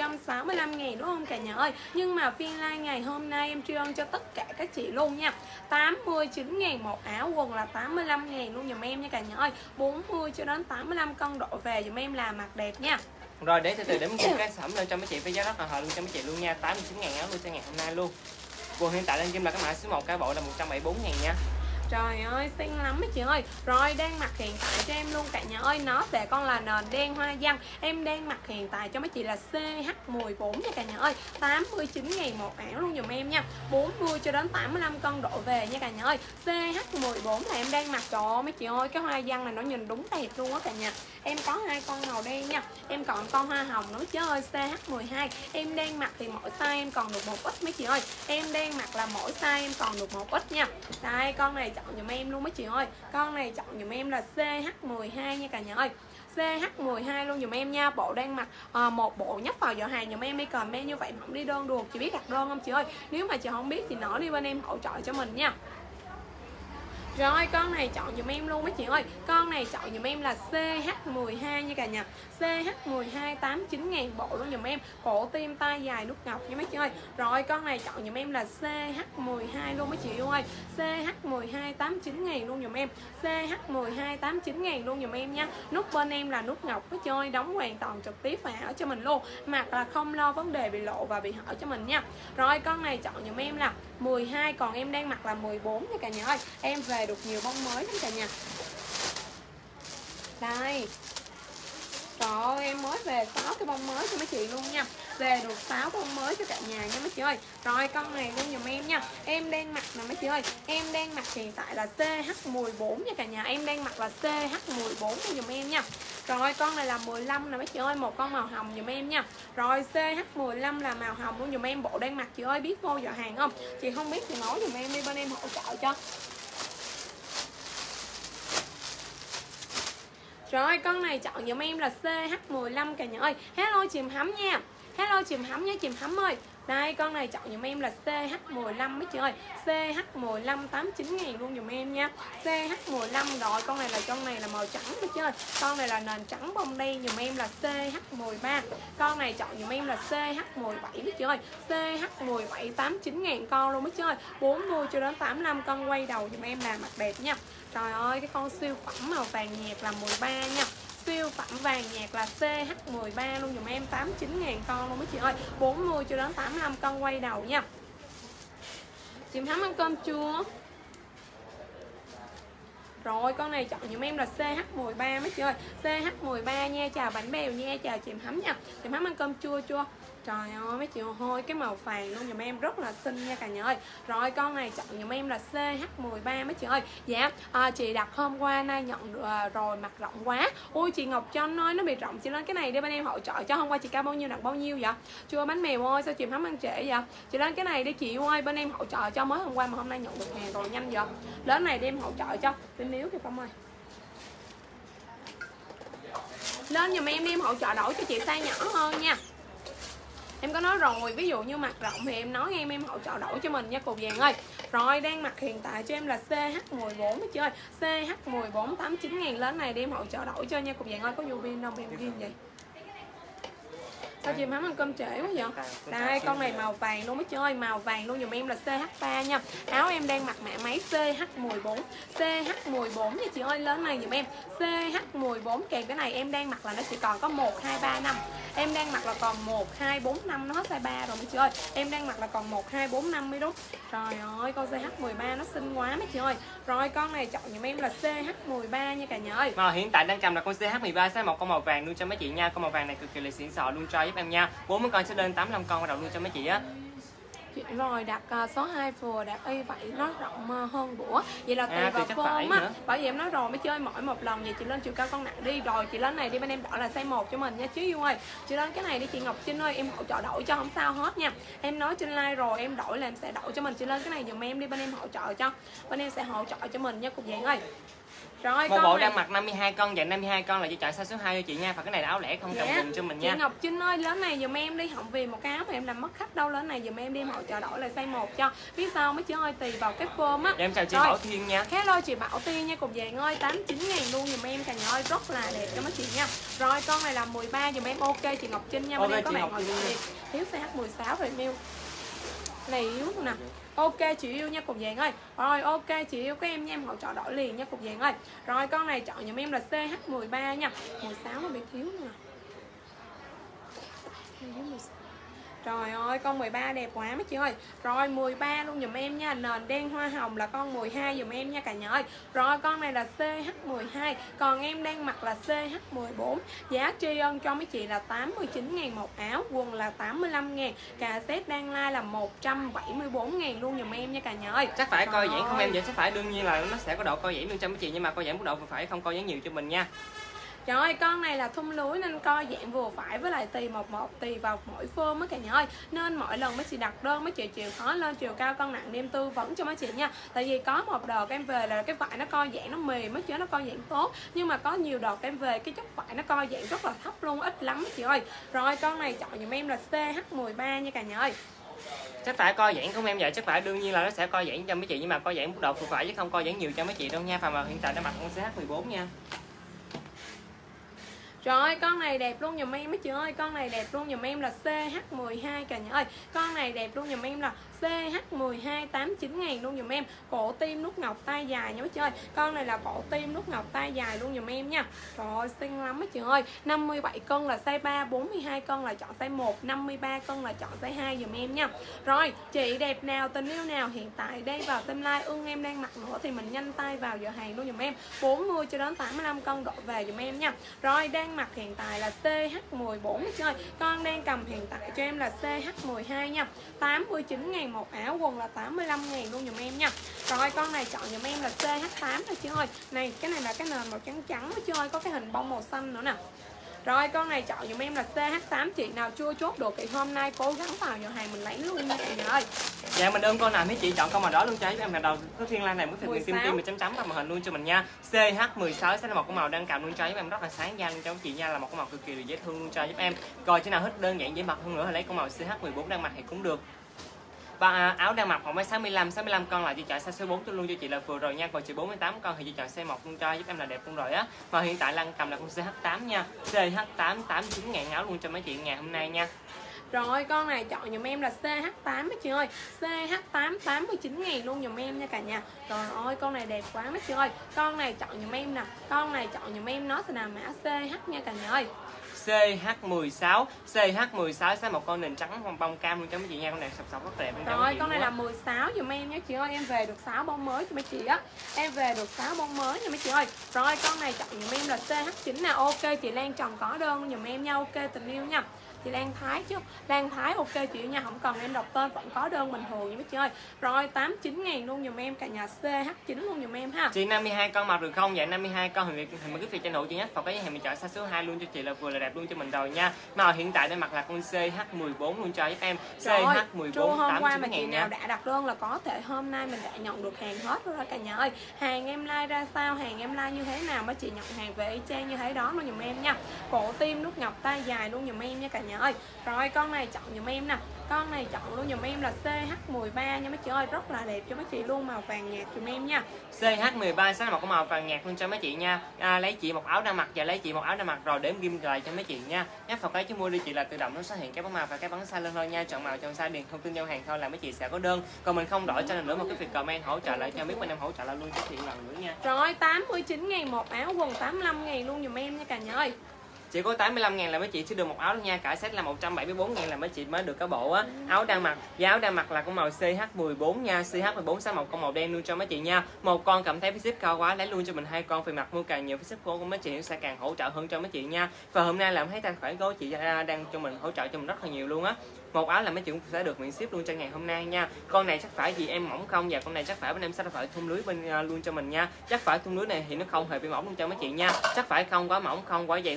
165.000 đúng không cả nhà ơi? Nhưng mà phiên live ngày hôm nay em tri ân cho tất cả các chị luôn nha. 89.000 một áo, quần là 85.000 luôn dùm em nha cả nhà ơi. 40 cho đến 85 cân độ về dùm em là mặc đẹp nha. Rồi để từ từ đến cái sản lên cho mấy chị với giá rất là hời luôn cho mấy chị luôn nha. 89.000 áo luôn cho ngày hôm nay luôn. Quần hiện tại đang kim là cái mã số 1 cả bộ là 174.000 nha. Trời ơi xinh lắm mấy chị ơi. Rồi đang mặc hiện tại cho em luôn cả nhà ơi. Nó sẽ con là nền đen hoa văn. Em đang mặc hiện tại cho mấy chị là CH14 nha cả nhà ơi. 89.000 một áo luôn dùm em nha. 40 cho đến 85 cân độ về nha cả nhà ơi. CH14 là em đang mặc. Trời ơi mấy chị ơi, cái hoa văn này nó nhìn đúng đẹp luôn á cả nhà. Em có 2 con màu đen nha. Em còn con hoa hồng nữa chứ ơi. CH12 em đang mặc thì mỗi size em còn được một ít mấy chị ơi. Em đang mặc là mỗi size em còn được một ít nha. Đây con này chọn dùm em luôn mấy chị ơi. Con này chọn dùm em là CH12 nha cả nhà ơi. CH12 luôn dùm em nha. Bộ đang mặc một bộ nhấp vào giỏ hàng dùm em đi, comment như vậy mà không đi đơn được. Chị biết đặt đơn không chị ơi? Nếu mà chị không biết thì nói đi bên em hỗ trợ cho mình nha. Rồi con này chọn dùm em luôn mấy chị ơi. Con này chọn dùm em là CH12 nha cả nhà. CH12 89.000 bộ luôn dùm em. Cổ tim tay dài nút ngọc nha mấy chị ơi. Rồi con này chọn dùm em là CH12 luôn mấy chị ơi. CH12 89.000 luôn dùm em. CH12 89.000 luôn dùm em nha. Nút bên em là nút ngọc mấy chị ơi. Đóng hoàn toàn trực tiếp và hở cho mình luôn. Mặc là không lo vấn đề bị lộ và bị hở cho mình nha. Rồi con này chọn dùm em là 12, còn em đang mặc là 14 nha cả nhà ơi. Em về được nhiều bông mới lắm cả nhà. Đây. Trời ơi, em mới về 6 cái bông mới cho mấy chị luôn nha. Về được 6 bông mới cho cả nhà nha mấy chị ơi. Rồi con này luôn dùm em nha. Em đang mặc nè mấy chị ơi. Em đang mặc hiện tại là CH14 nha cả nhà. Em đang mặc là CH14 luôn dùm em nha. Rồi con này là 15 nè mấy chị ơi. Một con màu hồng dùm em nha. Rồi CH15 là màu hồng luôn dùm em. Bộ đang mặc chị ơi, biết vô giỏ hàng không? Chị không biết thì nói dùm em đi, bên em hỗ trợ cho. Rồi con này chọn dùm em là CH15 cả nhà ơi. Hello chìm hắm nha. Hello chìm hắm nha chìm hắm ơi. Đây con này chọn dùm em là CH15 mấy chị ơi. CH15 89.000 luôn dùm em nha. CH15 rồi con này là màu trắng mấy chị ơi. Con này là nền trắng bông đen dùm em là CH13. Con này chọn dùm em là CH17 mấy chị ơi. CH17 89.000 con luôn mấy chị ơi. 40 cho đến 85 con quay đầu dùm em là mặc đẹp nha. Trời ơi cái con siêu phẩm màu vàng nhạt là 13 nha. Siêu phẩm vàng nhạt là CH13 luôn dùm em. 89.000 con luôn mấy chị ơi. 40 cho đến 85 con quay đầu nha. Chị Thắm ăn cơm chưa? Rồi con này chọn dùm em là CH13 mấy chị ơi. CH13 nha. Chào bánh bèo nha. Chào chị Thắm nha. Chị Thắm ăn cơm chưa? Trời ơi mấy chị ơi, cái màu vàng luôn dùm em rất là xinh nha cả nhà ơi. Rồi con này chọn dùm em là CH13 mấy chị ơi. Dạ chị đặt hôm qua nay nhận rồi, mặc rộng quá. Ôi chị Ngọc Trân ơi, nó bị rộng, chị lên cái này để bên em hỗ trợ cho. Hôm qua chị cao bao nhiêu đặt bao nhiêu vậy? Chưa bánh mèo ơi, sao chị Thắm ăn trễ vậy? Chị lên cái này đi chị ơi, bên em hỗ trợ cho. Mới hôm qua mà hôm nay nhận được hàng rồi, nhanh vậy. Lên này để em hỗ trợ cho. Bên níu kìa Phong ơi. Lên giùm em đi, em hỗ trợ đổi cho chị size nhỏ hơn nha. Em có nói rồi, ví dụ như mặt rộng thì em nói em hỗ trợ đổi cho mình nha cô vàng ơi. Rồi đang mặc hiện tại cho em là CH14 mấy chị ơi. CH14 89.000 lên này đi em hỗ trợ đổi cho nha cô vàng ơi. Có vô pin đâu, em ghi vậy. Sao chị Thắm ăn cơm trễ quá vậy? Đây con này màu vàng luôn mấy chị ơi. Màu vàng luôn dùm em là CH3 nha. Áo em đang mặc mã máy CH14. CH14 nha chị ơi. Lớn này dùm em CH14 kèm cái này em đang mặc là nó chỉ còn có 1, 2, 3, 5. Em đang mặc là còn 1, 2, 4, 5. Nó hết size 3 rồi mấy chị ơi. Em đang mặc là còn 1, 2, 4, 5 mới đúng. Trời ơi con CH13 nó xinh quá mấy chị ơi. Rồi con này chọn dùm em là CH13 nha cả nhà ơi. Hiện tại đang cầm là con CH13 size 1 con màu vàng luôn cho mấy chị nha. Con màu vàng này cực kỳ là xịn sò luôn, cho giúp em nha. 40 con sẽ lên 85 con bắt đầu luôn cho mấy chị á. Rồi đặt số 2 vừa đặt y vậy nó rộng hơn bữa. Vậy là tùy vào form á. Bởi vì em nói rồi mới chơi mỗi một lần vậy chị lên chiều cao con nặng đi. Rồi chị lên này đi bên em đổi là size 1 cho mình nha chứ yêu ơi. Chị lên cái này đi chị Ngọc Trinh ơi, em hỗ trợ đổi cho không sao hết nha. Em nói trên live rồi em đổi là em sẽ đổi cho mình. Chị lên cái này giùm em đi, bên em hỗ trợ cho. Bên em sẽ hỗ trợ cho mình nha cục dạng ơi. Rồi một con bộ này đang mặc 52 con, dạng 52 con là chị chọn size số 2 cho chị nha. Và cái này là áo lẻ không cầm quần cho mình nha. Chị Ngọc Trinh ơi, lớn này giùm em đi, không vì một cái áo mà em làm mất khách đâu, lớn này giùm em đi, hỗ trợ đổi lại size 1 cho. Biết sao mấy chị ơi, tùy vào cái form á. Em chào chị Rồi, Bảo Thiên nha. hello chị Bảo Tiên nha, cùng dàn ơi, 89.000 luôn giùm em cả nhà ơi, rất là đẹp cho mấy chị nha. Rồi con này là 13 giùm em, ok chị Ngọc Trinh nha. Bên Ok, em có chị bạn Ngọc ngồi Trinh đẹp, thiếu CH16 rồi Miu. Này yếu luôn nè. Ok chị yêu nha cục vàng ơi. Rồi ok chị yêu, các em nha, em hỗ trợ đổi liền nha cục vàng ơi. Rồi con này chọn giùm em là CH13 nha. 16 nó bị thiếu nè. Trời ơi, con 13 đẹp quá mấy chị ơi. Rồi 13 luôn giùm em nha. Nền đen hoa hồng là con 12 giùm em nha cả nhà ơi. Rồi con này là CH12. Còn em đang mặc là CH14. Giá tri ân cho mấy chị là 89.000 một áo. Quần là 85.000. Cà set đang like là 174.000 luôn giùm em nha cả nhà ơi. Chắc phải coi giãn không em? Vậy chắc phải đương nhiên là nó sẽ có độ co giãn luôn cho mấy chị. Nhưng mà co giãn mức độ vừa phải, không co giãn nhiều cho mình nha. Trời ơi, con này là thun lưới nên co giãn vừa phải, với lại tùy tùy vào mỗi form á cả nhà ơi. Nên mỗi lần mấy chị đặt đơn mấy chị chịu khó lên chiều cao cân nặng em tư vấn cho mấy chị nha. Tại vì có một đợt em về là cái vải nó co giãn nó mềm, mấy chị nó co giãn tốt, nhưng mà có nhiều đợt em về cái chất vải nó co giãn rất là thấp luôn, ít lắm mấy chị ơi. Rồi con này chọn giùm em là CH13 nha cả nhà ơi. Chắc phải co giãn không em? Vậy chắc phải đương nhiên là nó sẽ co giãn cho mấy chị, nhưng mà co giãn mức độ vừa phải chứ không co giãn nhiều cho mấy chị đâu nha. Và mà hiện tại đang mặc con CH14 nha. Rồi con này đẹp luôn giùm em mấy chị ơi, con này đẹp luôn giùm em là CH12 cả nhà ơi. Con này đẹp luôn giùm em là CH12 89.000 luôn giùm em. Cổ tim nút ngọc tay dài nha mấy chị ơi. Con này là cổ tim nút ngọc tay dài luôn giùm em nha. Trời ơi xinh lắm mấy chị ơi. 57 cân là size 3, 42 cân là chọn size 1, 53 cân là chọn size 2 giùm em nha. Rồi chị đẹp nào, tình yêu nào hiện tại đây vào timeline ưng em đang mặc nữa thì mình nhanh tay vào giờ hàng luôn giùm em. 40 cho đến 85 cân độ về giùm em nha. Rồi đang mặc hiện tại là CH14 mấy chị ơi. Con đang cầm hiện tại cho em là CH12 nha. 89.000 một áo, quần là 85.000 luôn giùm em nha. Rồi con này chọn giùm em là CH8 thôi chị ơi. Này cái này là cái nền màu trắng trắng đó chị ơi, có cái hình bông màu xanh nữa nè. Rồi con này chọn giùm em là CH8, chị nào chưa chốt được thì hôm nay cố gắng vào giờ hàng mình lấy luôn nha chị ơi. Dạ mình ơn con nào mấy chị chọn con màu đó luôn cho em là đầu cái phiên lan này mới phiên tim tim chấm chấm vào màn hình luôn cho mình nha. CH16 sẽ là một cái màu đang cầm luôn cho em rất là sáng da luôn cho chị nha, là một cái màu cực kỳ là dễ thương luôn cho giúp em. Coi chứ nào hết đơn giản dễ mặc hơn nữa thì lấy con màu CH14 đang mặc thì cũng được. Và áo đang mặc 1m65 con là chị chọn size số 4 luôn cho chị là vừa rồi nha. Còn chị 48 con thì chị chọn size 1 luôn cho giúp em là đẹp luôn rồi á. Và hiện tại Lan cầm là con CH8 nha. CH8 89.000 áo luôn cho mấy chị ngày hôm nay nha. Rồi con này chọn giùm em là CH8 mấy chị ơi. CH8 89.000 luôn giùm em nha cả nhà. Trời ơi con này đẹp quá mấy chị ơi. Con này chọn giùm em nè. Con này chọn giùm em nó sẽ là mã CH nha cả nhà ơi. CH16 sẽ một con nền trắng bông cam luôn cho mấy chị nha. Con này sọc sọc rất đẹp luôn. Rồi con này là 16 giùm em nhé chị ơi. Em về được 6 bông mới cho mấy chị á. Em về được 6 bông mới nha mấy chị ơi. Rồi con này chọn giùm em là CH9 nè. Ok chị Lan Tròn có đơn giùm em nha. Ok tình yêu nha. Chị Lan Thái chứ, Lan Thái ok chị nha, không cần em đọc tên vẫn có đơn bình thường nha mấy chị ơi. Rồi 89.000 luôn giùm em cả nhà, CH9 luôn giùm em ha. Chị 52 con mặc được không? Dạ 52 con thì mình cứ việc cho nụ chị nhé. Và cái hàng mình chọn size số 2 luôn cho chị là vừa là đẹp luôn cho mình rồi nha. Mà hiện tại đang mặc là con CH14 luôn cho giúp em. CH14 trưa hôm qua mà chị nha. nào đã đặt đơn là có thể hôm nay mình đã nhận được hàng hết rồi đó cả nhà ơi. Hàng em like ra sao, hàng em like như thế nào mà chị nhận hàng về y chang như thế đó luôn giùm em nha. Cổ tim nút ngọc tay dài luôn giùm em nha cả nhà ơi. Rồi con này chọn giùm em nè. Con này chọn luôn giùm em là CH13 nha mấy chị ơi, rất là đẹp cho mấy chị luôn, màu vàng nhạt giùm em nha. CH13 sẽ là một cái màu vàng nhạt luôn cho mấy chị nha. Lấy chị một áo đang mặc và lấy chị một áo đang mặc rồi đếm ghim lại cho mấy chị nha. Nhắc vào cái chứ mua đi chị là tự động nó xuất hiện cái bóng màu và cái bắn size lên thôi nha. Chọn màu chọn size điền thông tin giao hàng thôi là mấy chị sẽ có đơn. Còn mình không đổi cho nên nữa một cái việc comment hỗ trợ lại cho biết bên em hỗ trợ lại luôn cho chị lần nữa nha. Rồi 89.000 một áo, quần 85.000 luôn giùm em nha cả nhà ơi. Chỉ có 85.000 là mấy chị sẽ được một áo luôn nha. Cả set là 174.000 là mấy chị mới được cái bộ á. Áo đang mặc, giá áo đang mặc là con màu CH14 nha. CH14 sẽ một con màu đen luôn cho mấy chị nha. Một con cầm thấy phí ship cao quá lấy luôn cho mình hai con, vì mặc mua càng nhiều phí ship của mấy chị sẽ càng hỗ trợ hơn cho mấy chị nha. Và hôm nay làm thấy tài khoản của chị đang cho mình hỗ trợ cho mình rất là nhiều luôn á. Một áo là mấy chị cũng sẽ được miễn ship luôn cho ngày hôm nay nha. Con này chắc phải gì em mỏng không? Và con này chắc phải bên em sẽ phải thun lưới bên luôn cho mình nha. Chắc phải thun lưới này thì nó không hề bị mỏng luôn cho mấy chị nha. Chắc phải không quá mỏng không quá dày, nói chung là mặc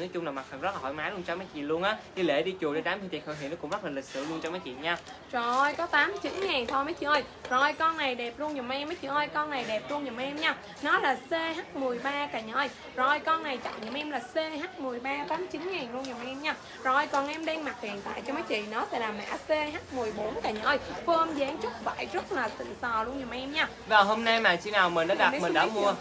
mặc rất là thoải mái luôn cho mấy chị luôn á. Đi lễ đi chùa đi đám thì hiện nó cũng rất là lịch sự luôn cho mấy chị nha. Rồi có 89 ngàn thôi mấy chị ơi. Rồi con này đẹp luôn dùm em mấy chị ơi, con này đẹp luôn dùm em nha. Nó là CH13 cả nhà ơi. Rồi con này chọn dùm em là CH13 89 ngàn luôn dùm em nha. Rồi còn em đang mặc hiện tại cho mấy chị nó sẽ là mã CH14 cả nhà ơi. Form dáng trúc vải rất là xịn sò luôn dùm em nha. Và hôm nay mà chị nào mình đã đặt mình đã mua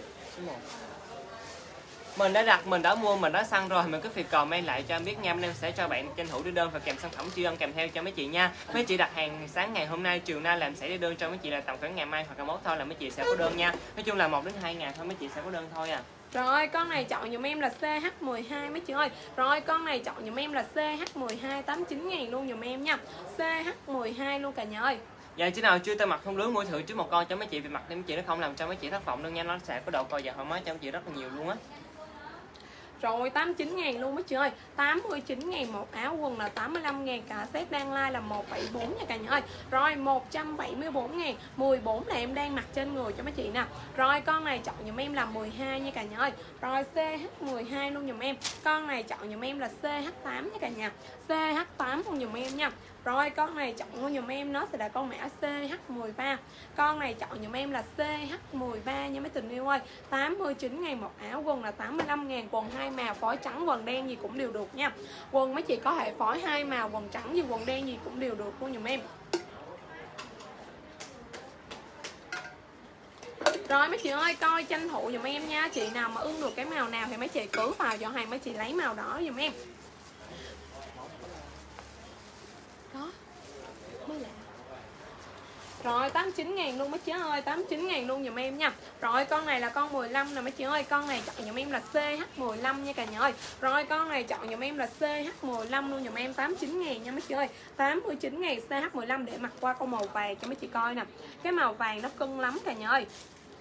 mình đã săn rồi, mình cứ việc comment lại cho em biết nha, em sẽ cho bạn tranh thủ đưa đơn và kèm sản phẩm tri ân kèm theo cho mấy chị nha. Mấy chị đặt hàng sáng ngày hôm nay, chiều nay là em sẽ đưa đơn cho mấy chị là tầm khoảng ngày mai hoặc là mốt thôi là mấy chị sẽ có đơn nha. Nói chung là 1 đến 2 ngày thôi mấy chị sẽ có đơn thôi à. Rồi con này chọn dùm em là CH12 mấy chị ơi. Rồi con này chọn dùm em là CH12 89 ngàn luôn dùm em nha. CH12 luôn cả nhà ơi. Dạ chị nào chưa tay mặt không lứa mua thử trước một con cho mấy chị, vì mặt mấy chị nó không làm cho mấy chị thất vọng đâu nha, nó sẽ có độ co giật thoải mái cho mấy chị rất là nhiều luôn á. Rồi 89 ngàn luôn mấy chị ơi. 89 ngàn một áo quần là 85 ngàn, cả set đang like là 174 nha cả nhà ơi. Rồi 174 ngàn, 14 là em đang mặc trên người cho mấy chị nè. Rồi con này chọn dùm em là 12 nha cả nhà ơi. Rồi CH12 luôn dùm em. Con này chọn dùm em là CH8 nha cả nhà. CH8 luôn dùm em nha. Rồi con này chọn luôn dùm em nó sẽ là con mã CH13. Con này chọn dùm em là CH13 nha mấy tình yêu ơi. 89 ngàn một áo quần là 85 ngàn, quần 2 màu phối trắng quần đen gì cũng đều được nha. Quần mấy chị có thể phối 2 màu, quần trắng gì quần đen gì cũng đều được luôn dùm em. Rồi mấy chị ơi coi tranh thủ dùm em nha. Chị nào mà ưng được cái màu nào thì mấy chị cứ vào giỏ hàng mấy chị lấy màu đó dùm em. Đó mới lạ. Rồi 89 ngàn luôn mấy chị ơi, 89 ngàn luôn dùm em nha. Rồi con này là con 15 nè mấy chị ơi. Con này chọn dùm em là CH15 nha cả nhà ơi. Rồi con này chọn dùm em là CH15 luôn dùm em, 89 ngàn nha mấy chị ơi. 89 ngàn CH15 để mặc qua con màu vàng cho mấy chị coi nè. Cái màu vàng nó cưng lắm cả nhà ơi.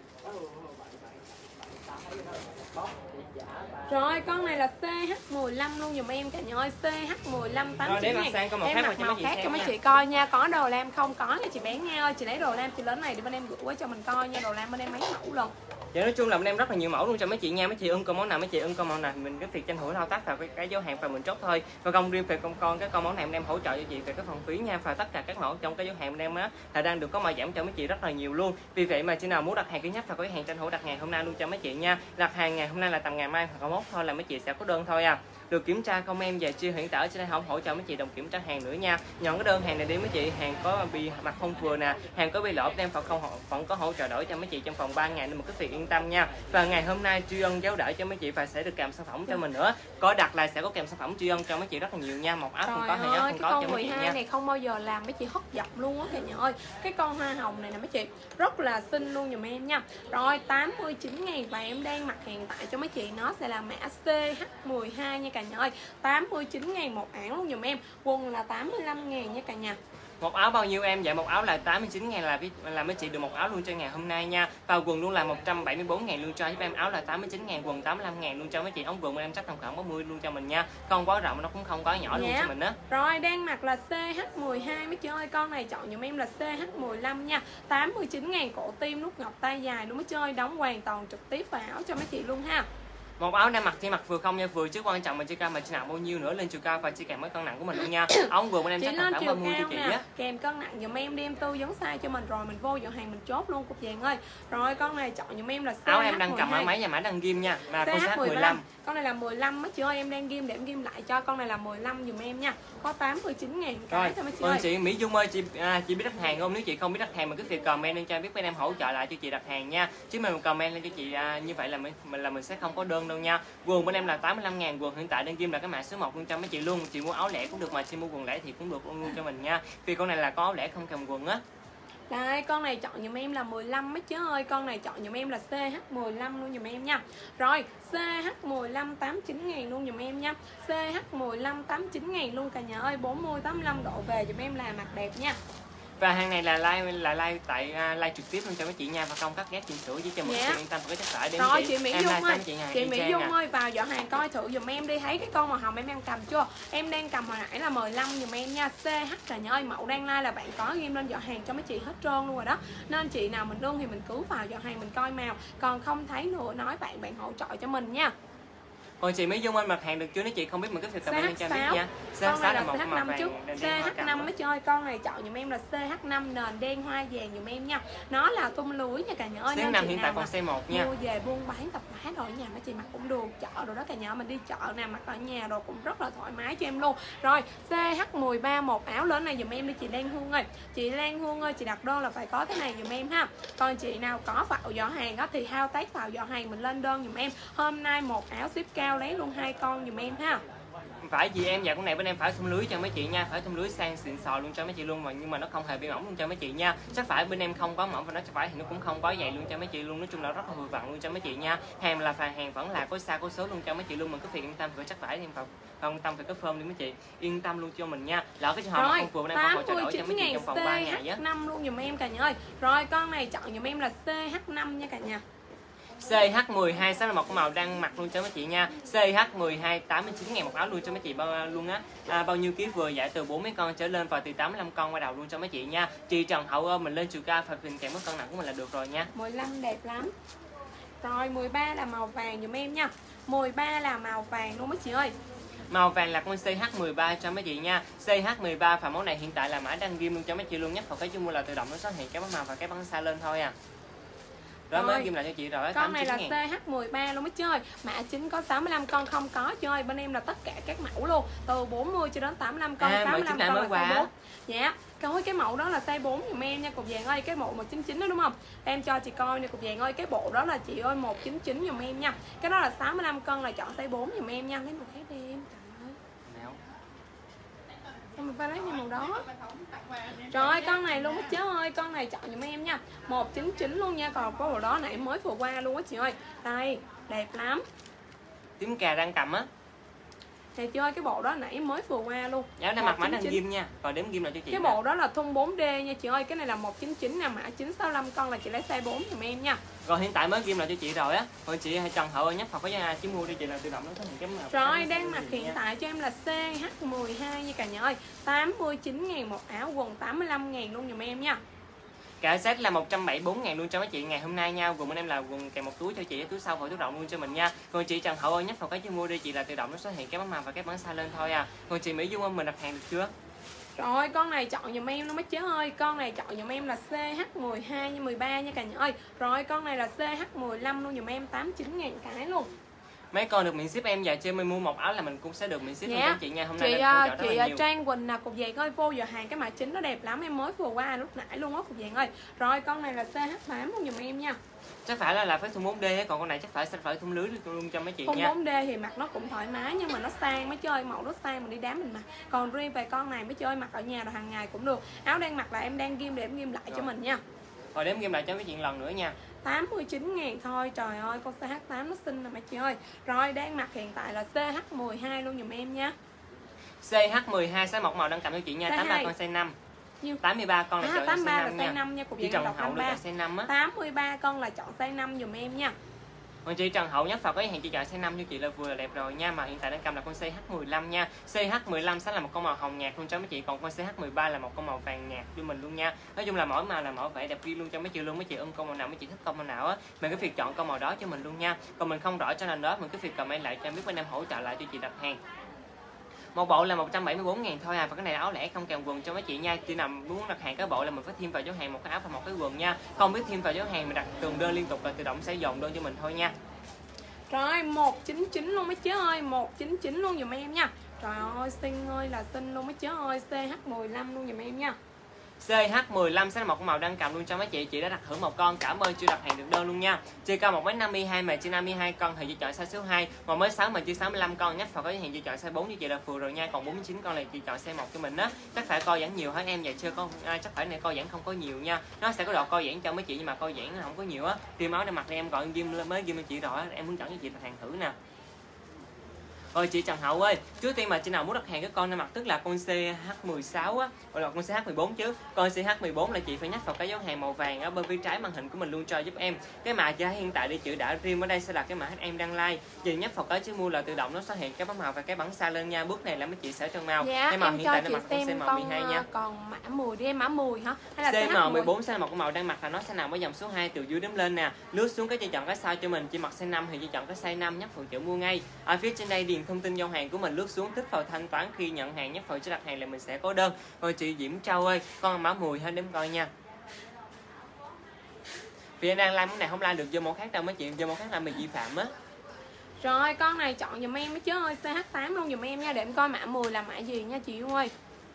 Rồi con này là CH15 luôn dùm em cả nhà ơi. CH15 89 ngàn. Em mặc màu khác cho mấy chị coi nha. Có đồ lam không có nha chị bán nha ơi. Chị lấy đồ lam chị lớn này để bên em gửi qua cho mình coi nha. Đồ lam bên em mấy mẫu lần. Dạ nói chung là bên em rất là nhiều mẫu luôn cho mấy chị nha. Mấy chị ưng con món nào mấy chị ưng con món nào mình cái việc tranh thủ thao tác vào cái dấu hàng và mình chốt thôi. Và không riêng về con cái con món này em hỗ trợ cho chị về cái phần phí nha, và tất cả các mẫu trong cái dấu hàng bên em á là đang được có mã giảm cho mấy chị rất là nhiều luôn. Vì vậy mà chị nào muốn đặt hàng thứ nhất và có hàng tranh thủ đặt ngày hôm nay luôn cho mấy chị nha. Đặt hàng ngày hôm nay là tầm ngày mai hoặc mốt thôi là mấy chị sẽ có đơn thôi à. Được kiểm tra comment về chưa hiện tại trên đây không hỗ trợ mấy chị đồng kiểm tra hàng nữa nha. Nhận cái đơn hàng này đi mấy chị, hàng có bị mặt không vừa nè, hàng có bị lỗi em vẫn có hỗ trợ đổi cho mấy chị trong vòng 3 ngày nên một cái việc yên tâm nha. Và ngày hôm nay tri ân giáo đỡ cho mấy chị và sẽ được kèm sản phẩm cho mình nữa. Có đặt là sẽ có kèm sản phẩm tri ân cho mấy chị rất là nhiều nha. Một áo không có, hai áo không có cho mấy chị nha. Con 12 này không bao giờ làm mấy chị hất dọc luôn á cả nhà ơi. Cái con hoa hồng này nè mấy chị, rất là xinh luôn dùm em nha. Rồi 89 ngàn và em đang mặc hiện tại cho mấy chị nó sẽ là mã CH12 nha cả nhà ơi. 89 ngàn một áo luôn dùm em. Quần là 85 ngàn nha cả nhà. Một áo bao nhiêu em? Dạ một áo là 89 ngàn là mấy chị được một áo luôn cho ngày hôm nay nha. Và quần luôn là 174 ngàn luôn cho giúp em. Áo là 89 ngàn, quần 85 ngàn luôn cho mấy chị. Ống quần em chắc tầm khoảng 40 luôn cho mình nha. Không quá rộng nó cũng không quá nhỏ luôn cho mình á. Rồi đang mặc là CH12 mấy chị ơi. Con này chọn dùm em là CH15 nha. 89 ngàn, cổ tim nút ngọc tay dài luôn mấy chị ơi. Đóng hoàn toàn trực tiếp vào áo cho mấy chị luôn ha. Một áo đang mặc chỉ mặc vừa không nha, vừa chứ quan trọng mình chiều cao mà chị nặng bao nhiêu nữa, lên chiều cao và chỉ kèm với cân nặng của mình luôn nha. Ống vừa bên em chắc khoảng 30 cho chị á. Kèm cân nặng giùm em đi, em tư vấn size cho mình rồi mình vô giỏ hàng mình chốt luôn cục vàng ơi. Rồi con này chọn giùm em là CH12. Áo em đang cầm ở máy nhà máy đang ghim nha, là con CH15. Con này là 15 mấy chị ơi, em đang ghim để em ghim lại cho. Con này là 15 giùm em nha. Có 89 ngàn cái thôi mấy chị ơi. Chị Mỹ Dung ơi, chị biết đặt hàng không? Nếu chị không biết đặt hàng mà cứ việc comment lên cho em biết bên em hỗ trợ lại cho chị đặt hàng nha. Chứ mình comment lên cho chị như vậy là mình sẽ không có đơn đâu nha. Quần bên em là 85 ngàn, quần hiện tại đang ghim là cái mã số 1 luôn cho mấy chị luôn. Chị mua áo lẻ cũng được mà chị mua quần lẻ thì cũng được luôn cho mình nha. Vì con này là có áo lẻ không kèm quần á. Đây, con này chọn giùm em là 15 mấy chứ ơi. Con này chọn giùm em là CH15 luôn giùm em nha. Rồi CH15 89 ngàn luôn giùm em nha. CH15 89 ngàn luôn cả nhà ơi. 40-85 độ về giùm em là mặc đẹp nha. Và hàng này là live tại live trực tiếp luôn cho mấy chị nha, và không cắt ghép chỉnh sửa chỉ cho một chị yên tâm với chất tải đến rồi chị Mỹ Dung ơi, chị Mỹ Dung ơi vào giỏ hàng coi thử giùm em đi, thấy cái con màu hồng em đang cầm chưa? Em đang cầm hồi nãy là 15 giùm em nha. CH cả nhà ơi, mẫu đang like là bạn có ghim lên giỏ hàng cho mấy chị hết trơn luôn rồi đó. Nên chị nào mình ưng thì mình cứ vào giỏ hàng mình coi màu, còn không thấy nữa nói bạn hỗ trợ cho mình nha. Còn chị mới Dung Anh mặt hàng được chưa nếu chị không biết mình cứ việc comment lên cho em biết nha. Con này là một màu CH5 trước. vàng CH5 mới chơi, con này chọn giùm em là CH5 nền đen hoa vàng giùm em nha. Nó là tung lưới nha cả nhà ơi. CH5 hiện tại còn size 1 nha. Mua về buôn bán tập hóa rồi ở nhà mấy chị mặc cũng được, chợ rồi đó cả nhà, mình đi chợ nè, mặc ở nhà rồi cũng rất là thoải mái cho em luôn. Rồi CH13 một áo lớn này giùm em đi chị Lan Hương ơi. Chị Lan Hương ơi, chị đặt đơn là phải có cái này giùm em ha. Còn chị nào có vào giỏ hàng đó thì thao tác vào giỏ hàng mình lên đơn giùm em. Hôm nay một áo ship cao lấy luôn 2 con giùm em ha. Phải gì em, dạ con này bên em phải thun lưới cho mấy chị nha, phải thun lưới sang xịn sò luôn cho mấy chị luôn, mà nhưng mà nó không hề bị mỏng luôn cho mấy chị nha. Chắc phải bên em không có mỏng và nó chắc phải thì nó cũng không có dày luôn cho mấy chị luôn, nói chung là rất là vừa vặn luôn cho mấy chị nha. Hàng là hàng vẫn là có xa có số luôn cho mấy chị luôn, mình cứ việc yên tâm phải chắc phải em không tâm phải có phơm đi mấy chị, yên tâm luôn cho mình nha. Lỡ cái trường hợp không vừa bên em không hỗ trợ đổi cho mấy chị trong vòng 3 ngày á. CH5 luôn giùm em cả nhà ơi. Rồi con này chọn giùm em là CH5 nha cả nhà. CH12 sẽ là một cái màu đang mặc luôn cho mấy chị nha. CH12 89.000 một áo luôn cho mấy chị luôn á. Bao nhiêu ký vừa dạ từ 40 con trở lên và từ 85 con qua đầu luôn cho mấy chị nha. Chị Trần Hậu ơi, mình lên chiều cao phải kèm với cân nặng của mình là được rồi nha. 15 đẹp lắm. Rồi 13 là màu vàng giùm em nha. 13 là màu vàng luôn mấy chị ơi. Màu vàng là con CH13 cho mấy chị nha. CH13 và mẫu này hiện tại là mã đang ghim luôn cho mấy chị luôn, nhấp vào cái chung mua là tự động nó xuất hiện cái bắn màu và cái bắn xa lên thôi à. Đó mới ghim lại cho chị rồi. Con này là CH13 luôn mấy chơi. Mã chính có 65 con không có chơi. Bên em là tất cả các mẫu luôn. Từ 40 cho đến 85 con, 85 con là size 4. Dạ. Cái mẫu đó là size 4 giùm em nha cục vàng ơi, cái bộ 199 đó đúng không? Em cho chị coi nè cục vàng ơi, cái bộ đó là chị ơi 199 giùm em nha. Cái đó là 65 cân là chọn size 4 giùm em nha. Lấy một cái đi em. Mình phải lấy như màu đó. Rồi con này luôn hết chứ ơi, con này chọn giùm em nha. 199 luôn nha, còn có bộ đó nãy mới vừa qua luôn á chị ơi. Đây, đẹp lắm. Tím cà đang cầm á. Đẹp chưa, cái bộ đó nãy mới vừa qua luôn. Dạ đang mặc mã đang ghim nha. Rồi đếm ghim lại cho chị. Cái bộ đó là thun 4D nha chị ơi, cái này là 199 nè, mã 965 con là chị lấy size 4 giùm em nha. Rồi hiện tại mới ghim lại cho chị rồi á. Rồi chị Trần Hậu ơi nhấp vào cái chứ mua đi chị là tự động nó xuất hiện cái màu. Rồi đang mặc hiện tại cho em là CH12 nha cả nhà ơi. 89.000 một áo, quần 85.000 luôn giùm em nha. Cả set là 174.000 luôn cho mấy chị ngày hôm nay nha. Gồm bên em là quần kèm một túi cho chị, túi sau và túi rộng luôn cho mình nha. Còn chị Trần Hậu ơi nhấp vào cái chứ mua đi chị là tự động nó xuất hiện cái bắn màu và cái bắn xa lên thôi à. Còn chị Mỹ Dung ơi mình đặt hàng được chưa? Rồi con này chọn giùm em nó mấy chế ơi. Con này chọn giùm em là CH12 nha 13 nha cả nhà ơi. Rồi con này là CH15 luôn giùm em, 89.000 cái luôn. Mấy con được miễn ship em và chơi mình mua một áo là mình cũng sẽ được miễn ship luôn cho chị nha. Hôm nay chị Trang Quỳnh là cục vàng ơi, vô giờ hàng cái mã chính nó đẹp lắm, em mới vừa qua lúc nãy luôn á cục vàng ơi. Rồi con này là CH8 luôn giùm em nha. Chắc phải là phải thun 4D, còn con này chắc phải thun lưới luôn cho mấy chị thun nha. Thun 4D thì mặc nó cũng thoải mái nhưng mà nó sang mới chơi, mẫu nó sang mình đi đám mình mặc. Còn riêng về con này mới chơi mặc ở nhà rồi hàng ngày cũng được. Áo đang mặc là em đang ghim để em ghim lại cho mình nha. Rồi đếm ghim lại cho mấy chị lần nữa nha. 89.000 thôi, trời ơi con CH8 nó xinh nè mấy chị ơi. Rồi đang mặc hiện tại là CH12 luôn giùm em nha. CH12 size một màu đang cầm cho chị nha, 83 con size 5. 83 con là chọn 83 size 5 là size 5 nha, cục chị Trần Hậu được size 5 á. 83 con là chọn size 5 giùm em nha. Còn chị Trần Hậu nhấp vào cái hàng chị chọn size 5 cho chị là vừa là đẹp rồi nha, mà hiện tại đang cầm là con CH15 nha. CH15 sẽ là một con màu hồng nhạt luôn cho mấy chị, còn con CH13 là một con màu vàng nhạt cho mình luôn nha. Nói chung là mỗi màu là mỗi vẻ đẹp riêng luôn cho mấy chị luôn. Mấy chị ưng con màu nào, mấy chị thích con màu nào á, mình cứ việc chọn con màu đó cho mình luôn nha. Còn mình không rõ cho nên đó mình cứ việc comment lại cho em biết bên em hỗ trợ lại cho chị đặt hàng. Một bộ là 174.000 thôi à, và cái này áo lẻ không kèm quần cho mấy chị nha. Chị nào muốn đặt hàng cái bộ là mình phải thêm vào dấu hàng một cái áo và một cái quần nha. Không biết thêm vào dấu hàng mình đặt từng đơn liên tục là tự động sẽ dồn đơn cho mình thôi nha. Rồi 199 luôn mấy chế ơi, 199 luôn giùm em nha. Trời ơi xinh ơi là xinh luôn mấy chế ơi, CH15 luôn giùm em nha. CH15 sẽ là một màu đăng cầm luôn cho mấy chị đã đặt thử một con. Cảm ơn chưa đặt hàng được đơn luôn nha. Chị cao 1m52 mà trên 52 con thì chị chọn size số 2, 1m6 mà chưa 65 con nhấp vào cái hàng chị chọn size 4 như chị là vừa rồi nha. Còn 49 con này chị chọn size 1 cho mình á. Chắc phải co giãn nhiều hả em? Vậy chưa con chắc phải này co giãn không có nhiều nha. Nó sẽ có độ co giãn cho mấy chị nhưng mà co giãn nó không có nhiều á. Tìm áo để mặc này em gọi ghim mới ghim cho chị rồi á. Em hướng dẫn cho chị đặt hàng thử nè. Rồi chị Trần Hậu ơi, trước tiên mà chị nào muốn đặt hàng cái con này mặc tức là con CH16 á, hoặc là con CH14 chứ. Con CH14 là chị phải nhắc vào cái dấu hàng màu vàng ở bên phía trái màn hình của mình luôn cho giúp em. Cái mã chị hiện tại đi chữ đã riêng ở đây sẽ là cái mã em đang like. Chị nhắc vào cái chữ mua là tự động nó xuất hiện cái bấm màu và cái bắn xa lên nha. Bước này là mấy chị sẽ trơn màu. Dạ, cái màu em hiện cho tại chị nó mặc con xem CM12 nha. còn mã mùi đi em, mã mùi hả? Hay là CM14 sẽ là một cái màu đang mặc là nó sẽ nằm ở dòng số 2 từ dưới đếm lên nè. Lướt xuống cái chị chọn cái size cho mình, chị mặc size 5 thì chị chọn cái size 5 nhắc phần chữ mua ngay. Ở phía trên đây điền thông tin giao hàng của mình, lướt xuống tích vào thanh toán khi nhận hàng, nhắc phần chữ đặt hàng là mình sẽ có đơn. Rồi chị Diễm Châu ơi, con mã mùi hết đếm coi nha. Vì em đang like món này không like được vô mẫu khác đâu mấy chị, vô mẫu khác là mình vi phạm á. Rồi con này chọn giùm em chứ ơi, CH8 luôn giùm em nha, để em coi mã 10 là mã gì nha chị ơi.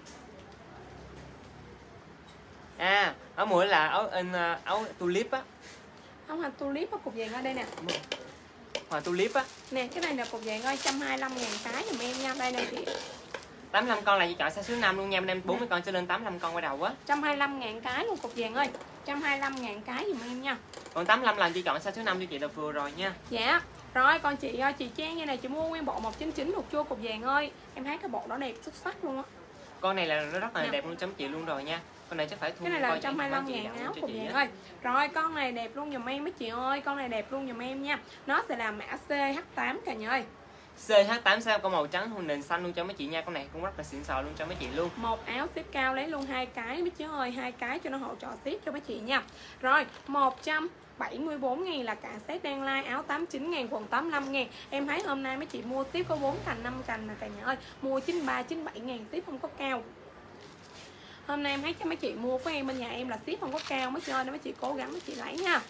À, áo mũi là áo tulip á. Áo hoa tulip á, cục vàng ở đây nè. Hoa tulip á. Nè, cái này là cục vàng ơi, 125.000 cái giùm em nha, đây nè chị. 85 con là chị chọn size số 5 luôn nha, bên em 40 con cho lên 85 con quay đầu á. 125.000 cái luôn cục vàng ơi. 125.000 cái giùm em nha. Còn 85 là chị chọn size số 5 cho chị là vừa rồi nha. Dạ. Rồi còn chị ơi, chị Trang như này chị mua nguyên bộ 199 được chưa cục vàng ơi. Em thấy cái bộ đó đẹp xuất sắc luôn á. Con này là nó rất là đẹp luôn chấm chị luôn rồi nha. Con này chắc phải thu. Cái này là 125.000 áo cục vàng ơi. Rồi con này đẹp luôn giùm em mấy chị ơi, con này đẹp luôn giùm em nha. Nó sẽ là mã CH8 cả nhà ơi. CH8 sao con màu trắng hôn nền xanh luôn cho mấy chị nha, con này cũng rất là xịn sò luôn cho mấy chị luôn. Một áo ship cao lấy luôn 2 cái mấy chị ơi, 2 cái cho nó hỗ trợ ship cho mấy chị nha. Rồi 174.000 là cả set đang like, áo 89.000, quần 85.000. Em thấy hôm nay mấy chị mua ship có 4 cành 5 cành là cả nhà ơi, mua 93 97.000 ship không có cao. Hôm nay em thấy cho mấy chị mua của em bên nhà em là ship không có cao mấy chị ơi, nên mấy chị cố gắng mấy chị lấy nha.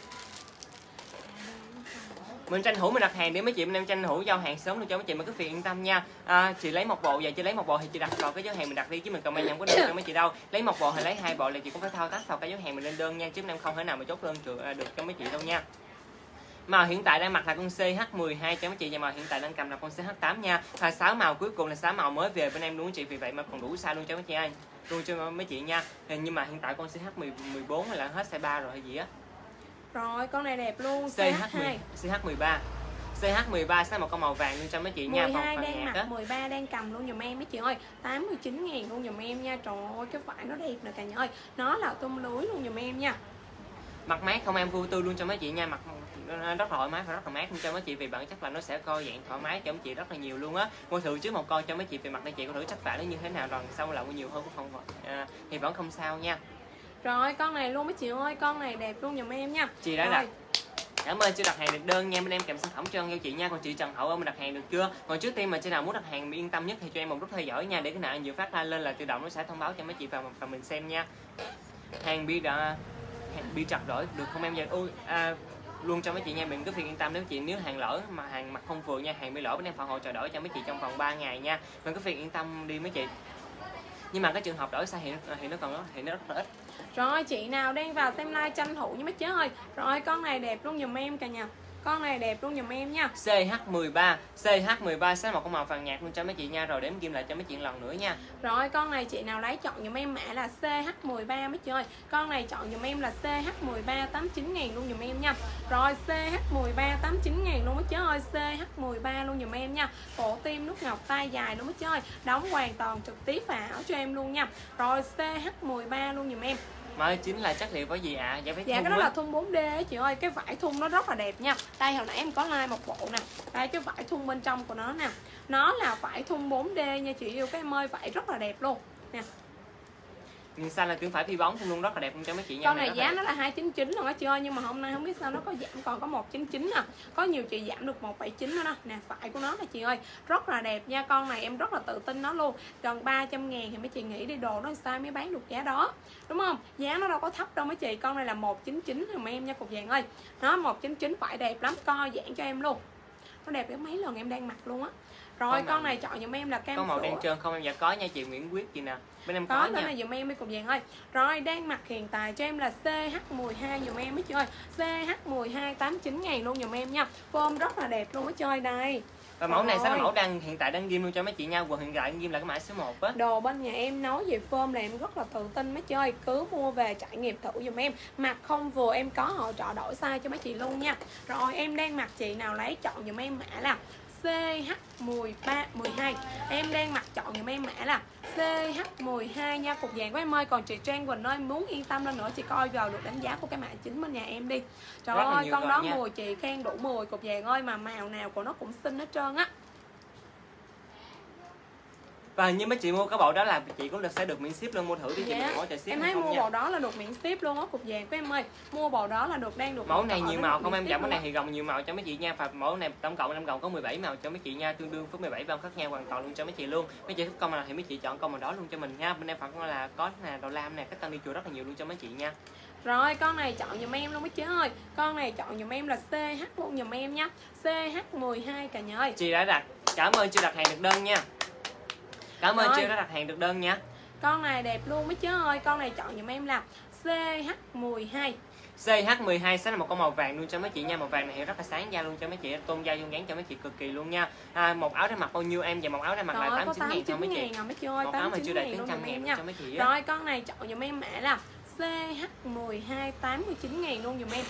Mình tranh thủ mình đặt hàng để mấy chị bên em tranh thủ giao hàng sớm luôn cho mấy chị, mà cứ phiền yên tâm nha. Chị lấy một bộ, vậy chị lấy một bộ thì chị đặt vào cái dấu hàng mình đặt đi, chứ mình comment không có đơn cho mấy chị đâu. Lấy một bộ hay lấy 2 bộ là chị cũng phải thao tác vào cái dấu hàng mình lên đơn nha, chứ em không thể nào mà chốt đơn được cho mấy chị đâu nha. Màu hiện tại đang mặc là con CH12 cho mấy chị, và màu hiện tại đang cầm là con CH8 nha. Và 6 màu cuối cùng là 6 màu mới về bên em luôn chị, vì vậy mà còn đủ size luôn cho mấy chị ơi, luôn cho mấy chị nha. Nhưng mà hiện tại con CH14 là hết size 3 rồi hay gì á. Rồi con này đẹp luôn, CH13 CH13 sẽ một con màu vàng luôn cho mấy chị nha. 12 đang mặc, 13 đang cầm luôn giùm em mấy chị ơi, 89.000 luôn giùm em nha. Trời ơi cái vải nó đẹp nè cả nhà ơi, nó là tung lưới luôn giùm em nha. Mặc mát không em vô tư luôn cho mấy chị nha, mặc rất thoải mái và rất là mát luôn cho mấy chị, vì bản chất là nó sẽ co giãn thoải mái cho mấy chị rất là nhiều luôn á. Mua thử trước một con cho mấy chị về mặt để chị có thử chắc vải nó như thế nào, rồi sau là mua nhiều hơn cũng không thì vẫn không sao nha. Rồi con này luôn mấy chị ơi, con này đẹp luôn giùm em nha. Chị đã đặt. Cảm ơn chị đặt hàng được đơn nha, bên em kèm sản phẩm trơn cho chị nha. Còn chị Trần Hậu ơi, mình đặt hàng được chưa? Còn trước tiên mà chị nào muốn đặt hàng yên tâm nhất thì cho em một nút theo dõi nha, để cái nào vừa phát lên là tự động nó sẽ thông báo cho mấy chị vào mình xem nha. Hàng bị trật đổi được không em? Luôn cho mấy chị nha, mình cứ phiền yên tâm nếu hàng lỡ mà hàng mặt không vừa nha, hàng bị lỗi bên em phòng hỗ trợ đổi cho mấy chị trong vòng 3 ngày nha. Mình cứ phiền yên tâm đi mấy chị. Nhưng mà cái trường hợp đổi sai thì nó rất là ít. Rồi chị nào đang vào xem like tranh thủ với mấy chế ơi. Rồi con này đẹp luôn giùm em cả nhà. Con này đẹp luôn giùm em nha. CH13 sẽ một con màu vàng nhạt luôn cho mấy chị nha, rồi đếm kim lại cho mấy chị lần nữa nha. Rồi con này chị nào lấy chọn giùm em mã là CH13 mấy chị ơi. Con này chọn giùm em là CH13 89.000 luôn giùm em nha. Rồi CH13 89.000 luôn mấy chị ơi, CH13 luôn giùm em nha. Cổ tim nút ngọc tay dài luôn mấy chị ơi. Đóng hoàn toàn trực tiếp vào áo cho em luôn nha. Rồi CH13 luôn giùm em. Mã chính là chất liệu có gì ạ? Dạ cái đó là thun 4D ấy, chị ơi. Cái vải thun nó rất là đẹp nha. Đây hồi nãy em có like một bộ nè. Đây cái vải thun bên trong của nó nè. Nó là vải thun 4D nha chị yêu các em ơi. Vải rất là đẹp luôn nè. Nhưng xanh là tuyến phải phi bóng luôn, rất là đẹp luôn cho mấy chị nha. Con này giá nó là 299 luôn á chị ơi, nhưng mà hôm nay không biết sao nó có giảm còn có 199 nè. Có nhiều chị giảm được 179 nữa đó. Nè vải của nó nè chị ơi, rất là đẹp nha. Con này em rất là tự tin nó luôn. Gần 300.000 thì mấy chị nghĩ đi, đồ nó sao mới bán được giá đó, đúng không? Giá nó đâu có thấp đâu mấy chị. Con này là 199 dùm em nha cục vàng ơi. Nó 199 vải đẹp lắm, co giãn cho em luôn. Nó đẹp đến mấy lần em đang mặc luôn á. Rồi con này chọn giùm em là cam. Có màu đen trơn không em? Dạ có nha chị Nguyễn Quyết chị nè. Bên em có nha. Này giùm em đi cục vàng ơi. Rồi đang mặc hiện tại cho em là CH12 giùm em mấy chị ơi. CH12 89.000 luôn giùm em nha. Form rất là đẹp luôn mấy chơi đây. Và mẫu này sẽ là mẫu hiện tại đang ghim luôn cho mấy chị nha. Quần hiện tại ghim là cái mã số 1 á. Đồ bên nhà em nói về form là em rất là tự tin mấy chơi. Cứ mua về trải nghiệm thử giùm em. Mặc không vừa em có hỗ trợ đổi size cho mấy chị luôn nha. Rồi em đang mặc, chị nào lấy chọn giùm em mã là CH12. Em đang mặc chọn giùm em mã là CH12 nha cục vàng của em ơi. Còn chị Trang Quỳnh ơi, muốn yên tâm lên nữa chị coi vào được đánh giá của cái mã chính bên nhà em đi. Trời ơi, con đó 10 chị khen đủ 10 cục vàng ơi, mà màu nào của nó cũng xinh hết trơn á. Và hình như mấy chị mua cái bộ đó là chị cũng sẽ được miễn ship luôn, mua thử đi chị mình có ship. Em thấy mua bộ đó là được miễn ship luôn á cục vàng của em ơi. Mua bộ đó là đang được. Mẫu này nhiều màu không em, giảm cái này thì gồng nhiều màu cho mấy chị nha. Và mẫu này tổng cộng em gồng có 17 màu cho mấy chị nha, tương đương với 17 bao khác nhau hoàn toàn luôn cho mấy chị luôn. Mấy chị thích con nào thì mấy chị chọn con màu đó luôn cho mình nha. Bên em phần là có nè, đầu lam nè, cách tăng đi chùa rất là nhiều luôn cho mấy chị nha. Rồi con này chọn giùm em luôn mấy chị ơi. Con này chọn giùm em là CH luôn giùm em nha. CH12 cả nhà ơi. Chị đã đặt, cảm ơn chị đặt hàng được đơn nha. Cảm ơn chị đã đặt hàng được đơn nha. Con này đẹp luôn mấy chứ ơi. Con này chọn giùm em là CH12. CH12 sẽ là một con màu vàng luôn cho mấy chị nha. Màu vàng này rất là sáng da luôn cho mấy chị, tôn da tôn dáng cho mấy chị cực kỳ luôn nha. Một áo để mặc bao nhiêu em? Và một áo để mặc là 89 ngàn cho mấy chị. Một áo mà chưa đầy 900 ngàn cho mấy chị á. Rồi con này chọn giùm em mã là CH12 89 ngàn luôn giùm em.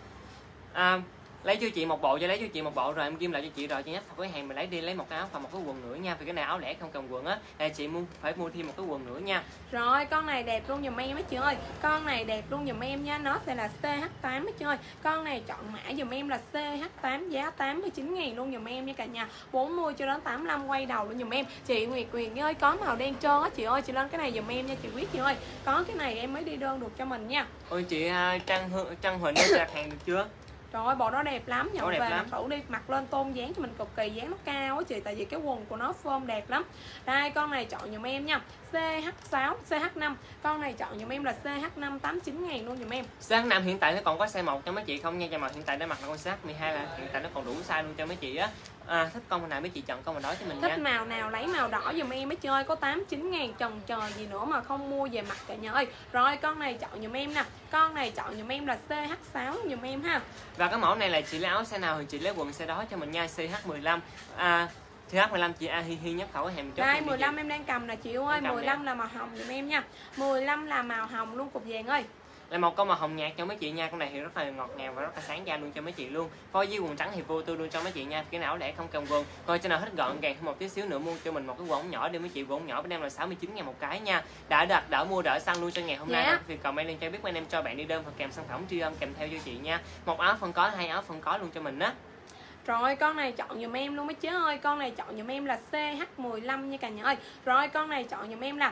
Lấy cho chị một bộ, cho lấy cho chị một bộ rồi em ghim lại cho chị rồi chị nhắc cái hàng mình lấy đi, lấy một cái áo và một cái quần nữa nha. Vì cái này áo lẻ không cần quần á, chị phải mua thêm một cái quần nữa nha. Rồi con này đẹp luôn giùm em mấy chị ơi. Con này đẹp luôn giùm em nha, nó sẽ là CH8 mấy chị ơi. Con này chọn mã giùm em là CH8 giá 89 ngàn luôn giùm em nha cả nhà. 40 cho đến 85 quay đầu luôn giùm em. Chị Nguyệt Quyền ơi, có màu đen trơn á chị ơi, chị lên cái này giùm em nha chị Quyết chị ơi. Có cái này em mới đi đơn được cho mình nha. Ôi chị Trăng Huỳnh đã đặt hàng được chưa? Trời ơi, bộ đó đẹp lắm, nhận về mặc thử đi, mặc lên tôn dáng cho mình cực kỳ, dáng nó cao á chị, tại vì cái quần của nó form đẹp lắm. Đây con này chọn giùm em nha, CH6, CH5. Con này chọn giùm em là CH5 89 ngàn luôn giùm em. CH5 hiện tại nó còn có size 1 cho mấy chị không nha, nhưng mà hiện tại đã mặc là con CH12 là hiện tại nó còn đủ size luôn cho mấy chị á. Thích con nào mấy chị chọn con màu đó cho mình nha. Thích màu nào lấy màu đỏ giùm em mới chơi, có 89 ngàn trần trời gì nữa mà không mua về mặt cả nhà ơi. Rồi con này chọn giùm em nè, con này chọn giùm em là CH6 giùm em ha. Và cái mẫu này là chị lấy áo size nào thì chị lấy quần size đó cho mình nha. CH15 CH15 chị Hi nhắc khẩu hàng trước. Đây 15 em đang cầm nè chị ơi, 15 là màu hồng giùm em nha. 15 là màu hồng luôn cục vàng ơi. Là một con màu hồng nhạt cho mấy chị nha. Con này thì rất là ngọt ngào và rất là sáng da luôn cho mấy chị luôn. Phối với quần trắng thì vô tư luôn cho mấy chị nha. Cái nào để không cần quần. Coi cho nào hết gọn gàng một tí xíu nữa mua cho mình một cái quần ống nhỏ đi mấy chị. Quần ống nhỏ bên em là 69 ngàn một cái nha. Đã đặt đỡ mua đỡ săn luôn cho ngày hôm nay. Vì comment lên cho biết bên em cho bạn đi đơn và kèm sản phẩm tri âm kèm theo cho chị nha. Một áo phân có, 2 áo phân có luôn cho mình á. Rồi con này chọn giùm em luôn mấy chế ơi. Con này chọn giùm em là CH15 nha cả nhà ơi. Rồi con này chọn giùm em là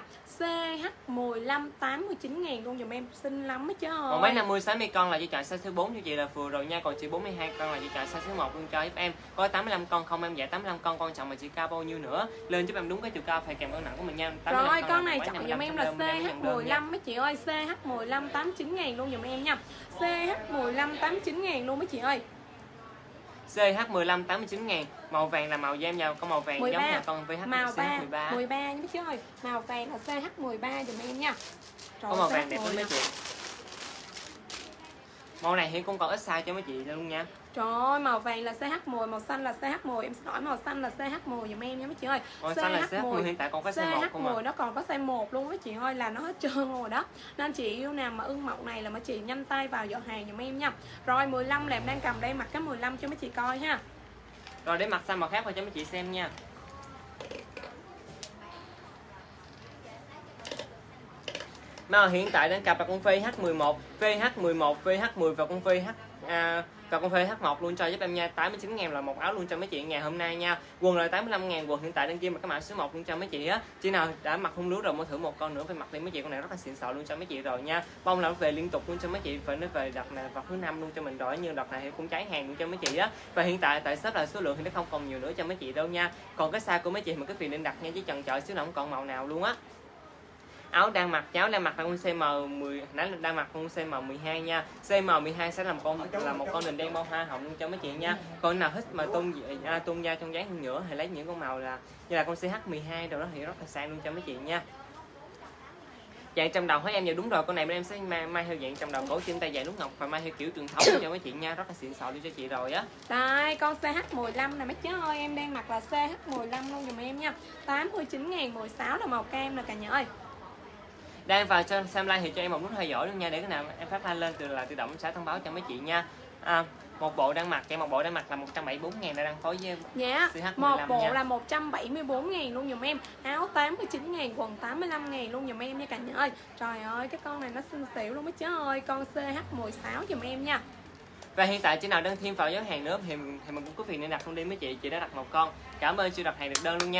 CH15 89 ngàn luôn giùm em. Xinh lắm mấy chế ơi. Còn mấy 50 60 con là chị chọn size số 4 cho chị là vừa rồi nha. Còn chị 42 con là chị chọn size số 1 luôn cho giúp em. Có 85 con không em dạ 85 con quan trọng mà chị cao bao nhiêu nữa. Lên giúp em đúng cái chiều cao phải kèm cân nặng của mình nha. Rồi con này chọn giùm em là CH15 mấy chị ơi. CH15 89 ngàn luôn giùm em nha. CH15 89 ngàn luôn mấy chị ơi. CH15 89 ngàn. Màu vàng là màu da em nhau. Có màu vàng 13. giống như con VH màu CH13 13 mấy chị ơi. Màu vàng là CH13 dùm em nha. Có màu vàng đẹp lắm mấy chị. Màu này thì cũng còn ít size cho mấy chị luôn nha. Trời ơi, màu vàng là CH10, màu xanh là CH10. Em xin lỗi, màu xanh là CH10 dùm em nha mấy chị ơi. Màu xanh là CH10 hiện tại còn có size 1 không ạ? CH10 nó còn có size 1 luôn mấy chị ơi, là nó hết trơn luôn rồi đó. Nên chị yêu nào mà ưng mẫu này là mấy chị nhanh tay vào giỏ hàng dùm em nha. Rồi 15 là em đang cầm đây, mặc cái 15 cho mấy chị coi ha. Rồi để mặc sang màu khác vào cho mấy chị xem nha. Mà hiện tại đang cặp là con VH11, VH11, VH10 và con VH và con VH1 luôn cho giúp em nha. 89 ngàn là một áo luôn cho mấy chị ngày hôm nay nha. Quần là 85 ngàn, quần hiện tại đang ghi một cái mã số 1 luôn cho mấy chị á. Chị nào đã mặc không lứa rồi mua thử một con nữa phải mặc đi mấy chị, con này rất là xịn sò luôn cho mấy chị rồi nha. Bông là nó về liên tục luôn cho mấy chị, phải nó về đợt này vào thứ 5 luôn cho mình rồi, như đợt này thì cũng cháy hàng luôn cho mấy chị á. Và hiện tại tại shop là số lượng thì nó không còn nhiều nữa cho mấy chị đâu nha. Còn cái size của mấy chị mà cái phiền nên đặt nha, chứ chần chờ xíu nào không còn màu nào luôn á. Áo đang mặc là con CM10, nãy đang mặc con CM12 nha. CM12 sẽ là một con nền đen bao hoa hồng luôn cho mấy chị nha. Con nào thích mà tôn da trong dáng hơn nữa thì lấy những con màu là như là con CH12 rồi đó thì rất là sang luôn cho mấy chị nha. Dạng trầm đầu hết em, giờ đúng rồi, con này bên em sẽ may theo dạng trầm đầu cổ chân tay dài nút ngọc và may theo kiểu truyền thống cho mấy chị nha, rất là xịn sò luôn cho chị rồi á. Đây con CH15 này mấy chứ ơi, em đang mặc là CH15 luôn dùm em nha. 89 ngàn, 16 là màu cam nè cả nhà ơi. Đang vào cho xem like thì cho em một nút theo dõi luôn nha, để cái nào em phát like lên là tự động sẽ thông báo cho mấy chị nha. một bộ đang mặc cho một bộ đang mặc là 174.000 đã đang phối với Dạ, CH15 một bộ nha. là 174.000 luôn dùm em. Áo 89.000, quần 85.000 luôn dùm em nha cả nhà ơi. Trời ơi, cái con này nó xinh xỉu luôn mấy chứ ơi. Con CH16 dùm em nha. Và hiện tại chị nào đang thêm vào giá hàng nữa thì mình cũng có phiền nên đặt luôn đi mấy chị đã đặt một con. Cảm ơn chị đặt hàng được đơn luôn nha.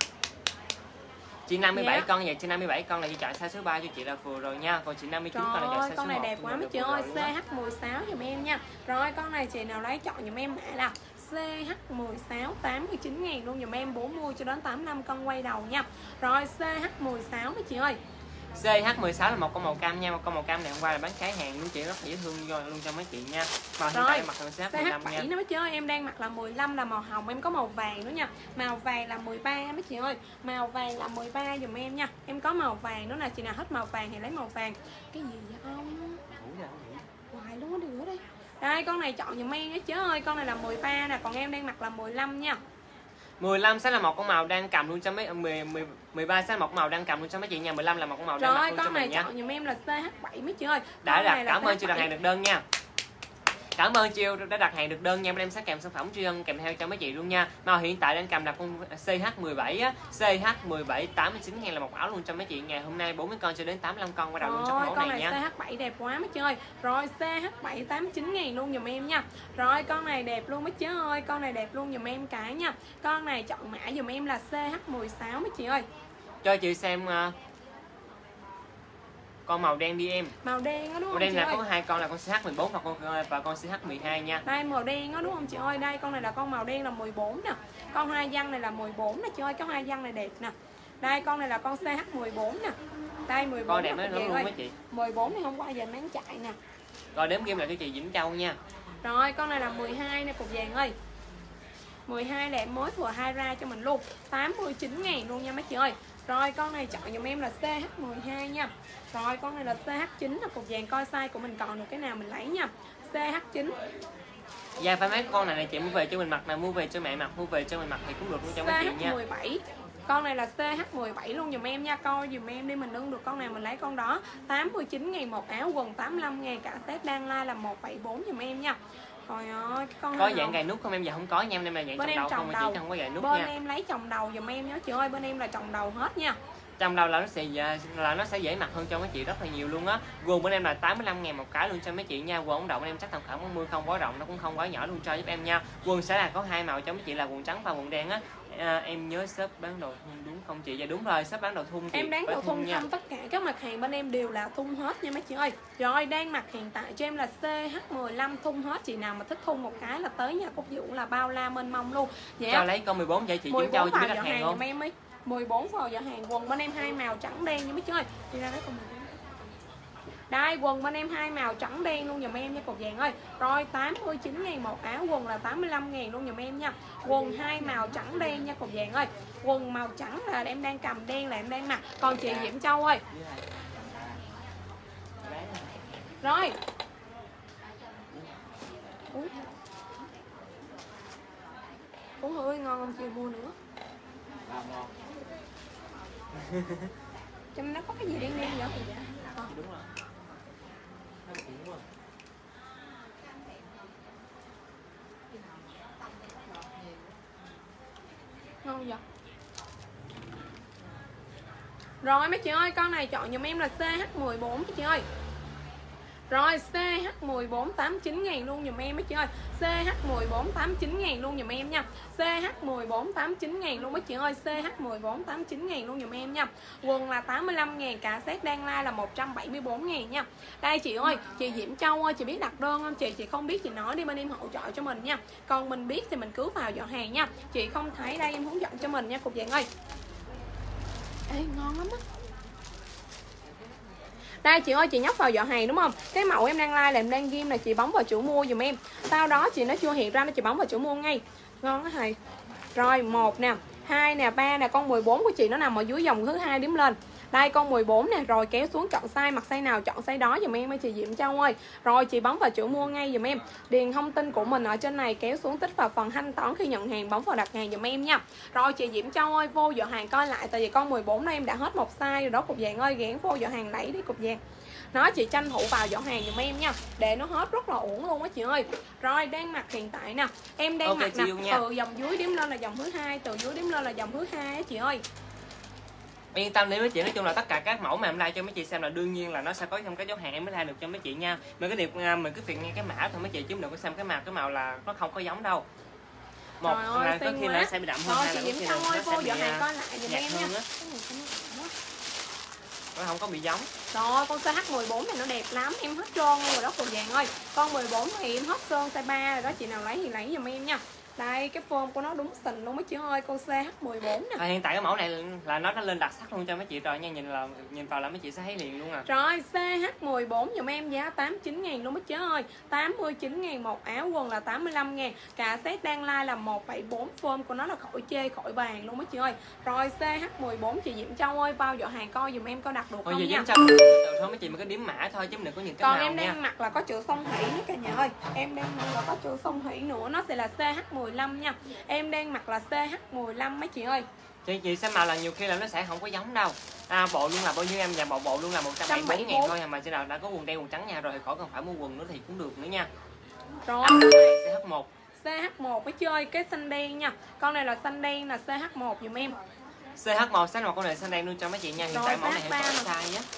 Chị 57 con vậy, chị 57 con là chị chọn size số 3 cho chị là vừa rồi nha. Còn chị 59 con là chọn size số 1. Con này đẹp quá mấy chị ơi, CH16 dùm em nha. Rồi con này chị nào lấy chọn dùm em mã là CH16 89.000 luôn dùm em, 40 cho đến 85 con quay đầu nha. Rồi CH16 mấy chị ơi. CH16 là một con màu cam nha, một con màu cam này hôm qua là bán cháy hàng luôn chị, rất dễ thương luôn cho mấy chị nha. Mà hiện tại mặc là CH15 nha. Nó mấy chị ơi, em đang mặc là 15 là màu hồng, em có màu vàng nữa nha. Màu vàng là 13 mấy chị ơi. Màu vàng là 13 dùm em nha. Em có màu vàng nữa nè, chị nào hết màu vàng thì lấy màu vàng. Cái gì vậy ông? Hoài luôn á, đừng ở đây. Đây con này chọn dùm em á chứ ơi, con này là 13 nè, còn em đang mặc là 15 nha. 15 sẽ là một con màu đang cầm luôn cho mấy 13 sẽ là một màu đang cầm luôn cho mấy chị nha. 15 là một con màu đang mặc luôn cho mình nha. Rồi con này chọn dùm em là CH7 mấy chị ơi. Đã đặt, cảm ơn chị đặt hàng được đơn nha. Cảm ơn chị đã đặt hàng được đơn nha. Bên em sẽ kèm sản phẩm tri ân kèm theo cho mấy chị luôn nha. Màu hiện tại đang cầm là con CH17 á, CH17 89.000 là một áo luôn cho mấy chị. Ngày hôm nay 40 con cho đến 85 con qua đầu luôn trong mẫu này nha. CH7 đẹp quá mấy chị ơi. Rồi CH7 89.000 luôn dùm em nha. Rồi con này đẹp luôn mấy chị ơi, con này đẹp luôn dùm em cái nha. Con này chọn mã dùm em là CH16 mấy chị ơi. Cho chị xem con màu đen đi em. Màu đen đó đúng không? Màu đen là có hai con là con CH14 và con CH12 nha. Đây màu đen đó đúng không chị ơi? Đây con này là con màu đen là 14 nè. Con hai văn này là 14 nè chị ơi, cái hai văn này đẹp nè. Đây con này là con CH14 nè. Đây 14. Con đẹp nó luôn mấy chị. 14 thì hôm qua giờ bán chạy nè. Rồi đếm game là cho chị Vĩnh Châu nha. Rồi con này là 12 nè cục vàng ơi. 12 là em mới vừa hai ra cho mình luôn. 89.000 luôn nha mấy chị ơi. Rồi con này chọn dùm em là CH12 nha. Rồi con này là CH9 là cục vàng, coi size của mình còn được cái nào mình lấy nha. CH9. Dạ phải mấy con này chị mua về cho mình mặc, mua về cho mẹ mặc, mua về cho mình mặc thì cũng được luôn cho mấy chị nha. CH17. Con này là CH17 luôn dùm em nha. Coi dùm em đi, mình ưng được con nào mình lấy con đó. 89.000 một áo, quần 85.000, cả set đang like là 174 dùm em nha. Trời ơi, con có dạng gài nút không em? Dạ không có nha, em là dạng chồng đầu không, chỉ không có gài nút nha. Bên em lấy chồng đầu dùm em nhớ chị ơi, bên em là chồng đầu hết nha. Chồng đầu là nó sẽ dễ mặc hơn cho mấy chị rất là nhiều luôn á. Quần bên em là 85.000 một cái luôn cho mấy chị nha. Quần ống động bên em chắc tầm khoảng 40, không quá rộng, nó cũng không quá nhỏ luôn cho giúp em nha. Quần sẽ là có hai màu cho mấy chị là quần trắng và quần đen á. Em nhớ shop bán đồ thun đúng không chị? Dạ đúng rồi, shop bán đồ thun chị. Em bán đồ thun không, tất cả các mặt hàng bên em đều là thun hết nha mấy chị ơi. Rồi đang mặc hiện tại cho em là CH15 thun hết. Chị nào mà thích thun một cái là tới nhà Cúc Dũng là bao la mênh mông luôn. Dạ. Cho lấy con 14 vậy chị Vĩnh Châu chị biết đặt hàng không? Em ấy 14 vào giỏ hàng. Quần bên em hai màu trắng đen nha mấy chị ơi. Đi ra đấy con mình. Đây quần bên em hai màu trắng đen luôn dùm em nha cục vàng ơi. Rồi 89.000 một áo, quần là 85.000 luôn dùm em nha. Quần hai màu trắng đen nha cục vàng ơi. Quần màu trắng là em đang cầm, đen là em đang mặc. Còn chị Diễm Châu ơi. Rồi. Uống ơi ngon không chị mua nữa. Trong nó có cái gì đen đen vậy? Đúng rồi. Ngon vậy. Rồi mấy chị ơi, con này chọn giùm em là CH14 chị ơi. Rồi CH14 89.000 luôn dùm em mấy chị ơi. CH14 89.000 luôn dùm em nha. CH14 89.000 luôn mấy chị ơi. CH14 89.000 luôn dùm em nha. Quần là 85.000, cả set đang like là 174.000 nha. Đây chị ơi, chị Diễm Châu ơi, chị biết đặt đơn không chị? Chị không biết chị nói đi bên em hỗ trợ cho mình nha. Còn mình biết thì mình cứ vào giỏ hàng nha. Chị không thấy đây em hướng dẫn cho mình nha cục vàng ơi. Ê ngon lắm á. Đây chị ơi, chị nhấp vào giỏ hàng đúng không? Cái mẫu em đang like là em đang ghim là chị bấm vào chủ mua dùm em. Sau đó chị nó chưa hiện ra nó chị bấm vào chủ mua ngay. Ngon á thầy. Rồi 1 nè, 2 nè, 3 nè, con 14 của chị nó nằm ở dưới dòng thứ 2 điểm lên. Đây con 14 nè, rồi kéo xuống chọn size, mặc size nào chọn size đó dùm em chị Diễm Châu ơi. Rồi chị bấm vào chữ mua ngay dùm em, điền thông tin của mình ở trên này, kéo xuống tích vào phần thanh toán khi nhận hàng, bấm vào đặt hàng dùm em nha. Rồi chị Diễm Châu ơi, vô giỏ hàng coi lại, tại vì con 14 đây em đã hết một size rồi đó cục vàng ơi, ghé vô giỏ hàng lấy đi cục vàng. Nó chị tranh thủ vào giỏ hàng dùm em nha, để nó hết rất là uổng luôn á chị ơi. Rồi đang mặc hiện tại nè, em đang mặc nè, từ dòng dưới đếm lên là dòng thứ hai, từ dưới đếm lên là dòng thứ hai á chị ơi. Yên tâm đi mấy chị, nói chung là tất cả các mẫu mà em like cho mấy chị xem là đương nhiên là nó sẽ có trong cái giỏ hàng em mới like được cho mấy chị nha. Mình cứ việc nghe cái mã thôi mấy chị, chứ đừng có xem cái màu là nó không có giống đâu. Một là có khi nó sẽ bị đậm hơn, hai là có khi là nó sẽ bị nhạt hơn á, nó không có bị giống. Rồi con CH14 này nó đẹp lắm, em hết trơn luôn rồi đó cô vàng ơi. Con 14 thì em hết trơn size 3 rồi đó, chị nào lấy thì lấy giùm em nha. Đây cái form của nó đúng xình luôn mấy chị ơi, con CH14 nè. Hiện tại cái mẫu này là nó lên đặc sắc luôn cho mấy chị rồi nha, nhìn vào là mấy chị sẽ thấy liền luôn à. Rồi CH14 giùm em giá 89.000 luôn mấy chị ơi. 89.000 một áo, quần là 85.000. Cả set đang like là 174, form của nó là khỏi chê khỏi bàn luôn mấy chị ơi. Rồi CH14 chị Diễm Châu ơi, vào giỏ hàng coi giùm em coi đặt được không nha. Diễm Châu thôi mấy chị mà có đếm mã thôi chứ đừng có những cái còn màu em đang nha. mặc là có chữ Song Thủy nữa cả nhà ơi. Em đang mặc là có chữ Song Thủy nữa, nó sẽ là CH15 nha. Em đang mặc là CH15 mấy chị ơi. Chị xem màu là nhiều khi là nó sẽ không có giống đâu. Bộ luôn là bao nhiêu em, và bộ luôn là 174.000 thôi, mà chị nào đã có quần đen quần trắng nha rồi thì khỏi cần phải mua quần nữa thì cũng được nữa nha. Rồi CH1 CH1 mấy chị ơi, cái xanh đen nha. Con này là xanh đen là CH1 dùm em. CH1 sẽ là một con này xanh đen luôn cho mấy chị nha. Hiện tại mẫu này hay có size nhé.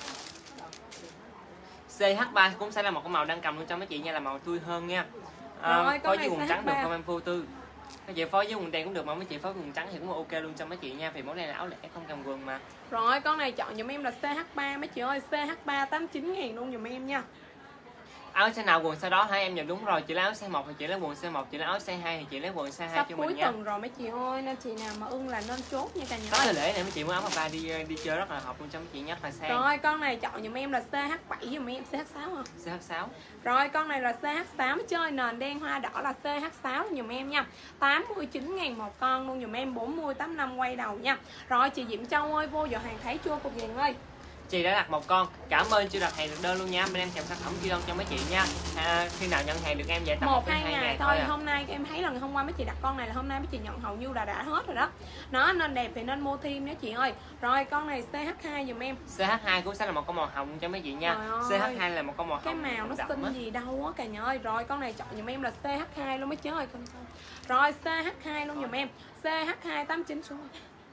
CH3 cũng sẽ là một con màu đang cầm luôn cho mấy chị nha, là màu tươi hơn nha. Phối với quần trắng được không em vô tư? Các chị phối với quần đen cũng được, mà mấy chị phối quần trắng thì cũng ok luôn cho mấy chị nha, vì mẫu này là áo lẻ không cầm quần mà. Rồi con này chọn giùm em là CH3 mấy chị ơi, CH3 89.000 luôn giùm em nha. Áo size nào quần size đó hả em? Dạ đúng rồi, chị lấy áo size 1 thì chị lấy quần size 1, chị lấy áo size 2 thì chị lấy quần size 2 cho mình nha. Sắp cuối tuần rồi mấy chị ơi, nên chị nào mà ưng là nên chốt nha cả nhà. Đó là lễ này mấy chị mua áo ba đi chơi rất là hợp luôn cho mấy chị nhất là sang. Rồi con này chọn giùm em là CH7 giùm em, CH6 không? CH6. Rồi con này là CH6 mới chơi, nền đen hoa đỏ là CH6 giùm em nha. 89.000 một con luôn giùm em, 40 85 quay đầu nha. Rồi chị Diễm Châu ơi, vô giỏ hàng thấy chưa cục vàng ơi. Chị đã đặt một con, cảm ơn chưa đặt hàng được đơn luôn nha. Bên em kèm sản phẩm ghi đơn cho mấy chị nha. Khi nào nhận hàng được em vậy tầm 1-2 ngày thôi à. Hôm nay em thấy là hôm qua mấy chị đặt con này là hôm nay mấy chị nhận hầu như là đã hết rồi đó. Nó nên đẹp thì nên mua thêm nha chị ơi. Rồi con này CH2 giùm em. CH2 cũng sẽ là một con màu hồng cho mấy chị nha. CH2 là một con màu hồng. Cái màu nó xinh gì đâu á cả nhà ơi. Rồi con này chọn giùm em là CH2 luôn mấy chị ơi. Rồi CH2 luôn giùm em. CH2 89 số.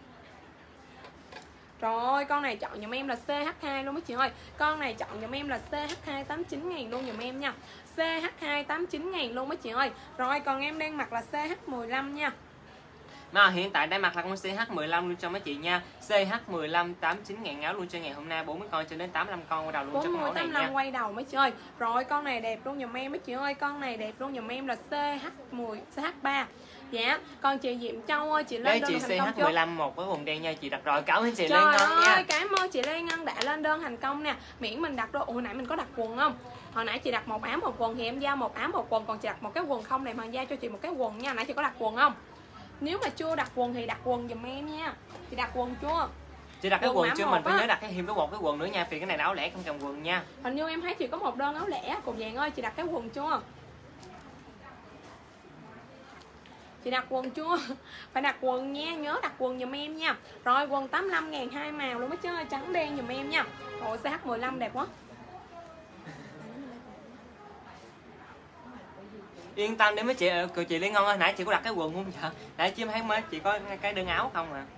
Rồi con này chọn giùm em là CH2 luôn mấy chị ơi. Con này chọn giùm em là CH2 89.000 luôn giùm em nha. CH2 89.000 luôn mấy chị ơi. Rồi còn em đang mặc là CH15 nha. Mà hiện tại đang mặc là con CH15 luôn cho mấy chị nha. CH15 89.000 áo luôn cho ngày hôm nay, 40 con cho đến 85 con quay đầu luôn cho mẫu này nha. 85 quay đầu mấy chị ơi. Rồi con này đẹp luôn giùm em mấy chị ơi. Con này đẹp luôn giùm em là CH3. Dạ, còn chị Diễm Châu ơi, chị lên đơn thành công chưa? CH15 một cái quần đen nha, chị đặt rồi, cảm ơn chị Lê Ngân nha. Trời ơi, cảm ơn chị Lê Ngân đã lên đơn thành công nè. Miễn mình đặt rồi, hồi nãy mình có đặt quần không? Hồi nãy chị đặt một áo một quần thì em giao một áo một quần, còn chị đặt một cái quần không này mà giao cho chị một cái quần nha. Nãy chị có đặt quần không? Nếu mà chưa đặt quần thì đặt quần giùm em nha. Chị đặt quần chưa? Chị đặt cái quần chưa, mình phải nhớ đặt thêm một cái quần nữa nha, vì cái này là áo lẻ không cầm quần nha. Hình như em thấy chị có một đơn áo lẻ, cục vàng ơi, chị đặt cái quần chưa? Chị đặt quần chưa? Phải đặt quần nha, nhớ đặt quần giùm em nha. Rồi quần 85.000 hai màu luôn mấy chứ ơi, trắng đen giùm em nha. Rồi CH15 đẹp quá. Yên tâm để mấy chị Liên Ngon ơi, nãy chị có đặt cái quần không vậy? Nãy chị thấy mới chị có cái đơn áo không à?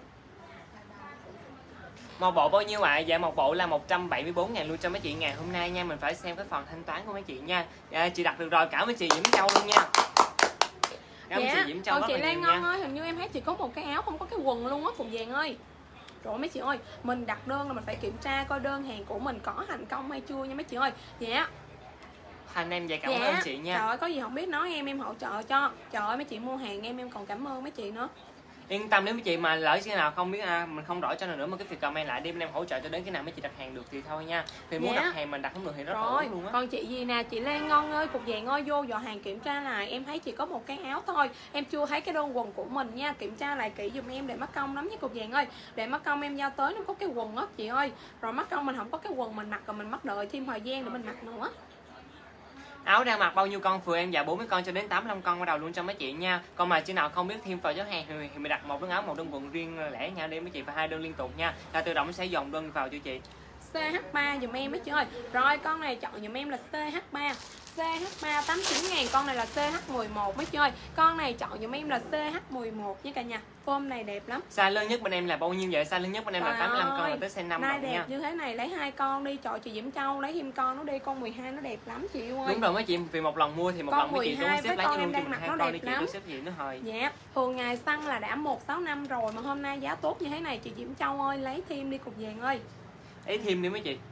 Một bộ bao nhiêu ạ? Dạ một bộ là 174.000 luôn cho mấy chị ngày hôm nay nha. Mình phải xem cái phần thanh toán của mấy chị nha. Chị đặt được rồi, cảm ơn chị Diễm Châu luôn nha. Dạ, còn chị Lan Ngon ơi, hình như em thấy chị có một cái áo không có cái quần luôn á, Phụng Vàng ơi. Rồi mấy chị ơi, mình đặt đơn là mình phải kiểm tra coi đơn hàng của mình có thành công hay chưa nha mấy chị ơi. Dạ. Thành em vậy cảm ơn chị nha. Trời ơi, có gì không biết nói em hỗ trợ cho. Trời ơi mấy chị mua hàng em còn cảm ơn mấy chị nữa. Yên tâm, nếu mấy chị mà lỡ khi nào không biết mình không đổi cho nào nữa mà cái việc comment lại đi, bên em hỗ trợ cho đến cái nào mấy chị đặt hàng được thì thôi nha. Vì muốn đặt hàng mình đặt không được thì rất là ổn luôn á. Còn chị gì nè, chị Lan Ngon ơi, cục vàng ơi, vô giỏ hàng kiểm tra lại, em thấy chỉ có một cái áo thôi, em chưa thấy cái đơn quần của mình nha, kiểm tra lại kỹ giùm em để mất công lắm nha cục vàng ơi. Để mất công em giao tới nó có cái quần á chị ơi, rồi mất công mình không có cái quần mình mặc, rồi mình mất đợi thêm thời gian để mình mặc nữa. Áo đang mặc bao nhiêu con phường em dạ 40 con cho đến 85 con bắt đầu luôn cho mấy chị nha. Còn mà chị nào không biết thêm vào giỏ hàng thì mình đặt một đơn áo, một đơn quần riêng lẻ nha, để mấy chị và 2 đơn liên tục nha, là tự động sẽ dòng đơn vào cho chị. CH3 dùm em mấy chị ơi. Rồi con này chọn dùm em là CH3. CH3 89.000, con này là CH11 mấy chị ơi. Con này chọn dùm em là CH11 nha cả nhà. Form này đẹp lắm. Size lớn nhất bên em là bao nhiêu vậy? Size lớn nhất bên em là 85 con là tới size 5 này đồng đẹp nha. như thế này lấy 2 con đi, trời chị Diễm Châu lấy thêm con nó đi, con 12 nó đẹp lắm chị ơi. Đúng rồi mấy chị, vì một lần mua thì một lần mấy chị đúng xếp lấy cho luôn chị, 2 con đi chị tôi xếp gì nó hồi. Dạ, thường ngày xăng là đã 165 rồi mà hôm nay giá tốt như thế này chị Diễm Châu ơi, lấy thêm đi cục vàng ơi. Lấy thêm đi mấy chị.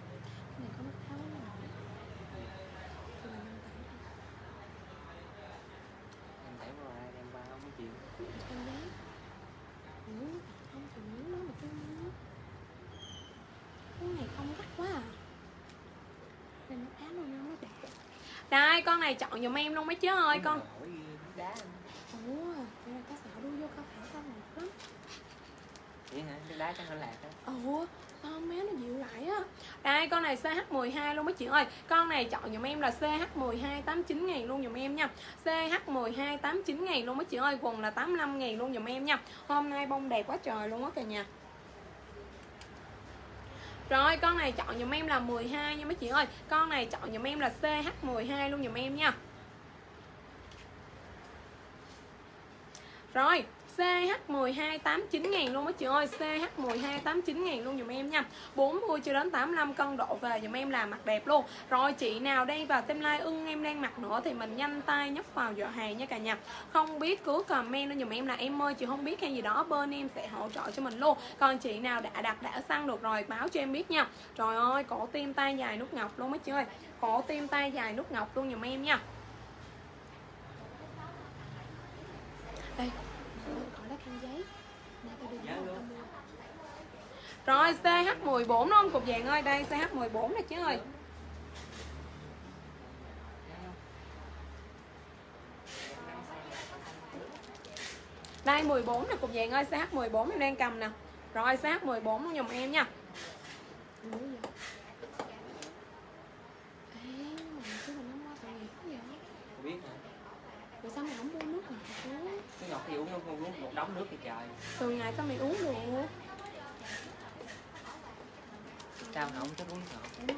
Đây con này chọn giùm em luôn mấy chứ ơi con. Ủa, đây là có sợ đu vô có phải không một lắm. Vậy hả? Cái đá chắc nó lạc á. Ủa, con méo nó dịu lại á. Đây con này CH12 luôn mấy chị ơi. Con này chọn giùm em là CH12 89.000 luôn giùm em nha. CH12 89.000 luôn mấy chị ơi, quần là 85.000 luôn giùm em nha. Hôm nay bông đẹp quá trời luôn á cả nhà. Rồi con này chọn giùm em là 12 nha mấy chị ơi. Con này chọn giùm em là CH12 luôn giùm em nha. Rồi CH12 89.000 luôn mấy chị ơi. CH12 89.000 luôn dùm em nha. 40 cho đến 85 cân độ về dùm em làm mặt đẹp luôn. Rồi chị nào đang vào tem like ưng em đang mặc nữa thì mình nhanh tay nhấp vào giỏ hàng nha cả nhà. Không biết cứ comment lên dùm em là em ơi chị không biết hay gì đó, bên em sẽ hỗ trợ cho mình luôn. Còn chị nào đã đặt đã săn được rồi báo cho em biết nha. Trời ơi cổ tim tay dài nút ngọc luôn mấy chị ơi. Cổ tim tay dài nút ngọc luôn dùm em nha. Đây khỏi lá khăn giấy. Rồi CH14 đúng không cục vàng ơi, đây CH14 nè chứ ơi. Đây 14 nè cục vàng ơi, CH14 em đang cầm nè. Rồi CH14 luôn giùm em nha. Biết hả? Rồi sao mày không uống nước ngọt hả? Nước ngọt thì uống một đống nước thì trời. Từ ngày sao mày uống được? Sao không thích uống ngọt?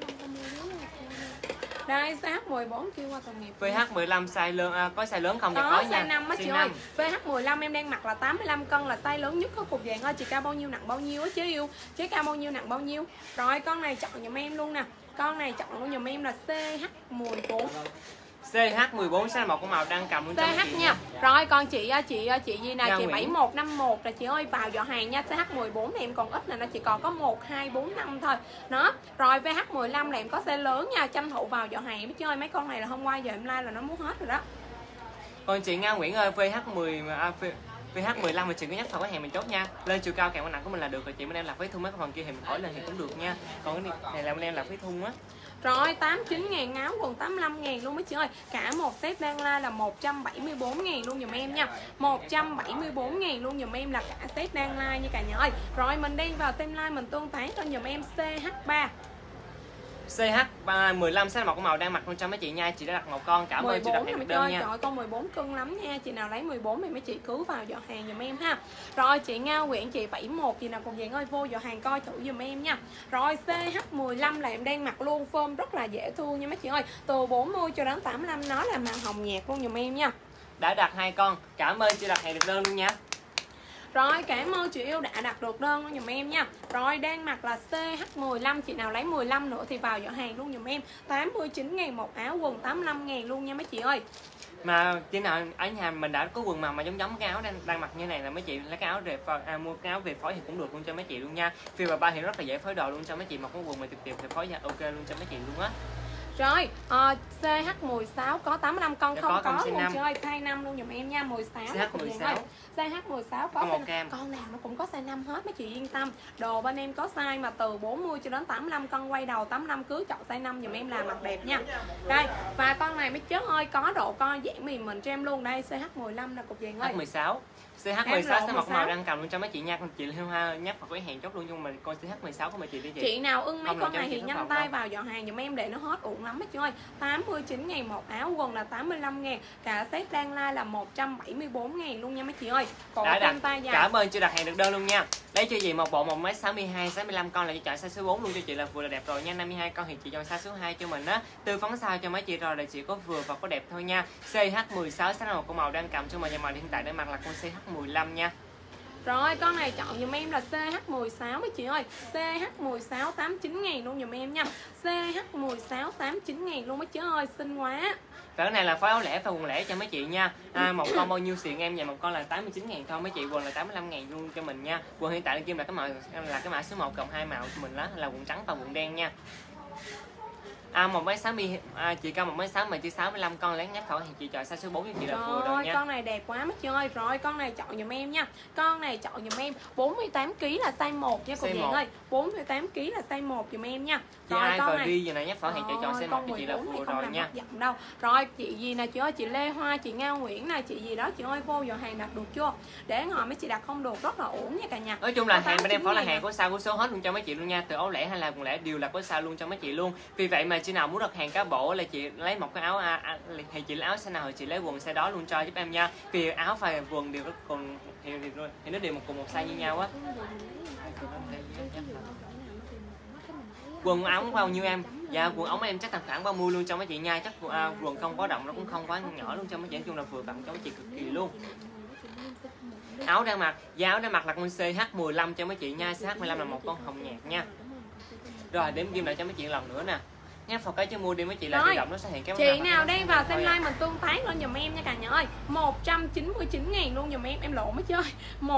Đây CH14 kêu qua tội nghiệp. VH15 size lớn có size lớn không? Có nha. Size 5 á chị ơi. VH15 em đang mặc là 85 cân là size lớn nhất có cục vàng ơi. Chị cao bao nhiêu nặng bao nhiêu á chứ yêu. Chị cao bao nhiêu nặng bao nhiêu. Rồi con này chọn giùm em luôn nè. Con này chọn luôn giùm em là CH14. CH14 size 1 của màu đang cầm luôn cho CH chị nha. Rồi còn chị gì nè, chị Nguyễn. 7151 là chị ơi vào giỏ hàng nha. CH14 này em còn ít nè, nó chỉ còn có 1 2 4 5 thôi. Đó. Rồi VH15 là em có size lớn nha, tranh thủ vào giỏ hàng biết chơi mấy con này là hôm qua giờ em like là nó muốn hết rồi đó. Còn chị Nga Nguyễn ơi, VH15 thì chị cứ nhắc vào cái hàng mình chốt nha. Lên chiều cao kèm nặng của mình là được rồi chị, bên em là phí thun mấy cái phần kia thì mình khỏi lên thì cũng được nha. Còn cái này là bên em là phí thun á. Rồi 89.000 áo quần 85.000 luôn mấy chị ơi. Cả một set đang like là 174.000 luôn dùm em nha. 174.000 luôn dùm em là cả set đang like nha cả nhà ơi. Rồi mình đi vào xem like mình tương tác cho dùm em CH3. CH15 size 1 của màu đang mặc luôn cho mấy chị nha. Chị đã đặt một con, cảm ơn chị đặt hàng đơn nha. Trời con 14 cân lắm nha. Chị nào lấy 14 thì mấy chị cứ vào giỏ hàng dùm em ha. Rồi chị Nga Nguyễn chị 71 chị nào cùng dạng ơi vô giỏ hàng coi thử dùm em nha. Rồi CH15 là em đang mặc luôn, form rất là dễ thương nha mấy chị ơi. Từ 40 cho đến 85 nó là màu hồng nhạt luôn dùm em nha. Đã đặt 2 con, cảm ơn chị đặt hàng được đơn luôn nha. Rồi cảm ơn chị yêu đã đặt được đơn luôn dùm em nha. Rồi đang mặc là CH15, chị nào lấy 15 nữa thì vào giỏ hàng luôn dùm em. 89.000 một áo, quần 85.000 luôn nha mấy chị ơi. Mà chị nào ở nhà mình đã có quần mà giống cái áo đang mặc như này là mấy chị lấy cái áo về mua cái áo về phối thì cũng được luôn cho mấy chị luôn nha. Phi và ba thì rất là dễ phối đồ luôn cho mấy chị, mặc cái quần mà tiệp thì phối ra ok luôn cho mấy chị luôn á. Rồi, CH16 có 85 con, Dạ, không có có size luôn 5. chị ơi, size 5 luôn giùm em nha, 16. CH16. CH16 có Con màu size cam. con nào nó cũng có size 5 hết mấy chị yên tâm. Đồ bên em có size mà từ 40 cho đến 85, con quay đầu 85 cứ chọn size 5 giùm em là mặt đẹp nha. Đây, và con này mấy chớt ơi có độ co giãn mềm mình cho em luôn đây, CH15 là cục vàng ơi. CH16. CH16 Em sẽ một 16. màu đang cầm luôn cho mấy chị nha. Con chị Hiêu Hoa nhắc vào cái hàng chốt luôn, nhưng mà con CH16 của mấy chị đi chị. Chị nào ưng mấy Không, con là này cho thì chị nhanh thất tay vọng vào dọn hàng giùm em để nó hết uổng lắm mấy chị ơi. 89.000 một áo, quần là 85.000, cả set đang like là 174.000 luôn nha mấy chị ơi. Cổ Đã đặt. trên tay dài. Cảm ơn chưa đặt hàng được đơn luôn nha. Lấy cho gì một bộ 1m62, 65 con là chị chọn size số 4 luôn cho chị là vừa là đẹp rồi nha. 52 con thì chị chọn size số 2 cho mình á. Tư vấn sao cho mấy chị rồi là chỉ có vừa và có đẹp thôi nha. CH16 sẽ là một con màu đang cầm cho mình, nhưng mà hiện tại đang mặc là con CH15 nha. Rồi con này chọn giùm em là CH16 mấy chị ơi. CH16 89.000 luôn giùm em nha. CH16 89.000 luôn mấy chị ơi, xinh quá. Và cái này là phối áo lẻ và quần lẻ cho mấy chị nha. Một con bao nhiêu xịn em, và một con là 89.000 thôi mấy chị, quần là 85.000 luôn cho mình nha. Quần hiện tại là kim là cái mã số 1 cộng 2 màu cho mình đó là quần trắng và quần đen nha. 1m60, chị cao 1m6 mà chị 65 con lén nháp khẩu thì chị chọn size số 4 cho chị là vừa rồi nha. Con này đẹp quá mấy chị ơi. Rồi con này chọn giùm em nha. Con này chọn giùm em 48kg là size 1 nha cô Vàng ơi. 48kg là size 1 giùm em nha. Chị ai còn đi giờ này nháp khẩu thì chị chọn size 1 cho chị là vừa rồi nha. Đâu. Rồi chị gì nè chị ơi, chị Lê Hoa, chị Ngao Nguyễn nè, chị gì đó chị ơi, vô vào hàng đặt được chưa? Để ngồi mấy chị đặt không được rất là uổng nha cả nhà. Nói chung là hàng bên em phải là hàng có sao có số hết luôn cho mấy chị luôn nha. Từ áo lẻ hay là quần lẻ đều là có sao luôn cho mấy chị luôn. Vì vậy mà chị nào muốn đặt hàng cá bộ là chị lấy một cái áo thì chị lấy áo size nào thì chị lấy quần size đó luôn cho giúp em nha. Vì áo và quần đều còn thì nó đều cùng một size như nhau á. Quần ống bao nhiêu em? Dạ quần ống em chắc tầm khoảng 30 luôn cho mấy chị nha. Chắc quần không quá rộng, nó cũng không quá nhỏ luôn cho mấy chị. Nói chung là vừa vặn cho mấy chị cực kỳ luôn. Áo đang mặc, áo đang mặc là con CH15 cho mấy chị nha. CH15 là một con hồng nhạt nha. Rồi đếm ghim lại cho mấy chị lần nữa nè. Nhắc vào cái chứ mua đi mấy chị là tự động nó sẽ hiện cái chị nào đang vào xem like mình tương tác lên giùm em nha cả nhà ơi. 199.000 luôn giùm em lộn mới chơi.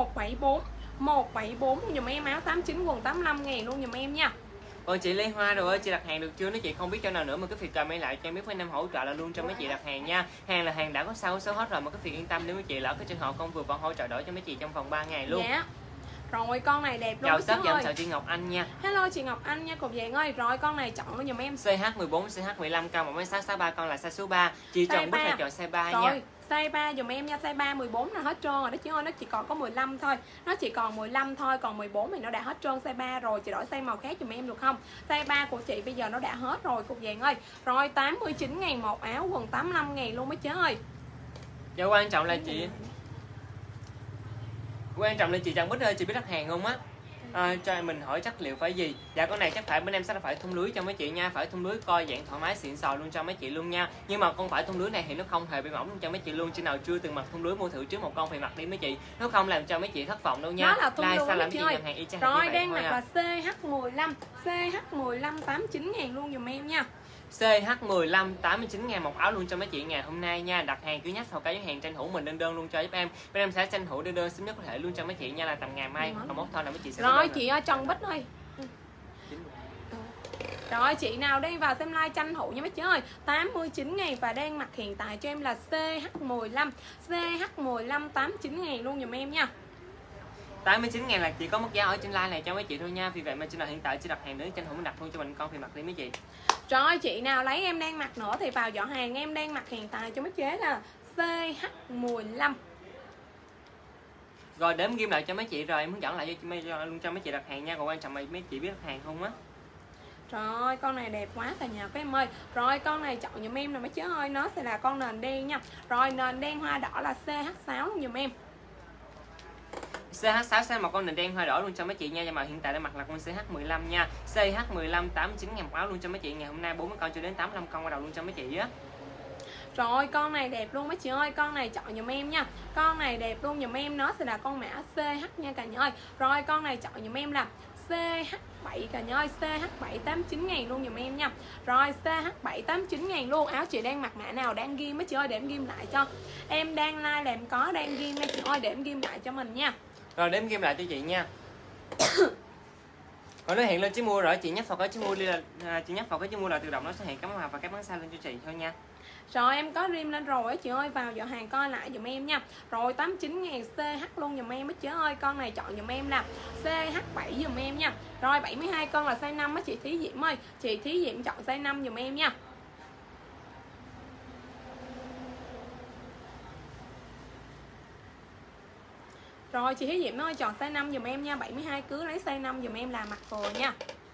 174 luôn giùm em, áo 89 quần 85.000 luôn giùm em nha. Còn chị Lê Hoa rồi chị đặt hàng được chưa? Nếu chị không biết chỗ nào nữa mà cứ việc comment lại cho em biết, với em hỗ trợ là luôn cho mấy chị đặt hàng nha. Hàng là hàng đã có sao số hết rồi mà cứ việc yên tâm, nếu mấy chị lỡ cái trường hợp không vừa vẫn hỗ trợ đổi cho mấy chị trong vòng 3 ngày luôn. Dạ. Rồi con này đẹp luôn. Chào sếp, chào chị Ngọc Anh nha. Hello chị Ngọc Anh nha, cục vàng ơi. Rồi con này chọn luôn giùm em. CH14, CH15 cao 1m63 con là size số 3. Chị chọn bích là chọn size 3 nha. Size 3 dùm em nha, size 3 14 là hết trơn rồi đó chị ơi, nó chỉ còn có 15 thôi. Nó chỉ còn 15 thôi, còn 14 thì nó đã hết trơn size 3 rồi, chị đổi size màu khác dùm em được không? Size 3 của chị bây giờ nó đã hết rồi cục vàng ơi. Rồi 89.000 một áo, quần 85.000 luôn mấy chế ơi. Dạ quan trọng là chị Trần Bích ơi, chị biết đặt hàng không á? Cho mình hỏi chất liệu phải gì? Dạ con này chắc phải bên em sẽ phải thun lưới cho mấy chị nha, phải thun lưới coi dạng thoải mái xịn sò luôn cho mấy chị luôn nha. Nhưng mà con phải thun lưới này thì nó không hề bị mỏng luôn cho mấy chị luôn. Chị nào chưa từng mặc thun lưới mua thử trước một con thì mặc đi mấy chị, nó không làm cho mấy chị thất vọng đâu nha. Nó là thun lưới sao làm chị gì ơi. hàng y chang rồi đang mặc là CH15 89.000 luôn dùm em nha. CH15 89.000 một áo luôn cho mấy chị ngày hôm nay nha. Đặt hàng cứ nhắc vào cái hàng tranh thủ mình đơn luôn cho giúp em. Bên em sẽ tranh thủ đơn sớm nhất có thể luôn cho mấy chị nha, là tầm ngày mai hoặc mốt thôi là mấy chị sẽ. Rồi chị ơi, Trần Bích ơi. Rồi chị nào đang vào xem like tranh thủ nha mấy chị ơi. 89.000 và đang mặc hiện tại cho em là CH15. CH15 89.000 luôn dùm em nha. 89.000 là chỉ có mức giá ở trên like này cho mấy chị thôi nha. Vì vậy mà trên nào hiện tại chỉ đặt hàng đến tranh thủ mình đặt luôn cho mình con thì mặc đi mấy chị. Rồi chị nào lấy em đang mặc nữa thì vào dọn hàng em đang mặc hiện tại cho mấy chế là CH15. Rồi đếm ghim lại cho mấy chị rồi em hướng dẫn lại luôn cho mấy chị đặt hàng nha. Còn quan trọng là mấy chị biết đặt hàng không á. Rồi con này đẹp quá cả nhà các em ơi. Rồi con này chọn giùm em là mấy chế ơi, nó sẽ là con nền đen nha. Rồi nền đen hoa đỏ là CH6 luôn dùm em. CH6 sẽ một con nền đen hoa đỏ luôn cho mấy chị nha. Nhưng mà hiện tại đang mặc là con CH15 nha. CH15 89.000 một áo luôn cho mấy chị ngày hôm nay, 40 con cho đến 85 con qua đầu luôn cho mấy chị á. Rồi con này đẹp luôn mấy chị ơi, con này chọn giùm em nha. Con này đẹp luôn dùm em, nó sẽ là con mã CH nha cả nhà ơi. Rồi con này chọn giùm em là CH7 cả nhà ơi, CH7 89.000 luôn dùm em nha. Rồi CH7 89.000 luôn. Áo chị đang mặc mã nào đang ghim mấy chị ơi, để em ghim lại cho. Em đang like là em có đang ghim nha chị ơi, để em ghim lại cho mình nha. Rồi đếm ghim lại cho chị nha. Còn nó hiện lên chứ mua rồi, chị nhấp vào cái chứ mua đi là chị nhấp vào cái chứ mua là tự động nó sẽ hiện cái mã và cái bán xa lên cho chị thôi nha. Rồi em có rim lên rồi á chị ơi, vào giỏ hàng coi lại dùm em nha. Rồi 89.000 CH luôn dùm em á chị ơi. Con này chọn dùm em là CH7 dùm em nha. Rồi 72 con là size 5 á chị Thí Diễm ơi. Chị Thí Diễm chọn size 5 dùm em nha. Rồi chị Thí Diễm ơi chọn size 5 dùm em nha. 72 cứ lấy size 5 dùm em là mặc vừa nha.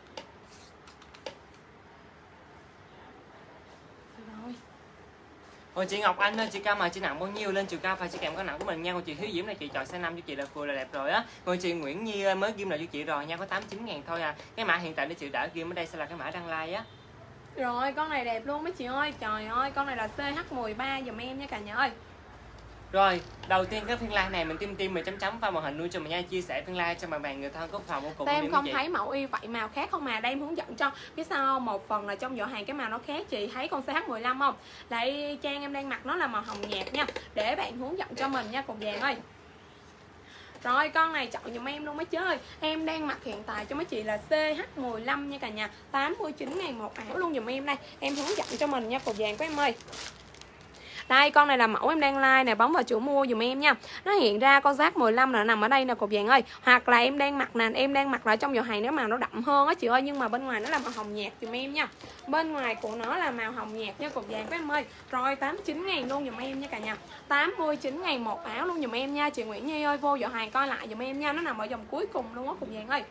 Còn chị Ngọc Anh ơi, chị cao mà chị nặng bao nhiêu lên chiều cao và chị kèm có nặng của mình nha. Còn chị Hiếu Diễm là chị chọn size 5 cho chị là vừa là đẹp rồi á. Còn chị Nguyễn Nhi ơi, mới ghim lại cho chị rồi nha, có 89.000 thôi à. Cái mã hiện tại để chị đã ghim ở đây sẽ là cái mã đăng like á. Rồi con này đẹp luôn mấy chị ơi. Trời ơi con này là CH13 dùm em nha cả nhà ơi. Rồi, đầu tiên cái phiên like này mình tim mình chấm vào màn hình luôn cho mình nha, chia sẻ phiên like cho bạn người thân có phòng vô cùng. Em không thấy mẫu y vậy màu khác không mà đây em hướng dẫn cho. Biết sao không? Một phần là trong giỏ hàng cái màu nó khác, chị thấy con CH15 không? Lại trang em đang mặc nó là màu hồng nhạt nha. Để bạn hướng dẫn cho mình nha cục vàng ơi. Rồi con này chọn giùm em luôn mấy chơi. Em đang mặc hiện tại cho mấy chị là CH15 nha cả nhà. 89.000 một áo luôn giùm em đây. Em hướng dẫn cho mình nha cục vàng của em ơi. Đây con này là mẫu em đang like nè, bấm vào chỗ mua dùm em nha. Nó hiện ra con rác 15 là nằm ở đây nè cục vàng ơi. Hoặc là em đang mặc nè, em đang mặc lại trong giỏ hàng nếu mà nó đậm hơn á chị ơi, nhưng mà bên ngoài nó là màu hồng nhạt dùm em nha. Bên ngoài của nó là màu hồng nhạt nha cục vàng của em ơi. Rồi 89.000 luôn dùm em nha cả nhà. 89.000 một áo luôn dùm em nha. Chị Nguyễn Nhi ơi vô giỏ hàng coi lại dùm em nha, nó nằm ở dòng cuối cùng luôn á cục vàng ơi.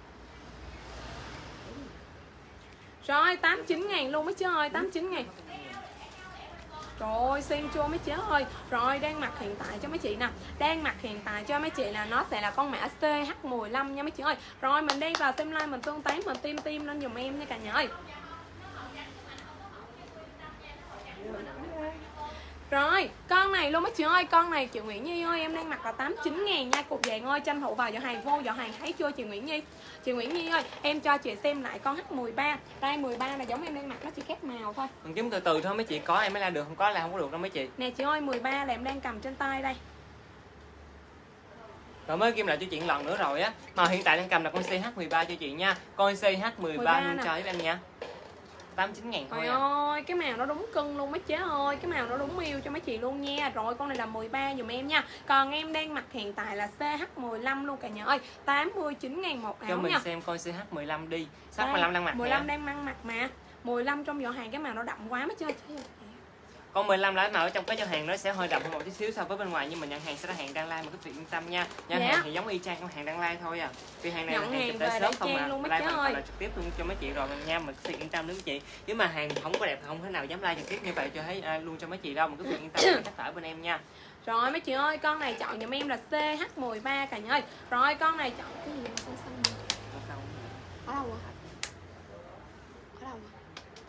Rồi 89.000 luôn mấy chứ ơi, 89.000. Rồi xem chưa mấy chế ơi. Rồi đang mặc hiện tại cho mấy chị nè. Đang mặc hiện tại cho mấy chị là nó sẽ là con mã CH15 nha mấy chị ơi. Rồi mình đi vào xem like mình tương tác mình tim lên dùm em nha cả nhà ơi. Rồi, con này luôn mấy chị ơi, con này chị Nguyễn Nhi ơi, em đang mặc là 89.000 nha cục vàng ơi, tranh thủ vào giỏ hàng vô giỏ hàng thấy chưa chị Nguyễn Nhi? Chị Nguyễn Nhi ơi, em cho chị xem lại con H13. Đây 13 là giống em đang mặc, nó chỉ khác màu thôi. Mình kiếm từ từ thôi mấy chị, có em mới la được, không có là không có được đâu mấy chị. Nè chị ơi, 13 là em đang cầm trên tay đây. Rồi mới ghim lại cho chị lần nữa rồi á. Mà hiện tại đang cầm là con CH13 cho chị nha. Con CH13 luôn cho em nha. 89.000 thôi. Trời ơi, cái màu nó đúng cưng luôn mấy chế ơi. Cái màu nó đúng yêu cho mấy chị luôn nha. Rồi con này là 13 dùm em nha. Còn em đang mặc hiện tại là CH15 luôn cả nhà ơi. 89.000 một áo cho mình nha. xem coi CH15 đi. CH15 đang mặc 15 đang mang mặc mà. 15 trong giỏ hàng cái màu nó đậm quá mấy chơi. Con 15 lá màu ở trong cái giỏ hàng nó sẽ hơi đậm hơn một chút xíu so với bên ngoài, nhưng mà nhận hàng sẽ là hàng đăng like mà các vị yên tâm nha. Nhận hàng thì giống y chang con hàng đăng like thôi à. Vì hàng này là hàng chụp để shop không mà. Like hoàn là trực tiếp luôn cho mấy chị rồi nha, mình các vị yên tâm nữa các chị. Nếu mà hàng không có đẹp không thể nào dám like trực tiếp như vậy cho thấy luôn cho mấy chị đâu, mà các vị yên tâm tất cả bên em nha. Rồi mấy chị ơi, con này chọn giùm em là CH13 cả nhà ơi. Rồi con này chọn cái gì mà xanh xanh ở đâu à? Ở đâu à?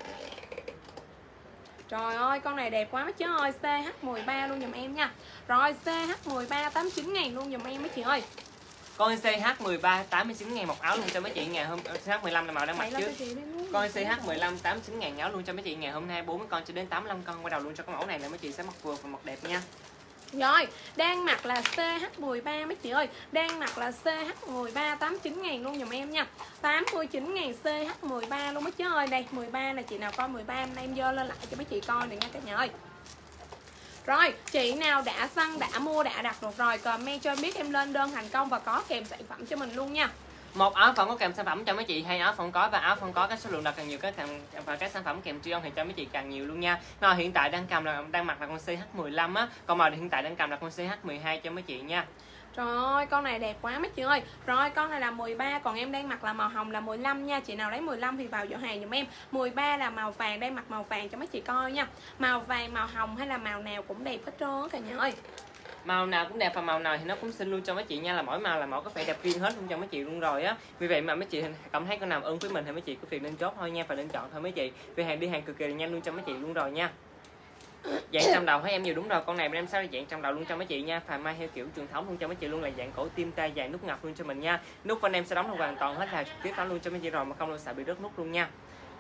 Trời ơi, con này đẹp quá mấy chị ơi, CH13 luôn giùm em nha. Rồi CH13 89.000 luôn giùm em mấy chị ơi. Con CH13 89.000 một áo luôn cho mấy chị ngày hôm CH15 là màu đang mặc trước. Con CH15 89.000 áo luôn cho mấy chị ngày hôm nay 40 con cho đến 85 con quay đầu luôn cho cái mẫu này là mấy chị sẽ mặc vừa và mặc đẹp nha. Rồi, đang mặc là CH13 mấy chị ơi. Đang mặc là CH13 89.000 luôn dùm em nha. 89.000 CH13 luôn mấy chị ơi. Đây 13 là chị nào coi 13 em dơ lên lại cho mấy chị coi này nha cả nhà ơi. Rồi, chị nào đã săn, đã mua, đã đặt được rồi comment cho em biết em lên đơn thành công và có kèm sản phẩm cho mình luôn nha. Một áo phỏng có kèm sản phẩm cho mấy chị, hay áo phỏng có và áo phỏng có cái số lượng đặt càng nhiều và cái sản phẩm kèm tri ân thì cho mấy chị càng nhiều luôn nha. Mà hiện tại đang mặc là con CH15 á, còn màu hiện tại đang cầm là con CH12 cho mấy chị nha. Trời ơi, con này đẹp quá mấy chị ơi. Rồi, con này là 13, còn em đang mặc là màu hồng là 15 nha. Chị nào lấy 15 thì vào giỏ hàng giùm em. 13 là màu vàng, đang mặc màu vàng cho mấy chị coi nha. Màu vàng, màu hồng hay là màu nào cũng đẹp hết trơn cả nhà ơi. Màu nào cũng đẹp và màu nào thì nó cũng xinh luôn cho mấy chị nha, là mỗi màu là mỗi có vẻ đẹp riêng hết luôn cho mấy chị luôn rồi á. Vì vậy mà mấy chị cảm thấy con nào ưng với mình thì mấy chị cứ việc nên chốt thôi nha, và nên chọn thôi mấy chị. Vì hàng đi hàng cực kỳ nhanh luôn cho mấy chị luôn rồi nha. Dạng trong đầu thấy em nhiều đúng rồi, con này bên em sẽ là dạng trong đầu luôn cho mấy chị nha. Phà mai theo kiểu truyền thống luôn cho mấy chị luôn, là dạng cổ tim tay dài nút ngọc luôn cho mình nha. Nút bên em sẽ đóng hoàn toàn hết là trực tiếp đóng luôn cho mấy chị rồi, mà không lo sợ bị rớt nút luôn nha.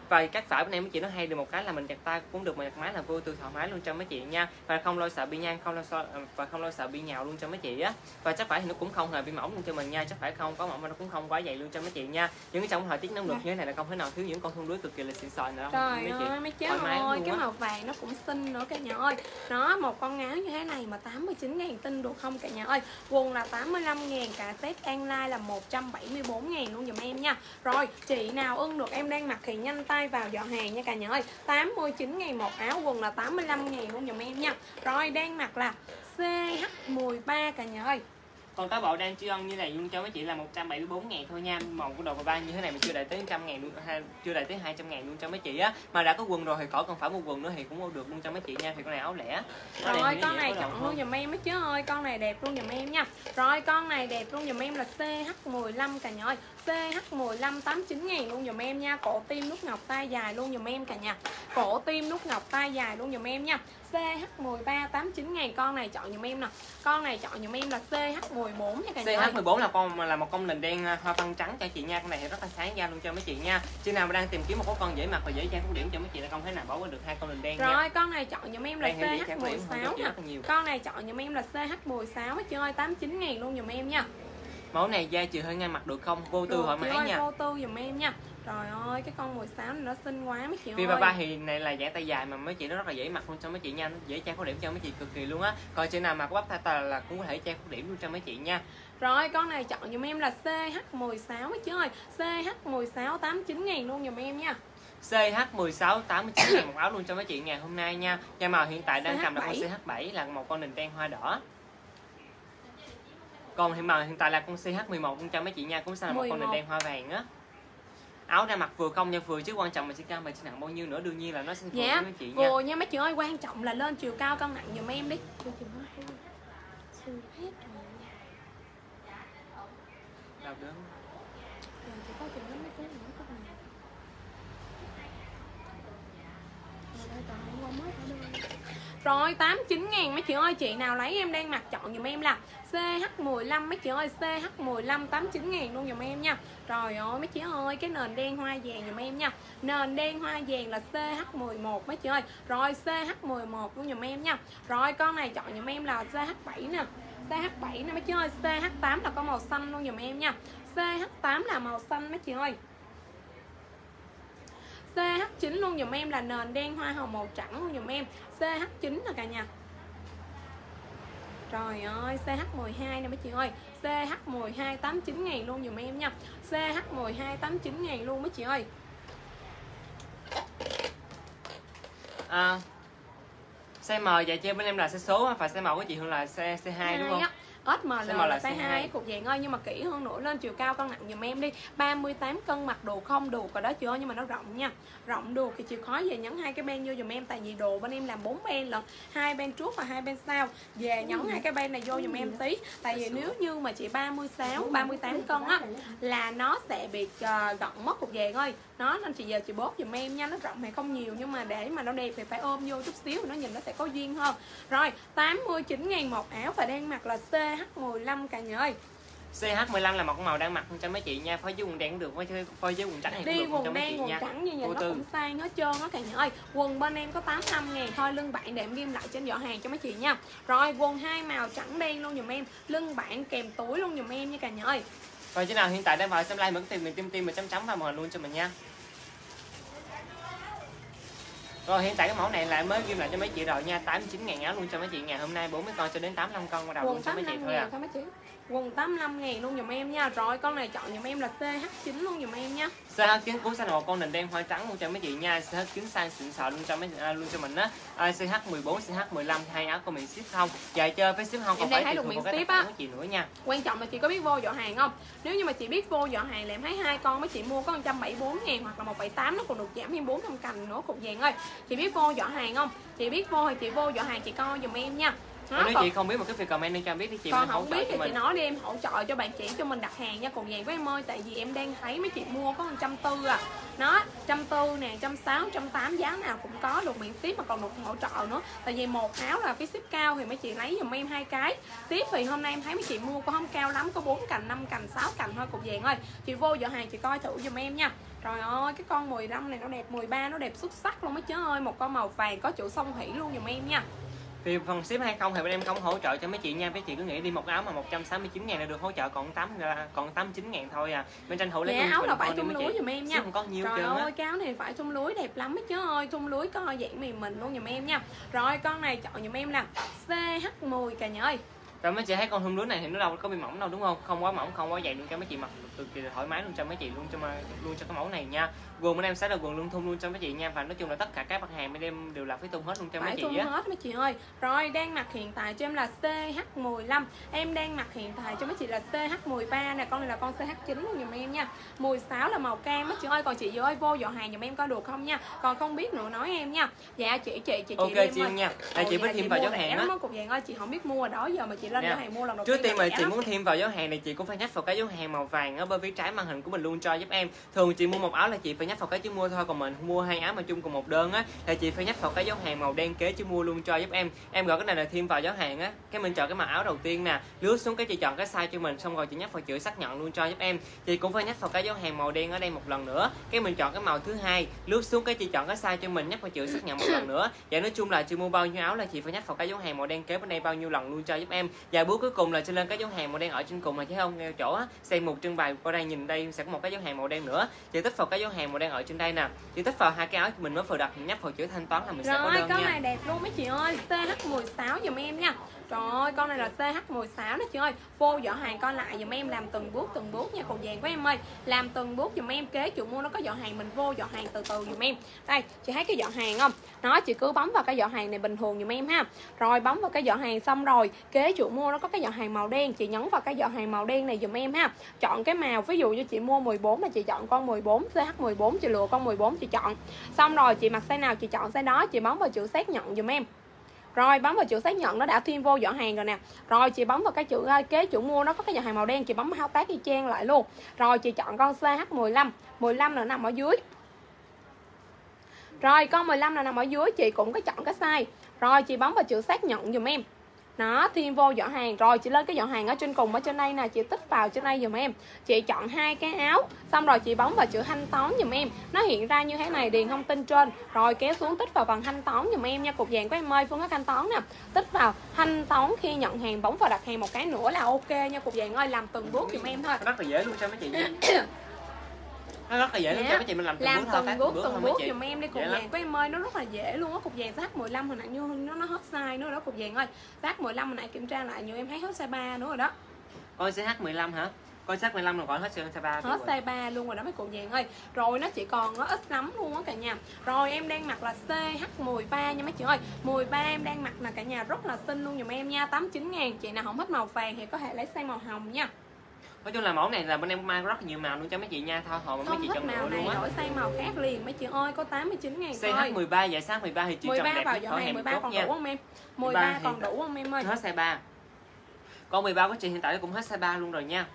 Và cắt phải bên em mấy chị nó hay được một cái là mình chặt tay cũng được mà chặt máy là vô tư thoải mái luôn cho mấy chị nha. Và không lo sợ bị nhăn, không lo sợ bị nhào luôn cho mấy chị á. Và chắc phải thì nó cũng không hề bị mỏng luôn cho mình nha, chắc phải không có mỏng mà nó cũng không quá dày luôn cho mấy chị nha. Những cái trong thời tiết nóng nực như thế này là không thể nào thiếu những con thun lưới cực kỳ là xịn sò nữa. Trời ơi mấy cháu ơi, cái màu vàng nó cũng xinh nữa cả nhà ơi. Nó một con áo như thế này mà 89.000 tin được không cả nhà ơi. Quần là 85.000, cả set online là 174.000 luôn dùm em nha. Rồi chị nào ưng được em đang mặc thì nhanh tay vào giỏ hàng nha cả nhà ơi. 89.000 một áo, quần là 85.000 luôn dùm em nha. Rồi đang mặc là CH13 cả nhà ơi. Còn cái bộ đang chưa ân như này luôn cho mấy chị là 174.000 thôi nha. Màu của đồ bà ba như thế này mà chưa đầy tới 100.000 luôn, chưa đầy tới 200.000 luôn cho mấy chị á. Mà đã có quần rồi thì khỏi cần phải mua quần nữa thì cũng mua được luôn cho mấy chị nha. Thì con này áo lẻ. Rồi con này chọn luôn dùm em mấy chứ ơi, con này đẹp luôn dùm em nha. Rồi con này đẹp luôn dùm em là CH15 cả nhà ơi. CH15 89.000 luôn dùm em nha. Cổ tim nút ngọc tay dài luôn dùm em cả nhà. Cổ tim nút ngọc tay dài luôn dùm em nha. CH13 89.000, con này chọn dùm em nè. Con này chọn dùm em là CH14 nha cả nhà. CH14 là một con nền đen hoa văn trắng cho chị nha. Con này thì rất là sáng da luôn cho mấy chị nha. Chị nào mà đang tìm kiếm một con dễ mặc và dễ trang phúc điểm cho mấy chị là không thể nào bỏ qua được hai con nền đen nha. Rồi con này chọn dùm em là CH16 nha. Con này chọn dùm em là CH16 hết trơn ơi, 89.000 luôn dùm em nha. Mẫu này da chị hơi ngay mặc được không? Vô tư thoải mái nha. Vô tư dùm em nha. Trời ơi cái con 16 này nó xinh quá mấy chị ơi. Vì ba thì này là dạng tay dài mà mấy chị nó rất là dễ mặc luôn cho mấy chị nha, dễ trang phúc điểm cho mấy chị cực kỳ luôn á. Còn chị nào mà có bắp tay là cũng có thể trang phúc điểm luôn cho mấy chị nha. Rồi con này chọn dùm em là CH16 mấy chị ơi. CH16 89.000 luôn dùm em nha. CH16 89.000 một áo luôn cho mấy chị ngày hôm nay nha. Da màu hiện tại đang cầm là con CH7 là một con nền đen hoa đỏ. Còn hiện tại là con CH11 luôn cho mấy chị nha, cũng sẽ là một con nền đen hoa vàng á. Áo đang mặc vừa không nha, vừa chứ quan trọng là chiều cao và chiều nặng bao nhiêu nữa, đương nhiên là nó sẽ phù với mấy chị nha. Vừa nha mấy chị ơi, quan trọng là lên chiều cao cân nặng dùm em đi. Đau đớn. Rồi 89.000 mấy chị ơi, chị nào lấy em đang mặc chọn dùm em là CH15 mấy chị ơi, CH15 89.000 luôn dùm em nha. Trời ơi mấy chị ơi, cái nền đen hoa vàng dùm em nha. Nền đen hoa vàng là CH11 mấy chị ơi. Rồi CH11 luôn dùm em nha. Rồi con này chọn dùm em là CH7 nè. CH7 nè mấy chị ơi, CH8 là có màu xanh luôn dùm em nha. CH8 là màu xanh mấy chị ơi. CH9 luôn dùm em là nền đen hoa hồng màu trắng luôn dùm em. CH9 là cả nhà. Trời ơi, CH12 nè mấy chị ơi. CH12 89.000 luôn dùm em nha. CH12 89.000 luôn mấy chị ơi. Size M dạ chơi bên em là size số và size màu của chị Hương là C2 đúng không? SM là size 2 cục dạng ơi, nhưng mà kỹ hơn nữa lên chiều cao cân nặng dùm em đi. 38 cân mặc đồ không được rồi đó chị ơi, nhưng mà nó rộng nha. Rộng được thì chịu khó về nhấn hai cái ben vô dùm em, tại vì đồ bên em làm 4 ben lận, 2 ben trước và 2 ben sau. Về nhấn hai cái ben này vô dùm em tí. Tại vì nếu như mà chị 38 cân á là nó sẽ bị gọn mất cục dạng ơi. Nó nên chị giờ chị bóp dùm em nha, nó rộng hay không nhiều nhưng mà để mà nó đẹp thì phải ôm vô chút xíu, nó nhìn nó sẽ có duyên hơn. Rồi 89.000 một áo và đang mặc là CH15 cả nhà ơi. CH15 là một con màu đang mặc cho mấy chị nha, phối với quần đen cũng được, phối với quần trắng thì cũng được quần cho mấy đen, chị quần nha. trắng như vậy nó cũng sang hết trơn á cả nhà ơi. Quần bên em có 85.000 thôi, lưng bạn để em ghim lại trên giỏ hàng cho mấy chị nha. Rồi quần hai màu trắng đen luôn dùm em, lưng bạn kèm túi luôn dùm em nha cả nhà ơi. Rồi chị nào hiện tại đang vào xem like mình tìm tim và chấm vào màn hình luôn cho mình nha. Rồi hiện tại cái mẫu này là mới ghim lại cho mấy chị rồi nha, 89.000 áo luôn cho mấy chị ngày hôm nay, 40 con cho đến 85 con vào đầu luôn cho mấy chị thôi à. Mấy chị. Quần 85.000 luôn dùm em nha. Rồi con này chọn dùm em là CH9 luôn dùm em nha. CH9 cũng sẽ là một con nền đen hoa trắng luôn cho mấy chị nha. CH9 size xịn sò luôn cho mình á. CH14, CH15 hai áo của mình ship không. Dài chơi với ship không, còn phải tùy thuộc vào cái tác của chị nữa nha. Quan trọng là chị có biết vô giỏ hàng không? Nếu như mà chị biết vô giỏ hàng là em thấy hai con mấy chị mua có 174.000 hoặc là 178 nó còn được giảm thêm 400 cành nữa cục vàng ơi. Chị biết vô giỏ hàng không? Chị biết vô thì chị vô giỏ hàng chị coi dùm em nha. Nếu chị không biết một cái việc comment nên cho em biết đi chị. Còn không biết thì chị nói đi, em hỗ trợ cho bạn chị cho mình đặt hàng nha. Còn vàng của em ơi, tại vì em đang thấy mấy chị mua có 140 à. Nó 140 nè, 160, 180 giá nào cũng có, được miễn ship mà còn được hỗ trợ nữa. Tại vì một áo là phí ship cao thì mấy chị lấy giùm em hai cái. Ship thì hôm nay em thấy mấy chị mua có không cao lắm, có 4 cành, 5 cành, 6 cành thôi cục vàng ơi. Chị vô giỏ hàng chị coi thử giùm em nha. Trời ơi, cái con 15 này nó đẹp, 13 nó đẹp xuất sắc luôn á chứ ơi. Một con màu vàng có chữ Song Hỷ luôn giùm em nha. Thì phần ship hay không thì bên em không hỗ trợ cho mấy chị nha. Mấy chị cứ nghĩ đi một áo mà 169.000 là được hỗ trợ, còn 89.000 thôi à. Bên tranh thủ lấy áo là phải thun lưới giùm em nha. Không có nhiều. Trời ơi, cái áo này phải thun lưới đẹp lắm á chứ ơi. Thun lưới co dạng mềm mình luôn giùm em nha. Rồi con này chọn giùm em là CH10 cả nhà ơi. Rồi mấy chị thấy con thun lưới này thì nó đâu có bị mỏng đâu đúng không? Không quá mỏng, không quá dày luôn, cho mấy chị mặc cực kỳ thoải mái luôn cho mấy chị luôn cho cái mẫu này nha. Quần bên em sẽ là quần lưng thun luôn cho mấy chị nha, và nói chung là tất cả các mặt hàng bên em đều là phí thun hết luôn cho mấy chị á. Hết mấy chị ơi. Rồi đang mặc hiện tại cho em là CH15, em đang mặc hiện tại cho mấy chị là CH13 nè, con này là con CH9 luôn giùm em nha. 16 là màu cam mấy chị ơi, còn chị ơi vô dọ hàng giùm em coi được không nha. Còn không biết nữa nói em nha. Dạ chị ok chị nha. Chị biết thêm vào giỏ hàng á. Cục vàng ơi, chị không biết mua ở đó giờ mà chị lên giỏ hàng mua lần đầu tiên. Trước tiên mà chị muốn thêm vào giỏ hàng này chị cũng phải nhấp vào cái giỏ hàng màu vàng ở bên phía trái màn hình của mình luôn cho giúp em. Thường chị mua một áo là chị phải nhấp vào cái chữ mua thôi, còn mình mua hai áo mà chung cùng một đơn á thì chị phải nhấp vào cái giỏ hàng màu đen kế chữ mua luôn cho giúp em. Em gọi cái này là thêm vào giỏ hàng á, cái mình chọn cái màu áo đầu tiên nè, lướt xuống cái chị chọn cái size cho mình, xong rồi chị nhấp vào chữ xác nhận luôn cho giúp em. Chị cũng phải nhấp vào cái giỏ hàng màu đen ở đây một lần nữa, cái mình chọn cái màu thứ hai, lướt xuống cái chị chọn cái size cho mình, nhấp vào chữ xác nhận một lần nữa. Vậy nói chung là chị mua bao nhiêu áo là chị phải nhấp vào cái giỏ hàng màu đen kế bên đây bao nhiêu lần luôn cho giúp em. Và bước cuối cùng là chị lên cái giỏ hàng màu đen ở trên cùng mà thấy không, ngay chỗ á xem một trưng bày qua đây, nhìn đây sẽ có một cái giỏ hàng màu đen nữa, chị tích vào cái giỏ hàng màu đen ở trên đây nè, chị tích vào hai cái áo mình mới vừa đặt, nhấp vào chữ thanh toán là mình sẽ có đơn nha. Con này đẹp luôn mấy chị ơi, CH16 giùm em nha. Trời ơi, con này là CH16 đó chị ơi. Vô giỏ hàng coi lại giùm em, làm từng bước nha cục vàng của em ơi. Làm từng bước giùm em, kế chủ mua nó có giỏ hàng, mình vô giỏ hàng từ từ giùm em. Đây, chị thấy cái giỏ hàng không? Nó chị cứ bấm vào cái giỏ hàng này bình thường giùm em ha. Rồi bấm vào cái giỏ hàng xong rồi, kế chủ mua nó có cái giỏ hàng màu đen, chị nhấn vào cái giỏ hàng màu đen này giùm em ha. Chọn cái màu, ví dụ như chị mua 14 là chị chọn con 14, CH14 chị lựa con 14 chị chọn. Xong rồi chị mặc size nào chị chọn size đó, chị bấm vào chữ xác nhận giùm em. Rồi bấm vào chữ xác nhận, nó đã thêm vô giỏ hàng rồi nè. Rồi chị bấm vào cái chữ kế chủ mua, nó có cái giỏ hàng màu đen, chị bấm thao tác y chang lại luôn. Rồi chị chọn con CH15, 15 là nằm ở dưới. Rồi con 15 là nằm ở dưới, chị cũng có chọn cái size. Rồi chị bấm vào chữ xác nhận giùm em. Nó thêm vô giỏ hàng, rồi chị lên cái giỏ hàng ở trên cùng ở trên đây nè, chị tích vào trên đây giùm em. Chị chọn hai cái áo, xong rồi chị bấm vào chữ thanh toán giùm em. Nó hiện ra như thế này, điền thông tin trên, rồi kéo xuống tích vào phần thanh toán giùm em nha cục vàng của em ơi. Phương pháp thanh toán nè, tích vào thanh toán khi nhận hàng, bấm vào đặt hàng một cái nữa là ok nha cục vàng ơi. Làm từng bước giùm em thôi. Rất là dễ luôn cho mấy chị nha. Nó rất là dễ luôn cho mấy chị, mình làm từng bước giùm em đi cục vàng của em ơi, nó rất là dễ luôn á. Cục vàng CH15 hồi nãy như nó hết size nữa đó cục vàng ơi. CH15 hồi nãy kiểm tra lại nhiều em thấy hết size 3 nữa rồi đó. Coi CH15 hả? Coi CH15 là gọi hết size 3. Hết size 3 luôn rồi đó mấy cục vàng ơi. Rồi nó chỉ còn nó ít lắm luôn á cả nhà. Rồi em đang mặc là CH13 nha mấy chị ơi. 13 em đang mặc là cả nhà rất là xinh luôn giùm em nha, 89.000. Chị nào không thích màu vàng thì có thể lấy size màu hồng nha. Nói chung là mẫu này là bên em mang rất nhiều màu luôn cho mấy chị nha, thôi hồi mà mấy chị chọn màu này đổi size màu khác liền mấy chị ơi, có 89.000 thôi. CH13 giải sáng 13 thì chị chọn đẹp vào giỏ hàng 13 còn đủ không em? 13 còn đủ không em ơi? Hết size 3. Con 13 của chị hiện tại cũng hết size 3 luôn rồi nha.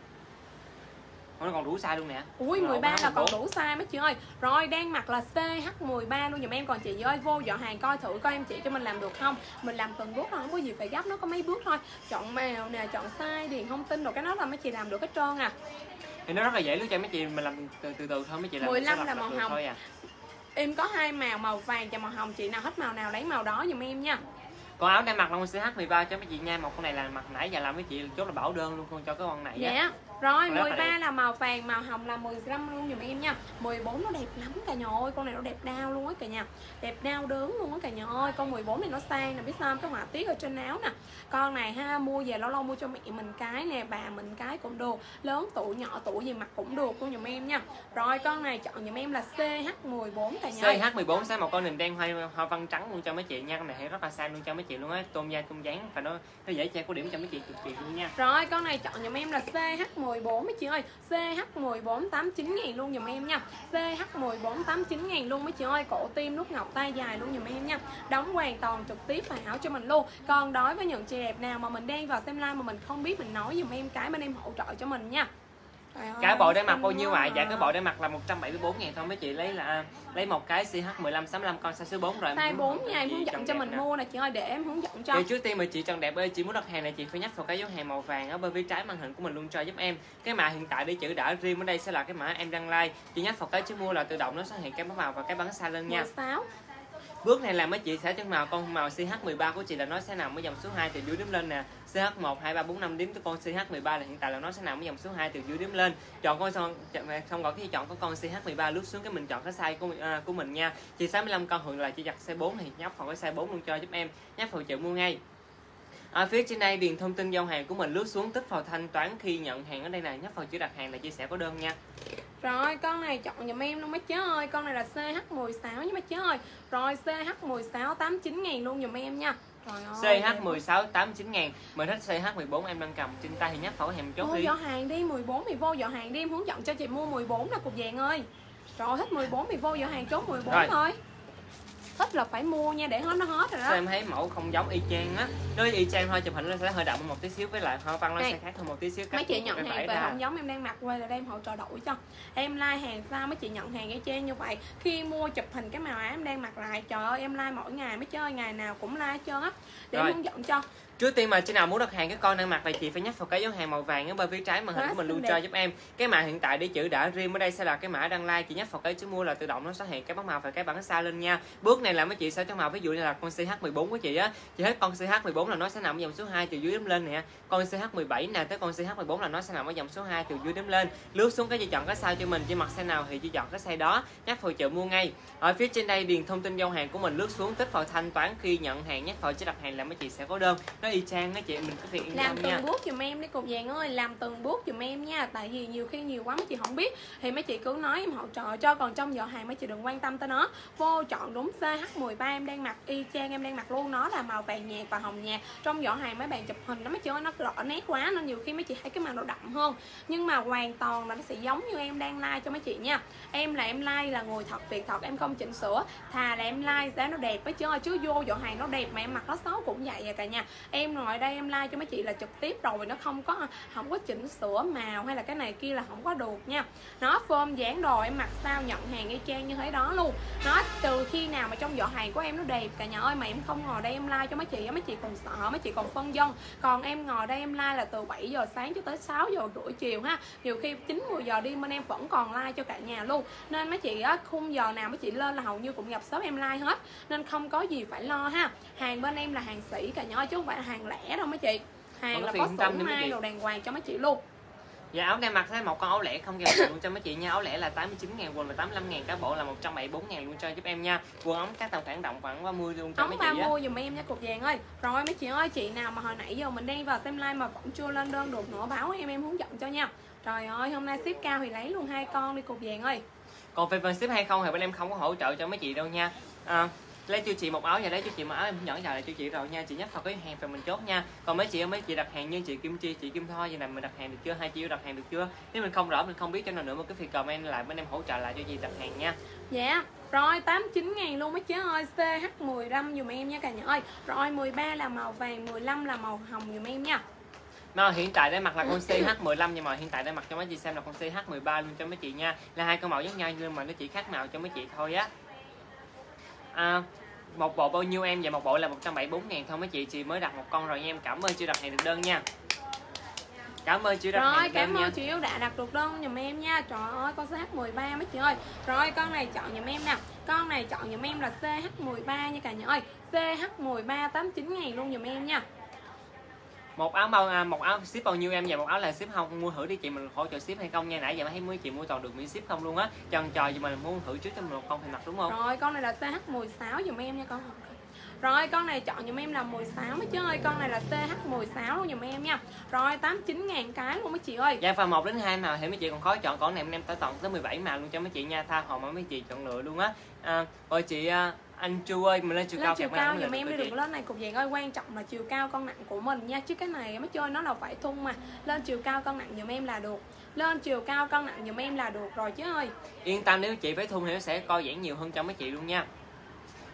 Nó còn đủ size luôn nè. Ui 13 là còn đủ size mấy chị ơi. Rồi đang mặc là CH13 luôn giùm em. Còn chị ơi vô giỏ hàng coi thử coi em chị cho mình làm được không. Mình làm từng bước thôi, không có gì phải gấp, nó có mấy bước thôi. Chọn màu nè, chọn size, điền thông tin rồi cái đó là mấy chị làm được hết trơn à. Thì nó rất là dễ luôn cho mấy chị, mình làm từ từ thôi mấy chị làm. 15 là màu hồng thôi à. Em có hai màu, màu vàng và màu hồng, chị nào thích màu nào lấy màu đó giùm em nha. Con áo đang mặc là con CH13 cho mấy chị nha. Một con này là mặc nãy giờ làm mấy chị chốt là bảo đơn luôn con cho cái con này. Dạ. Rồi 13 là màu vàng, màu hồng là 15 luôn giùm em nha. 14 nó đẹp lắm cả nhà ơi, con này nó đẹp đau luôn á cả nhà. Đẹp đau đớn luôn á cả nhà ơi. Con 14 này nó sang nè, biết sao không? Cái họa tiết ở trên áo nè. Con này ha, mua về lâu lâu mua cho mẹ mình cái nè, bà mình cái cũng được. Lớn tuổi nhỏ tuổi gì mặc cũng được luôn giùm em nha. Rồi con này chọn giùm em là CH14 cả nhà. CH14 sẽ một con nền đen hoa văn trắng luôn cho mấy chị nha. Con này rất là sang luôn cho mấy chị luôn á, tôn da tôn dáng và nó dễ che có điểm cho mấy chị cực kỳ luôn nha. Rồi con này chọn giùm em là CH14 mấy chị ơi. CH14 89.000 luôn giùm em nha. CH14 89.000 luôn mấy chị ơi. Cổ tim nút ngọc tay dài luôn giùm em nha. Đóng hoàn toàn trực tiếp vào áo cho mình luôn. Còn đối với những chị đẹp nào mà mình đang vào xem live mà mình không biết, mình nói giùm em cái bên em hỗ trợ cho mình nha. Cái bộ đang mặc bao nhiêu ạ? Dạ cái bộ đang mặc là 174.000 thôi mấy chị, lấy một cái CH15 65 con size số 4 rồi. Size 4 nha, em hướng dẫn cho mình mua nè chị ơi, để em hướng dẫn cho. Thì trước tiên mà chị Trần Đẹp ơi, chị muốn đặt hàng này chị phải nhấp vào cái dấu hàng màu vàng ở bên phía trái màn hình của mình luôn cho giúp em. Cái mã hiện tại để chữ đã riêng ở đây sẽ là cái mã em đăng like. Chị nhấp vào cái chữ mua là tự động nó sẽ hiện cái bấm màu và cái bắn size lên nha. 16. Bước này là mấy chị sẽ chọn màu con màu CH13 của chị là nó sẽ nằm ở dòng số 2 từ dưới đếm lên nè. CH1 2 3 4 5 đếm tới con CH13 là hiện tại là nó sẽ nằm ở dòng số 2 từ dưới đếm lên. Chọn con xong rồi khi chọn con CH13 lướt xuống cái mình chọn cái size của mình nha. Chị 65 con thường là chị đặt size 4 thì nhấp vào cái size 4 luôn cho giúp em. Nhấp vào chữ mua ngay. Ở phía trên đây điền thông tin giao hàng của mình, lướt xuống tích vào thanh toán khi nhận hàng ở đây này, nhấp vào chữ đặt hàng là chia sẻ có đơn nha. Rồi con này chọn giùm em luôn mấy chế ơi, con này là CH16 nha mấy chế ơi. Rồi CH16 89.000 luôn giùm em nha. CH16 89.000. Mình thích CH14 em đang cầm trên tay thì nhấp vào hàng chốt đi. Vô giỏ hàng đi, 14 thì vô giỏ hàng đi, em hướng dẫn cho chị mua 14 là cục vàng ơi. Rồi thích 14 thì vô giỏ hàng chốt 14 rồi. Thôi. Thích là phải mua nha, để nó hết rồi đó. Sao em thấy mẫu không giống y chang á. Nói y chang thôi chụp hình nó sẽ hơi đậm một tí xíu, với lại hoa văn nó sẽ khác hơn một tí xíu. Mấy chị nhận hàng về không giống em đang mặc quê là đem hỗ trợ đổi cho. Em like hàng sao mấy chị nhận hàng y chang như vậy. Khi mua chụp hình cái màu áo em đang mặc lại. Trời ơi em like mỗi ngày mới chơi, ngày nào cũng like hết trơn á. Để em hướng dẫn cho. Trước tiên mà chị nào muốn đặt hàng cái con đang mặc này chị phải nhấp vào cái dấu hàng màu vàng ở bên phía trái màn hình của mình luôn cho giúp em. Cái mã hiện tại để chữ đã riêng ở đây sẽ là cái mã đăng like, chị nhấp vào cái chữ mua là tự động nó sẽ hiện cái bấm màu và cái bảng size lên nha. Bước này là mấy chị sẽ cho màu, ví dụ như là con CH14 của chị á, chị thấy con CH14 là nó sẽ nằm ở dòng số 2 từ dưới đếm lên nè. Con CH17 nè tới con CH14 là nó sẽ nằm ở dòng số 2 từ dưới đếm lên. Lướt xuống cái chị chọn cái size cho mình, chị mặc size nào thì chị chọn cái size đó, nhấp vào chữ mua ngay. Ở phía trên đây điền thông tin giao hàng của mình, lướt xuống tích vào thanh toán khi nhận hàng, nhấp vào chữ đặt hàng là mấy chị sẽ có đơn. Nó y chang đó chị, mình cứ việc yên tâm nha. Làm từng bước giùm em đi cục vàng ơi, làm từng bước giùm em nha. Tại vì nhiều khi nhiều quá mấy chị không biết thì mấy chị cứ nói em hỗ trợ cho, còn trong giỏ hàng mấy chị đừng quan tâm tới nó. Vô chọn đúng CH13 em đang mặc y chang em đang mặc luôn, nó là màu vàng nhạt và hồng nhạt. Trong giỏ hàng mấy bạn chụp hình nó mấy chị ơi nó rõ nét quá nên nhiều khi mấy chị thấy cái màu nó đậm hơn, nhưng mà hoàn toàn là nó sẽ giống như em đang like cho mấy chị nha. Em là em like là người thật việc thật, em không chỉnh sửa, thà là em like giá nó đẹp với chứ vô giỏ hàng nó đẹp mà em mặc nó xấu cũng vậy à cả nhà. Em ngồi đây em like cho mấy chị là trực tiếp rồi, nó không có chỉnh sửa màu hay là cái này kia là không có được nha. Nó form dáng đồ em mặc sao nhận hàng y chang như thế đó luôn. Nó từ khi nào mà trong giỏ hàng của em nó đẹp cả nhà ơi mà em không ngồi đây em like cho mấy chị còn sợ, mấy chị còn phân vân. Còn em ngồi đây em like là từ 7 giờ sáng cho tới 6 giờ rưỡi chiều ha. Nhiều khi 9-10 giờ đi bên em vẫn còn like cho cả nhà luôn. Nên mấy chị á, khung giờ nào mấy chị lên là hầu như cũng gặp shop em like hết. Nên không có gì phải lo ha. Hàng bên em là hàng sỉ cả nhà ơi chứ không phải là hàng lẻ đâu mấy chị. Hàng là có số 2 đồ đàng hoàng cho mấy chị luôn. Dạ áo đang mặc thấy một con áo lẻ không kèm luôn cho mấy chị nha. Áo lẻ là 89.000, quần là 85.000, cả bộ là 174.000 luôn cho giúp em nha. Quần ống các tầm khoảng động khoảng 30 luôn cho mấy chị á. Ống 30 dùm em nha cục vàng ơi. Rồi mấy chị ơi, chị nào mà hồi nãy giờ mình đang vào xem live mà vẫn chưa lên đơn được nữa báo em hướng dẫn cho nha. Trời ơi, hôm nay ship cao thì lấy luôn 2 con đi cục vàng ơi. Còn về phần ship hay không thì bên em không có hỗ trợ cho mấy chị đâu nha. Lấy cho chị một áo và lấy cho chị một áo em nhận giờ lại cho chị rồi nha. Chị nhấp vào cái hàng phần mình chốt nha. Còn mấy chị đặt hàng như chị Kim Chi, chị Kim Thoa vậy này, mình đặt hàng được chưa? Hai chị đặt hàng được chưa? Nếu mình không rõ, mình không biết cho nào nữa, một cái việc comment lại bên em hỗ trợ lại cho chị đặt hàng nha. Dạ. Rồi 89.000 luôn mấy chế ơi. CH15 dùm em nha cả nhà ơi. Rồi 13 là màu vàng, 15 là màu hồng dùm em nha. Nó hiện tại đang mặc là con CH15 nhưng mà hiện tại đang mặc cho mấy chị xem là con CH13 luôn cho mấy chị nha. Là hai con màu giống nhau nhưng mà nó chỉ khác màu cho mấy chị thôi á. Một bộ bao nhiêu em? Và một bộ là 174.000 thôi mấy chị mới đặt một con rồi nha em. Cảm ơn chị đặt hàng được đơn nha. Cảm ơn chị đặt hàng được đơn nha. Cảm ơn chị Yêu đã đặt được đơn giùm em nha. Trời ơi con CH13 mấy chị ơi. Rồi con này chọn giùm em nè. Con này chọn giùm em là CH13 nha cả nhà ơi. CH13 89.000 luôn giùm em nha. Một áo ship bao nhiêu em? Và một áo là ship không, mua thử đi chị, mình hỗ trợ ship hay không nha. Nãy giờ thấy mấy chị mua toàn được miễn ship không luôn á. Chần chờ gì mà mua thử trước cho mình một con thì mặc đúng không? Rồi con này là CH16 giùm em nha con. Rồi con này chọn giùm em là 16 mấy chứ ơi. Con này là CH16 luôn giùm em nha. Rồi 89.000 cái luôn mấy chị ơi. Dạ phần 1 đến 2 màu thì mấy chị còn khó chọn, con này em toàn tới 17 màu luôn cho mấy chị nha. Tha hồ mà mấy chị chọn lựa luôn á. Rồi chị anh Chu ơi, mình lên chiều cao giùm em đi, đừng lên này cục vàng ơi, quan trọng là chiều cao cân nặng của mình nha, chứ cái này mấy chơi nó là phải thun mà. Lên chiều cao cân nặng giùm em là được. Lên chiều cao cân nặng giùm em là được rồi chứ ơi. Yên tâm, nếu chị phải thun thì nó sẽ co giãn nhiều hơn cho mấy chị luôn nha.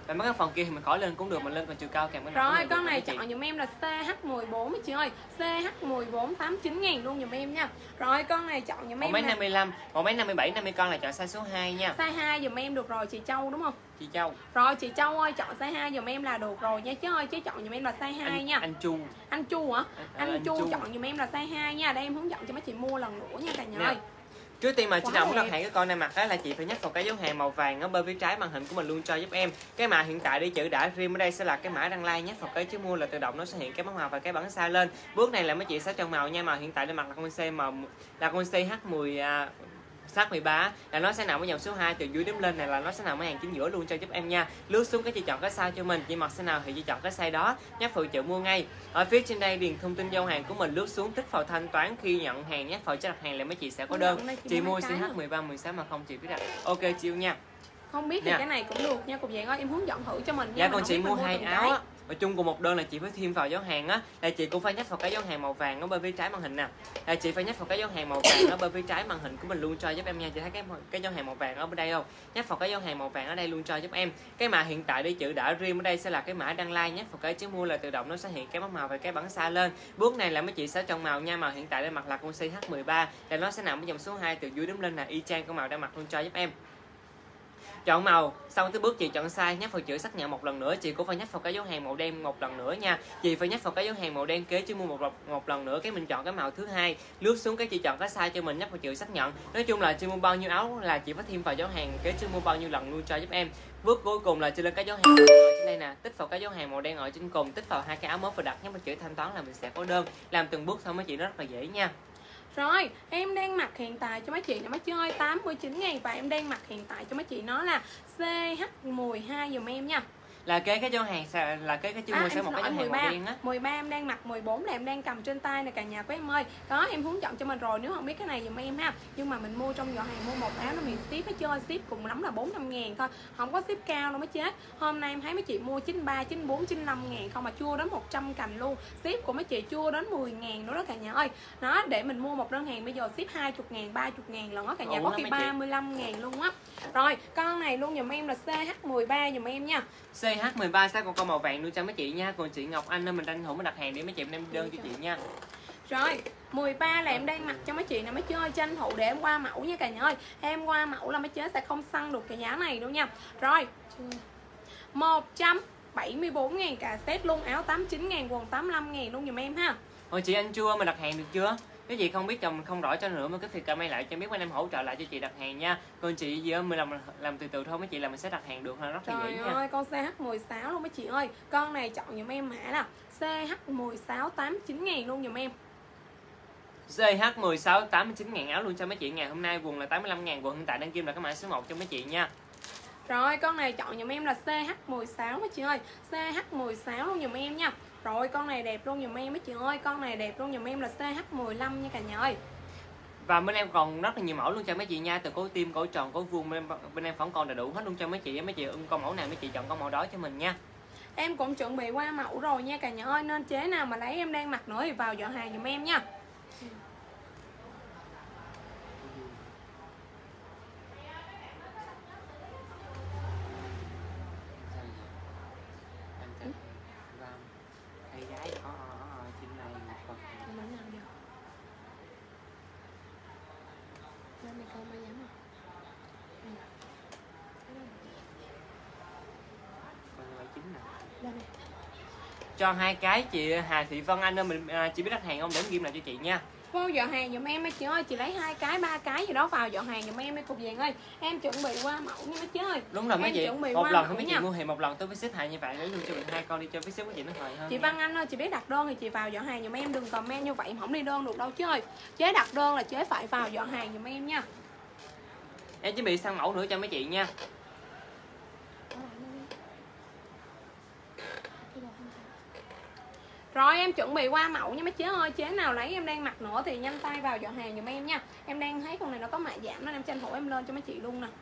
Và mấy cái phần kia thì mình khỏi lên cũng được, mình lên còn chiều cao kèm cái Rồi con này chọn giùm em là CH14 mấy chị ơi. CH14 89.000 luôn giùm em nha. Rồi con này chọn giùm em mấy 55, một mấy 57, 50 con là chọn size số 2 nha. Size 2 giùm em được rồi chị Châu đúng không? Chị Châu. Rồi chị Châu ơi, chọn size 2 giùm em là được rồi nha chứ ơi, chứ chọn giùm em là size 2 nha. Anh Chu. Anh Chu hả? Anh Chu chọn giùm em là size 2 nha. Đây em hướng dẫn cho mấy chị mua lần nữa nha cả nhà ơi. Trước tiên mà chị nào muốn đặt hàng cái con này mặc đó là chị phải nhấp vào cái dấu hàng màu vàng ở bên phía trái màn hình của mình luôn cho giúp em. Cái mã hiện tại đi chữ đã rim ở đây sẽ là cái mã đăng like, nhấp vào cái chữ mua là tự động nó sẽ hiện cái mã màu và cái bảng size lên. Bước này là mấy chị sẽ chọn màu nha. Màu hiện tại để mặc là con CM là con CH10 13 là nó sẽ nằm ở dòng số 2, từ dưới đếm lên này là nó sẽ nằm ở hàng chính giữa luôn cho giúp em nha. Lướt xuống cái chị chọn cái size cho mình, chị mặc size nào thì chị chọn cái size đó, nhấp vào chữ mua ngay. Ở phía trên đây điền thông tin giao hàng của mình, lướt xuống tích vào thanh toán khi nhận hàng, nhấp vào cho đặt hàng là mấy chị sẽ có đơn. Chị mua CH13 16 mà không chị biết đặt. Ok chiêu nha. Không biết thì cái này cũng được nha cục dạng ơi, em hướng dẫn thử cho mình nha. Dạ còn chị mua 2 áo á, và chung cùng một đơn là chị phải thêm vào dấu hàng á, là chị cũng phải nhấp vào cái dấu hàng màu vàng ở bên phía trái màn hình nè. Là chị phải nhấp vào cái dấu hàng màu vàng ở bên phía trái màn hình của mình luôn cho giúp em nha. Chị thấy cái dấu hàng màu vàng ở bên đây không? Nhấp vào cái dấu hàng màu vàng ở đây luôn cho giúp em. Cái mã hiện tại đi chữ đã rim ở đây sẽ là cái mã đăng like, nhấp vào cái chữ mua là tự động nó sẽ hiện cái bảng màu và cái bảng size lên. Bước này là mấy chị sẽ chọn màu nha. Màu hiện tại đây mặc là con CH13 là nó sẽ nằm ở dòng số 2, từ dưới đếm lên là y chang con màu đang mặc luôn cho giúp em. Chọn màu, xong tới bước chị chọn size, nhấp vào chữ xác nhận một lần nữa, chị cũng phải nhấp vào cái dấu hàng màu đen một lần nữa nha. Chị phải nhấp vào cái dấu hàng màu đen kế chứ mua một lần nữa, cái mình chọn cái màu thứ hai, lướt xuống cái chị chọn cái size cho mình, nhấp vào chữ xác nhận. Nói chung là chị mua bao nhiêu áo là chị phải thêm vào dấu hàng kế chứ mua bao nhiêu lần luôn cho giúp em. Bước cuối cùng là chị lên cái dấu hàng ở trên đây nè, tích vào cái dấu hàng màu đen ở trên cùng, tích vào hai cái áo mới và đặt, nhấp vào chữ thanh toán là mình sẽ có đơn. Làm từng bước thôi mấy chị, nó rất là dễ nha. Rồi, em đang mặc hiện tại cho mấy chị là mấy chị ơi 89.000 và em đang mặc hiện tại cho mấy chị nó là CH12 dùm em nha. Là cái dấu hàng là cái chữ 10 sẽ một cái dấu hàng màu đen á. 13 em đang mặc, 14 là em đang cầm trên tay này cả nhà của em ơi. Đó em hướng dẫn cho mình rồi, nếu không biết cái này dùm em ha. Nhưng mà mình mua trong giỏ hàng mua một áo nó miễn ship hết trơn, ship cùng lắm là 400.000 thôi. Không có ship cao đâu mới chết. Hôm nay em thấy mấy chị mua 93, 94, 95.000 không mà chua đến 100 cành luôn. Ship của mấy chị chua đến 10.000 nữa đó cả nhà ơi. Đó để mình mua một đơn hàng bây giờ ship 20.000, 30.000 lần đó cả nhà, có khi 35.000 luôn á. Rồi, con này luôn dùm em là CH13 dùm em nha. CH13 sẽ còn con màu vàng luôn cho mấy chị nha. Còn chị Ngọc Anh nên mình tranh thủ mới đặt hàng để mấy chị đem đơn cho chị nha. Rồi 13 là em đang mặc cho mấy chị nè mấy chị ơi, tranh thủ để em qua mẫu nha cả nhà ơi. Em qua mẫu là mấy chị sẽ không săn được cái giá này đâu nha. Rồi 174.000 cả set luôn, áo 89.000, quần 85.000 luôn dùm em ha. Hồi chị Anh Chua mình đặt hàng được chưa? Cái gì không biết chồng không rõ cho nữa mà cứ việc comment lại cho biết, bên em hỗ trợ lại cho chị đặt hàng nha. Còn chị gì mình làm từ từ thôi mấy chị, là mình sẽ đặt hàng được ha, rất là dễ nha. Trời ơi con CH16 luôn mấy chị ơi. Con này chọn giùm em mã là CH16 89.000 luôn dùm em. CH16 89.000 áo luôn cho mấy chị ngày hôm nay, quần là 85.000, quần hiện tại đang kim là cái mã số 1 cho mấy chị nha. Rồi con này chọn giùm em là CH16 mấy chị ơi, CH16 luôn dùm em nha. Rồi con này đẹp luôn dùm em mấy chị ơi, con này đẹp luôn dùm em là CH15 nha cả nhà ơi. Và bên em còn rất là nhiều mẫu luôn cho mấy chị nha, từ cổ tim, cổ tròn, cổ vuông, bên em vẫn còn đầy đủ hết luôn cho mấy chị. Mấy chị ưng con mẫu nào mấy chị chọn con mẫu đó cho mình nha. Em cũng chuẩn bị qua mẫu rồi nha cả nhà ơi, nên chế nào mà lấy em đang mặc nữa thì vào giỏ hàng dùm em nha. Cho hai cái chị Hà Thị Vân Anh ơi, mình chị biết đặt hàng không để em ghim lại cho chị nha. Vô giỏ hàng dùm em mấy chị ơi, chị lấy 2 cái 3 cái gì đó vào giỏ hàng dùm em mấy cục vàng ơi. Em chuẩn bị qua mẫu nha mấy chị ơi. Đúng rồi mấy chị, một lần thì mấy chị mua thì một lần tôi phải xếp hàng như vậy, lấy luôn cho mình 2 con đi cho phía xếp của chị nó thời hơn. Chị Văn Anh ơi, chị biết đặt đơn thì chị vào giỏ hàng dùm em, đừng comment như vậy không đi đơn được đâu chứ ơi. Chế đặt đơn là chế phải vào giỏ hàng dùm em nha. Em chuẩn bị săn mẫu nữa cho mấy chị nha. Rồi em chuẩn bị qua mẫu nha mấy chế ơi, chế nào lấy em đang mặc nữa thì nhanh tay vào giỏ hàng dùm em nha. Em đang thấy con này nó có mã giảm nên em tranh thủ em lên cho mấy chị luôn nè.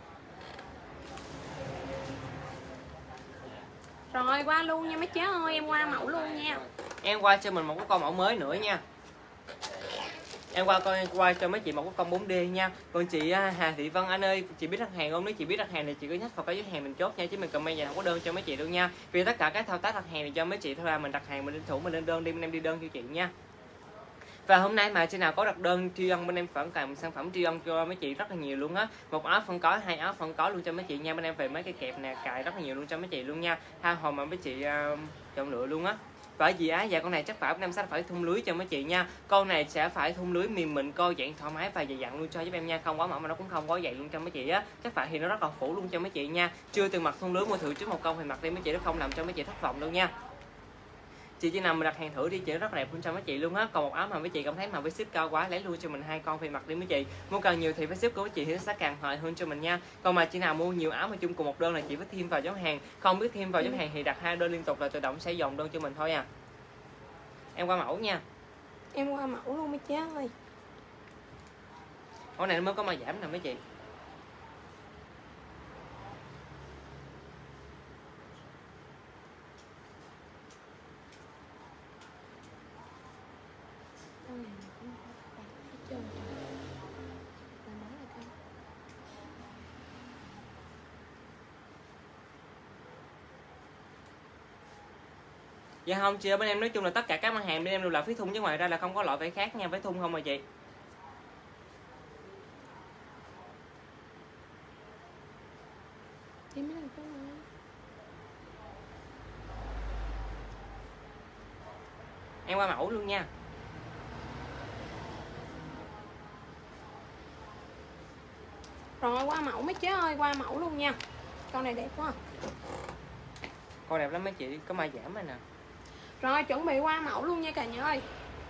Rồi qua luôn nha mấy chế ơi, em qua mẫu luôn nha. Em qua cho mình một cái con mẫu mới nữa nha. Em qua cho mấy chị một cái con 4D nha. Còn chị Hà Thị Vân, anh ơi chị biết đặt hàng không? Nếu chị biết đặt hàng thì chị cứ nhắc vào cái giới hàng mình chốt nha, chứ mình comment vậy không có đơn cho mấy chị đâu nha. Vì tất cả các thao tác đặt hàng thì cho mấy chị thôi, là mình đặt hàng mình lên thủ mình lên đơn đi, bên em đi đơn cho chị nha. Và hôm nay mà chị nào có đặt đơn tri ân, bên em vẫn còn sản phẩm tri ân cho mấy chị rất là nhiều luôn á. Một áo phân có, 2 áo phân có luôn cho mấy chị nha. Bên em về mấy cái kẹp nè, cài rất là nhiều luôn cho mấy chị luôn nha. Tha hồ mà mấy chị chọn lựa luôn á. Bởi vì dạ con này chắc phải bên em sẽ phải thun lưới cho mấy chị nha. Con này sẽ phải thun lưới mềm mịn, co giãn thoải mái và dày dặn luôn cho giúp em nha. Không quá mỏng mà nó cũng không quá dày luôn cho mấy chị á. Chắc phải thì nó rất là phủ luôn cho mấy chị nha. Chưa từng mặc thun lưới mua thử trước một công thì mặc đi mấy chị, nó không làm cho mấy chị thất vọng đâu nha. Chị chỉ nào mình đặt hàng thử đi, chị rất là đẹp luôn cho mấy chị luôn á. Còn một áo mà mấy chị cảm thấy mà với ship cao quá, lấy luôn cho mình 2 con thì mặc đi mấy chị. Mua càng nhiều thì với ship của mấy chị thì nó sẽ càng hời hơn cho mình nha. Còn mà chị nào mua nhiều áo mà chung cùng một đơn là chị phải thêm vào giấu hàng, không biết thêm vào giấu hàng thì đặt 2 đơn liên tục là tự động sẽ dòng đơn cho mình thôi à. Em qua mẫu nha. Em qua mẫu luôn mấy chị ơi. Mẫu này nó mới có màu giảm nè mấy chị. Dạ không chị ơi, bên em nói chung là tất cả các mặt hàng bên em đều là phí thun, chứ ngoài ra là không có loại vải khác nha, vải thun không mà chị. Em qua mẫu luôn nha. Rồi qua mẫu mấy chế ơi, qua mẫu luôn nha. Con này đẹp quá. Con đẹp lắm mấy chị, có mai giảm này nè. Rồi chuẩn bị qua mẫu luôn nha cả nhà ơi.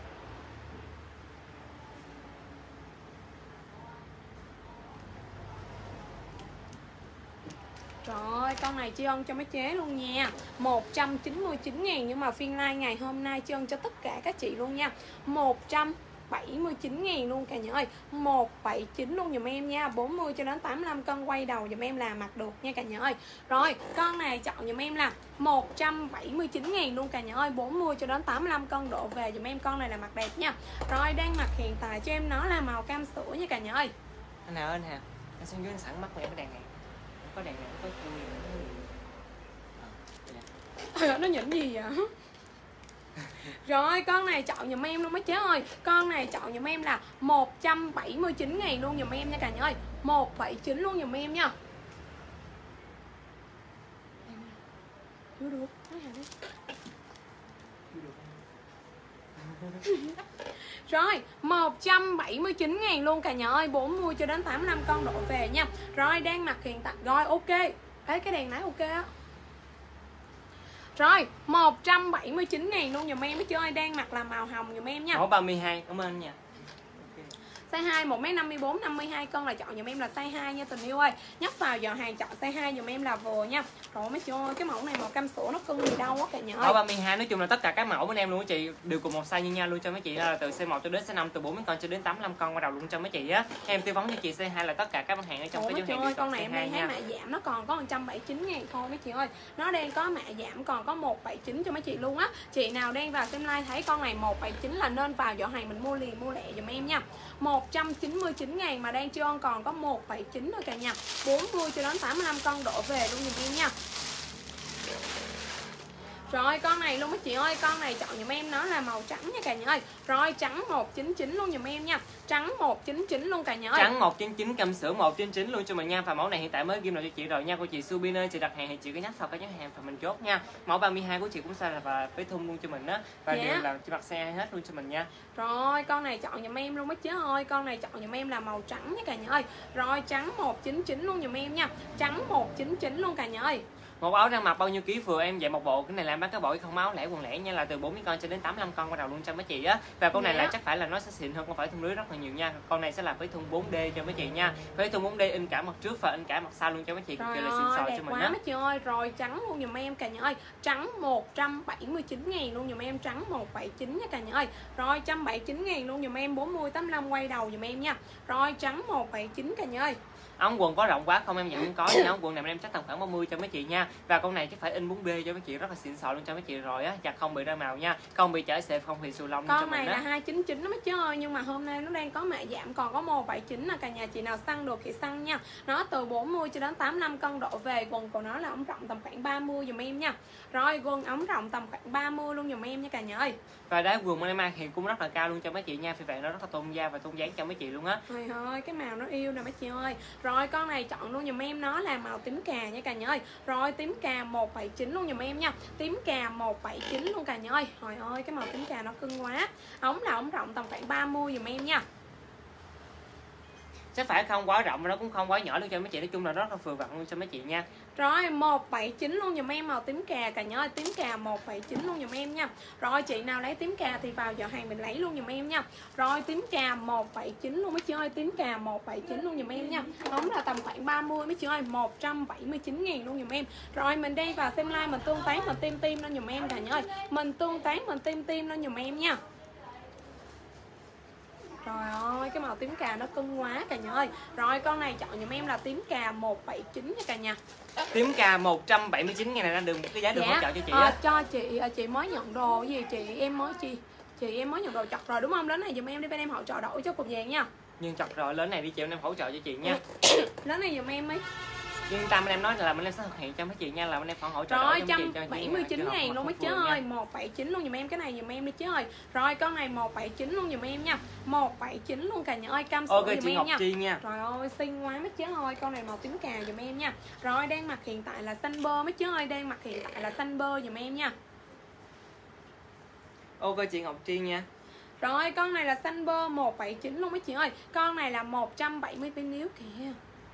Rồi con này tri ân cho mấy chế luôn nha. 199.000 nhưng mà phiên live ngày hôm nay tri ân cho tất cả các chị luôn nha. 179.000 luôn cả nhà ơi. 179 luôn dùm em nha. 40 cho đến 85 cân quay đầu dùm em là mặc được nha cả nhà ơi. Rồi con này chọn dùm em là 179.000 luôn cả nhà ơi. 40 cho đến 85 cân độ về dùm em, con này là mặc đẹp nha. Rồi đang mặc hiện tại cho em nó là màu cam sữa nha cả nhà ơi. Anh nào anh Hà, anh xuống dưới anh sẵn mắt của em cái đèn này. Có đèn này có nó nhỉnh gì vậy? Rồi con này chọn dùm em luôn mấy chế ơi. Con này chọn dùm em là 179.000 luôn dùm em nha cả nhà ơi. 179 luôn dùm em nha. Chưa được. Rồi 179.000 luôn cả nhà ơi. 40 cho đến 85 con độ về nha. Rồi đang mặc hiện tại. Rồi ok. Ê cái đèn nãy ok á. Rồi 179.000 luôn dùm em mấy chị ơi. Đang mặc là màu hồng dùm em nha. Mẫu 32, cảm ơn anh nha. Size 2 1m54 52 cân là chọn dùm em là size 2 nha tình yêu ơi. Nhấp vào giò hàng chọn size 2 dùm em là vừa nha. Rồi mấy chị ơi, cái mẫu này màu cam sữa nó cưng gì đâu á cả nhà ơi. Mẫu 32 nói chung là tất cả các mẫu bên em luôn á chị, đều cùng một size như nhau luôn cho mấy chị, là từ size 1 cho đến size 5, từ 40 con cho đến 85 con qua đầu luôn cho mấy chị á. Em tư vấn cho chị size 2 là tất cả các mặt hàng ở trong cái giới hàng. Con này em đang thấy mạ giảm nó còn có 179.000 thôi mấy chị ơi. Nó đang có mạ giảm còn có 179 cho mấy chị luôn á. Chị nào đang vào xem live thấy con này 179 là nên vào giỏ hàng mình mua liền mua lẹ dùm em nha. 199.000 mà đang chưa còn có 179 thôi cả nhà. 40 cho đến 85 con độ về luôn dùm em nha. Rồi con này luôn mấy chị ơi, con này chọn dùm em nó là màu trắng nha cả nhà ơi. Rồi trắng 199 luôn dùm em nha. Trắng 199 luôn cả nhà ơi. Trắng 199, cam sữa 199 luôn cho mình nha. Và mẫu này hiện tại mới ghim lại cho chị rồi nha. Của chị Subin ơi, chị đặt hàng thì chị cứ nhắc vào cái nhãn hàng và mình chốt nha. Mẫu 32 của chị cũng size là và với thun luôn cho mình á. Và đều là chị mặc size hết luôn cho mình nha. Rồi con này chọn dùm em luôn mấy chị ơi. Con này chọn dùm em là màu trắng nha cả nhà ơi. Rồi trắng 199 luôn dùm em nha. Trắng 199 luôn cả nhà ơi. Một áo đang mặc bao nhiêu ký vừa em vậy một bộ, cái này làm bán cái bộ không áo lẻ quần lẻ nha, là từ 40 con cho đến 85 con qua đầu luôn cho mấy chị á. Và con này là chắc phải là nó sẽ xịn hơn, không phải thun lưới rất là nhiều nha. Con này sẽ là với thun 4D cho mấy chị nha. Với thun 4D in cả mặt trước và in cả mặt sau luôn cho mấy chị, cực kỳ là xịn sò cho mình á. Mấy chị ơi, rồi trắng luôn dùm em cả nhà ơi. Trắng 179.000 luôn dùm em, trắng 179 nha cả nhà ơi. Rồi 179.000 luôn dùm em, 40 85 quay đầu dùm em nha. Rồi trắng 179 cả nhà ơi. Ống quần có rộng quá không em? Dạ không có, nhưng ống quần này bên em chắc tầm khoảng 30 cho mấy chị nha. Và con này chắc phải in 4B cho mấy chị, rất là xịn sò luôn cho mấy chị rồi á. Giặt không bị ra màu nha, không bị chảy xẹp, không bị xù lông cho Con mình này á. là 299 đó mấy chứ ơi, nhưng mà hôm nay nó đang có mã giảm còn có 179 là cả nhà chị nào săn được thì săn nha. Nó từ 40 cho đến 85 cân độ về. Quần của nó là ống rộng tầm khoảng 30 dùm em nha. Rồi quần ống rộng tầm khoảng 30 luôn dùm em nha cả nhà ơi. Và đá quần bên em mang thì cũng rất là cao luôn cho mấy chị nha, vì vậy nó rất là tôn da và tôn dáng cho mấy chị luôn á. Trời ơi, cái màu nó yêu nè mấy chị ơi. Rồi con này chọn luôn dùm em, nó là màu tím cà nha cả nhà ơi. Rồi tím cà 179 luôn dùm em nha. Tím cà 179 luôn cả nhà ơi. Trời ơi, cái màu tím cà nó cưng quá. Ống là ống rộng tầm khoảng 30 dùm em nha. Chắc phải không quá rộng mà nó cũng không quá nhỏ luôn cho mấy chị, nói chung là rất là vừa vặn luôn cho mấy chị nha. Rồi 179 luôn dùm em, màu tím cà cả nhà ơi, tím cà 179 luôn dùm em nha. Rồi chị nào lấy tím cà thì vào giỏ hàng mình lấy luôn dùm em nha. Rồi tím cà 179 luôn mấy chị ơi, tím cà 179 luôn dùm em nha. Ống là tầm khoảng 30 mấy chị ơi, 179.000 luôn dùm em. Rồi mình đi vào xem like, mình tương tác, mình tim lên dùm em cả nhà ơi. Mình tương tác, mình tim lên dùm em nha. Trời ơi, cái màu tím cà nó cưng quá cả nhà ơi. Rồi con này chọn giùm em là tím cà 179 nha cả nhà. Tím cà 179.000 này đang được cái giá được hỗ trợ cho chị á. Cho chị mới nhận đồ gì chị em mới nhận đồ chặt rồi đúng không? Lớn này giùm em đi, bên em hỗ trợ đổi cho cục vàng nha. Nhưng chặt rồi, lớn này đi chị, em hỗ trợ cho chị nha. Lớn này giùm em ấy. Nhưng tâm em nói là bên em sẽ thực hiện cho mấy chị nha, là bên em phải hỗ trợ rồi cho chị 179.000 luôn mấy chứ ơi, 179 luôn giùm em, cái này giùm em đi chứ ơi. Rồi con này 179 luôn giùm em nha. 179 luôn cả nhà ơi, cam sữa giùm em nha. nha. Trời ơi xinh quá mấy chứ ơi, con này màu tím cà giùm em nha. Rồi đang mặc hiện tại là xanh bơ mấy chứ ơi, đang mặc hiện tại là xanh bơ giùm em nha. Ok chị Ngọc Tri nha. Rồi con này là xanh bơ 179 luôn mấy chị ơi. Con này là 170 pin níu kìa.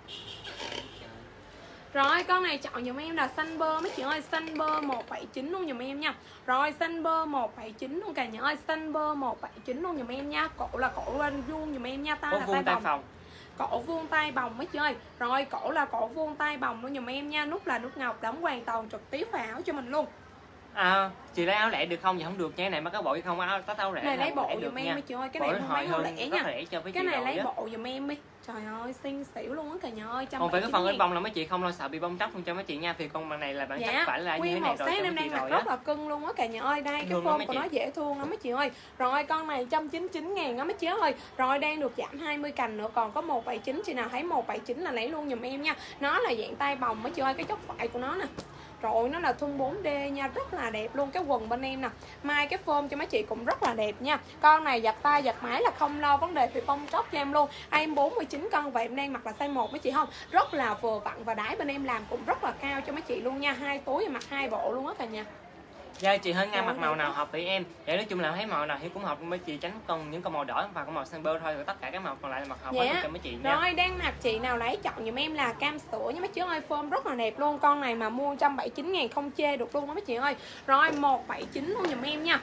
Rồi con này chọn giùm em là xanh bơ mấy chị ơi, xanh bơ 179 luôn giùm em nha. Rồi xanh bơ 179 luôn cả nhà ơi, xanh bơ 179 luôn giùm em nha. Cổ là cổ lên vuông giùm em nha, tay là tay bồng. Cổ vuông tay bồng mấy chị ơi. Rồi cổ là cổ vuông tay bồng luôn giùm em nha. Nút là nút ngọc đóng hoàn toàn trực tiếp vào áo cho mình luôn. Chị lấy áo lẻ được không? Dạ không được nha, cái này mà có bộ không áo áo lẻ này lấy bộ giùm em mấy chị ơi, cái này không lấy lẻ nha. Cái này lấy bộ giùm em đi. Trời ơi xinh xỉu luôn á cả nhà ơi. Còn về cái phần in bông là mấy chị không lo sợ bị bong tróc luôn cho mấy chị nha, vì con bạn này là bản chất phải là như thế này rồi cho mấy chị rồi rất là cưng luôn á cả nhà ơi. Đây cái form của nó dễ thương lắm mấy chị ơi. Rồi con này 199.000 đó mấy chị ơi. Rồi đang được giảm 20 cành nữa, còn có 179, chị nào thấy 179 là lấy luôn giùm em nha. Nó là dạng tay bồng mấy chị ơi, cái chốc phải của nó nè. Rồi nó là thun 4D nha, rất là đẹp luôn. Cái quần bên em nè, mai cái form cho mấy chị cũng rất là đẹp nha. Con này giặt tay giặt máy là không lo vấn đề về bong tróc cho em luôn. Em 49 cân và em đang mặc là size 1 mấy chị không? Rất là vừa vặn và đáy bên em làm cũng rất là cao cho mấy chị luôn nha. 2 túi và mặc 2 bộ luôn á cả nhà. Dạ chị hơn Nga mặc màu nào hợp với em. Vậy nói chung là thấy màu nào thì cũng hợp với mấy chị, tránh những con màu đỏ và con màu xanh bơ thôi, rồi tất cả các màu còn lại là mặc hợp hết cho mấy chị nha. Rồi đang mặc chị nào lấy chọn giùm em là cam sữa nha mấy chị ơi, form rất là đẹp luôn. Con này mà mua 179.000 không chê được luôn đó mấy chị ơi. Rồi 179 luôn giùm em nha.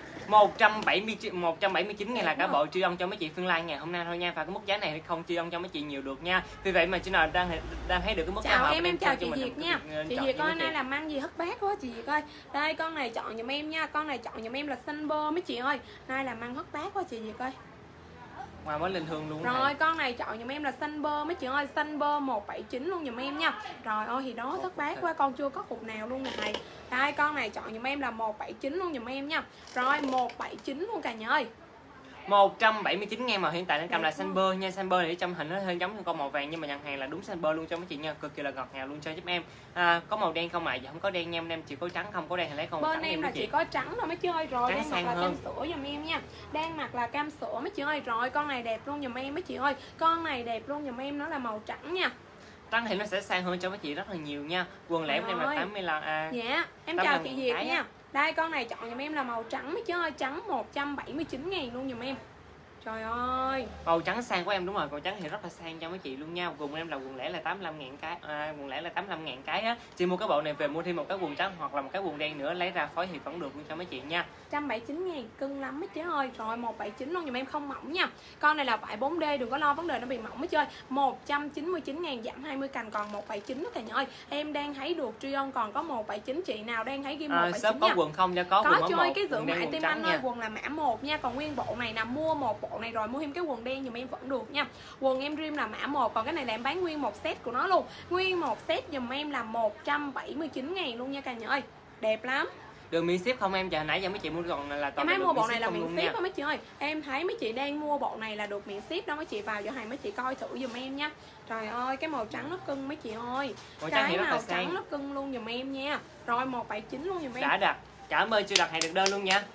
179.000 là cả bộ tri ân cho mấy chị Phương Lan ngày hôm nay thôi nha, và cái mức giá này không tri ân cho mấy chị nhiều được nha. Vì vậy mà chị nào đang thấy được cái mức giá hợp em chào chị Việt nha. Chị Việt ơi, nay làm ăn gì hất bát quá chị Việt ơi. Đây con này chọn giùm em nha, con này chọn giùm em là xanh bơ mấy chị ơi. Nay làm ăn hất bát quá chị Việt ơi. Ngoài mới lên hương luôn. Rồi con này chọn giùm em là xanh bơ mấy chị ơi, xanh bơ 179 luôn giùm em nha. Rồi ôi thì đó thất bát quá, con chưa có cục nào luôn này. Đây con này chọn giùm em là 179 luôn giùm em nha. Rồi 179 luôn cả nhà ơi. 179.000 mà hiện tại đang cầm là xanh bơ nha. Xanh bơ này trong hình nó hơi giống như con màu vàng, nhưng mà nhận hàng là đúng xanh bơ luôn cho mấy chị nha, cực kỳ là ngọt ngào luôn cho giúp em. Có màu đen không ạ? Dạ không có đen nha em chỉ có trắng không, có đen thì lấy con bên em là chỉ có trắng thôi mấy chị ơi. Rồi trắng đang mặc là cam sữa giùm em nha. Đang mặc là cam sữa mấy chị ơi. Rồi con này đẹp luôn giùm em mấy chị ơi. Con này đẹp luôn giùm em, nó là màu trắng nha. Trắng thì nó sẽ sang hơn cho mấy chị rất là nhiều nha. Quần lẻ của em là 85 Dạ em chào chị Diệp nha. Đây con này chọn giùm em là màu trắng mấy chị ơi, trắng 179.000 luôn giùm em. Trời ơi, màu trắng sang của em đúng rồi, màu trắng thì rất là sang cho mấy chị luôn nha. Quần em là quần lẻ là 85.000 cái, quần lẻ là 85.000 cái á. Chị mua cái bộ này về mua thêm một cái quần trắng hoặc là một cái quần đen nữa lấy ra phối thì vẫn được luôn cho mấy chị nha. 179.000 cưng lắm mấy chị ơi. Rồi 179 luôn giùm em, không mỏng nha. Con này là vải 4D, đừng có lo vấn đề nó bị mỏng mấy chị ơi. 199.000 giảm 20 cành còn 179 đó cả nhà ơi. Em đang thấy được tri ân còn có 179, chị nào đang thấy ghi 179 có quần không cho có quần chị ơi, cái dưỡng mã tim anh ơi, quần là mã 1 nha. Còn nguyên bộ này là mua một bộ bộ này rồi mua thêm cái quần đen giùm em vẫn được nha. Quần em rim là mã 1, còn cái này là em bán nguyên một set của nó luôn. Nguyên một set giùm em là 179.000 luôn nha cả nhà ơi. Đẹp lắm. Được miễn ship không em? Chờ nãy giờ mấy chị mua còn là em thấy mua bộ này là miễn ship đó mấy chị ơi. Em thấy mấy chị đang mua bộ này là được miễn ship đó mấy chị, vào cửa hàng mấy chị coi thử giùm em nha. Trời ơi cái màu trắng nó cưng mấy chị ơi. Cái màu trắng nó cưng luôn giùm em nha. Rồi 179 luôn giùm em. Đã đặt. Cảm ơn chưa đặt hàng được đơn luôn nha.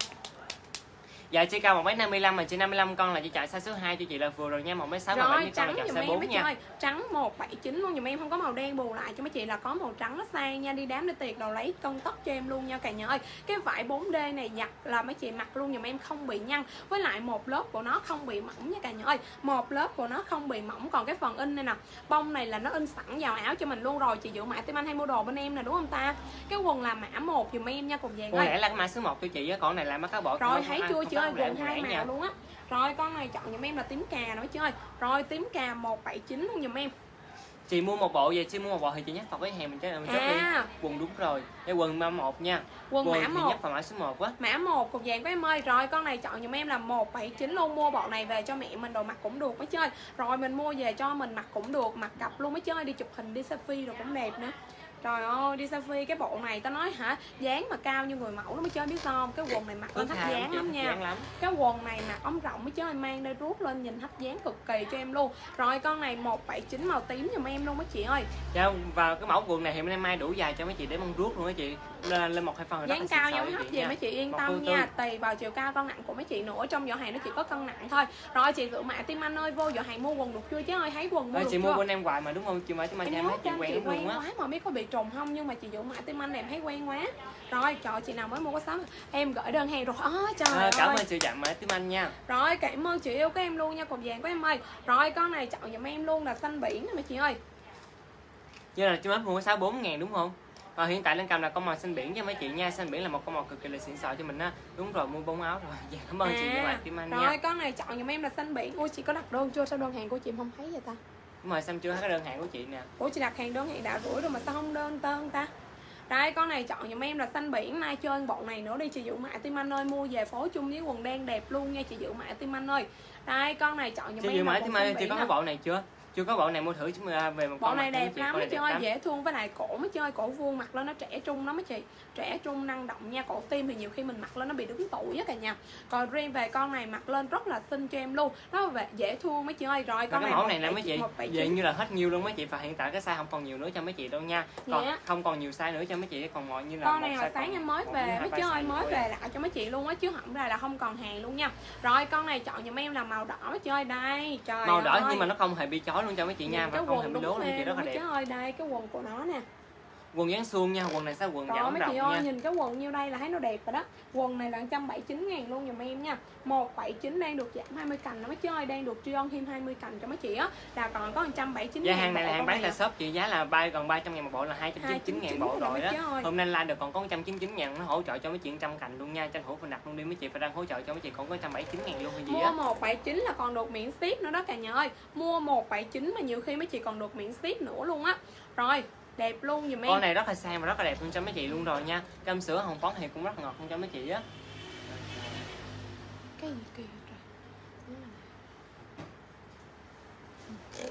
Dạ chị cao 1m55 mà chị 55 con là chị chạy size số 2 cho chị là vừa rồi nha. 1m6 mà 70 con là chạy size 4 nha. Ơi, trắng 179 luôn giùm em, không có màu đen bù lại cho mấy chị là có màu trắng nó sang nha, đi đám đi tiệc đồ lấy cân tóc cho em luôn nha cả nhà ơi. Cái vải 4D này giặt là mấy chị mặc luôn giùm em không bị nhăn, với lại một lớp của nó không bị mỏng nha cả nhà ơi. Một lớp của nó không bị mỏng, còn cái phần in này nè, bông này là nó in sẵn vào áo cho mình luôn rồi. Chị Dự mã Tim Anh hay mua đồ bên em nè đúng không ta? Cái quần là mã 1 giùm em nha cùng vàng ơi. Lẽ là mã số 1 cho chị á, còn này là mã cá bộ. Rồi thấy chưa chị ơi, quần 2 màu luôn á. Rồi con này chọn giùm em là tím cà nữa chứ ơi. Rồi tím cà 179 luôn giùm em. Chị mua một bộ vậy, chị mua một bộ thì chị nhắc vào cái hàng mình chắc mình chốt đi. Quần đúng rồi. Cái quần mã 1 nha. Quần mã 1 nhắc vào mã số 1 á. Mã 1 cục vàng của em ơi. Rồi con này chọn giùm em là 179 luôn. Mua bộ này về cho mẹ mình đồ mặc cũng được mấy chơi. Rồi mình mua về cho mình mặc cũng được, mặc cặp luôn mấy chơi, đi chụp hình đi selfie rồi cũng đẹp nữa. Trời ơi, đi selfie cái bộ này tao nói hả, dáng mà cao như người mẫu đó mới chơi biết sao không? Cái quần này mặc lên thấp dáng lắm nha. Cái quần này mặc ống rộng mới chơi, mang đây rút lên nhìn thấp dáng cực kỳ cho em luôn. Rồi con này 179 màu tím giùm em luôn mấy chị ơi. Dạ, và cái mẫu quần này thì em may đủ dài cho mấy chị để mong rút luôn mấy chị. Lên 1-2 phần rồi dáng cao giống hấp gì mấy chị yên tâm nha. Tùy vào chiều cao cân nặng của mấy chị nữa, trong giỏ hàng nó chỉ có cân nặng thôi. Rồi chị Dự mã Tim Anh ơi, vô giỏ hàng mua quần được chưa chứ ơi? Thấy quần mua được chị chưa? mua bên em hoài mà đúng không? Chị mã Tim Anh em thấy chị quen luôn á. Quá mà biết có bị trùng không, nhưng mà chị Dự mã Tim Anh em thấy quen quá. Rồi trời, chị nào mới mua có sớm em gửi đơn hàng rồi. Trời ơi. Cảm ơn chị Dạ mã Tim Anh nha. Rồi cảm ơn chị yêu của em luôn nha, cục vàng của em ơi. Rồi con này chọn giùm em luôn là xanh biển nè mấy chị ơi. Như là chị mới mua 64.000 đúng không? Và hiện tại lên cầm là con màu xanh biển cho mấy chị nha. Xanh biển là một con màu cực kỳ là xịn sò cho mình á. Đúng rồi, mua bông áo rồi. Dạ, cảm ơn chị Dạ mã Tim Anh nha. Rồi con này chọn giùm em là xanh biển. Ui chị có đặt đơn chưa? Sao đơn hàng của chị không thấy vậy ta? Đúng rồi, Sam chưa thấy cái đơn hàng của chị nè. Ủa chị đặt hàng đơn hàng đã rủi rồi mà sao không đơn tên ta? Đây con này chọn giùm em là xanh biển, nay chơi bộ này nữa đi chị Dự mã Tim Anh ơi, mua về phối chung với quần đen đẹp luôn nha chị Dự mã Tim Anh ơi. Đây con này chọn giùm em. Chị Dự mã Tim Anh chị có cái bộ này chưa? Chưa có bộ này mua thử chúng về một bộ này đẹp lắm mới chơi, dễ thương, với lại cổ mới chơi, cổ vuông mặc lên nó trẻ trung lắm mấy chị, trẻ trung năng động nha. Cổ tim thì nhiều khi mình mặc lên nó bị đứng tủi á cả nhà, còn riêng về con này mặc lên rất là xinh cho em luôn, nó về dễ thương mấy chị ơi. Rồi con cái này mẫu này nè mấy chị, vậy như là hết nhiều luôn mấy chị, và hiện tại cái size không còn nhiều nữa cho mấy chị đâu nha, còn không còn nhiều size nữa cho mấy chị, còn mọi như là con này hồi sáng em mới về mấy chị ơi, mới về lại cho mấy chị luôn á, chứ không ra là không còn hàng luôn nha. Rồi con này chọn giùm em là màu đỏ mấy chị ơi. Đây trời màu đỏ ơi, nhưng mà nó không hề bị chói luôn cho mấy chị nha, và không hề bị lố luôn chị, rất là đẹp. Ơi, đây cái quần của nó nè, quần dáng suông nha, quần này sao quần đó mấy chị ơi nha. Nhìn cái quần nhiêu đây là thấy nó đẹp rồi đó. Quần này là 179.000 luôn giùm em nha. 179 đang được giảm 20 cành đó mấy chị ơi, đang được tri ân thêm 20 cành cho mấy chị á, là còn có 179.000. Dạ hàng này là hàng bán là shop chị, giá là gần 300.000 một bộ, là 299.000 bộ rồi đó. Hôm nay like được còn có 199.000, nó hỗ trợ cho mấy chị 100 cành luôn nha, tranh thủ phần đặt luôn đi mấy chị, phải đang hỗ trợ cho mấy chị còn có 179.000 luôn hay gì á. Mua 179 là còn được miễn ship nữa đó cả nhà ơi. Mua 179 mà nhiều khi mấy chị còn được miễn ship nữa luôn á. Rồi đẹp luôn giùm em. Con này rất là sang và rất là đẹp luôn cho mấy chị luôn rồi nha. Cam sữa hồng phấn thì cũng rất là ngọt luôn cho mấy chị á. Cái gì kìa trời.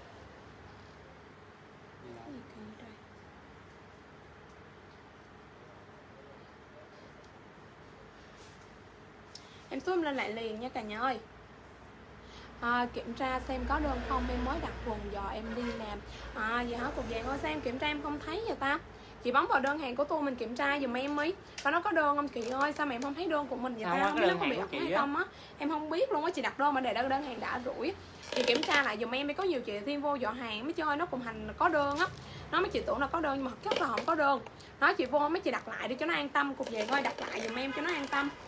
Em zoom lên lại liền nha cả nhà ơi. Kiểm tra xem có đơn không, em mới đặt quần giờ em đi làm. Vậy hả cục vàng ơi, sao em kiểm tra em không thấy vậy ta? Chị bấm vào đơn hàng của tôi mình kiểm tra giùm em ấy, và nó có đơn không chị ơi? Sao mà em không thấy đơn của mình vậy ta? Không biết nó có bị ẩn hay không á, em không biết luôn á. Chị đặt đơn mà để đơn hàng đã rủi, chị kiểm tra lại giùm em. Có nhiều chị thêm vô giỏ hàng mới chơi nó cùng hành có đơn á, nó mấy chị tưởng là có đơn nhưng mà chắc là không có đơn. Nói chị vô mấy chị đặt lại đi cho nó an tâm, cục vàng ơi đặt lại giùm em cho nó an tâm.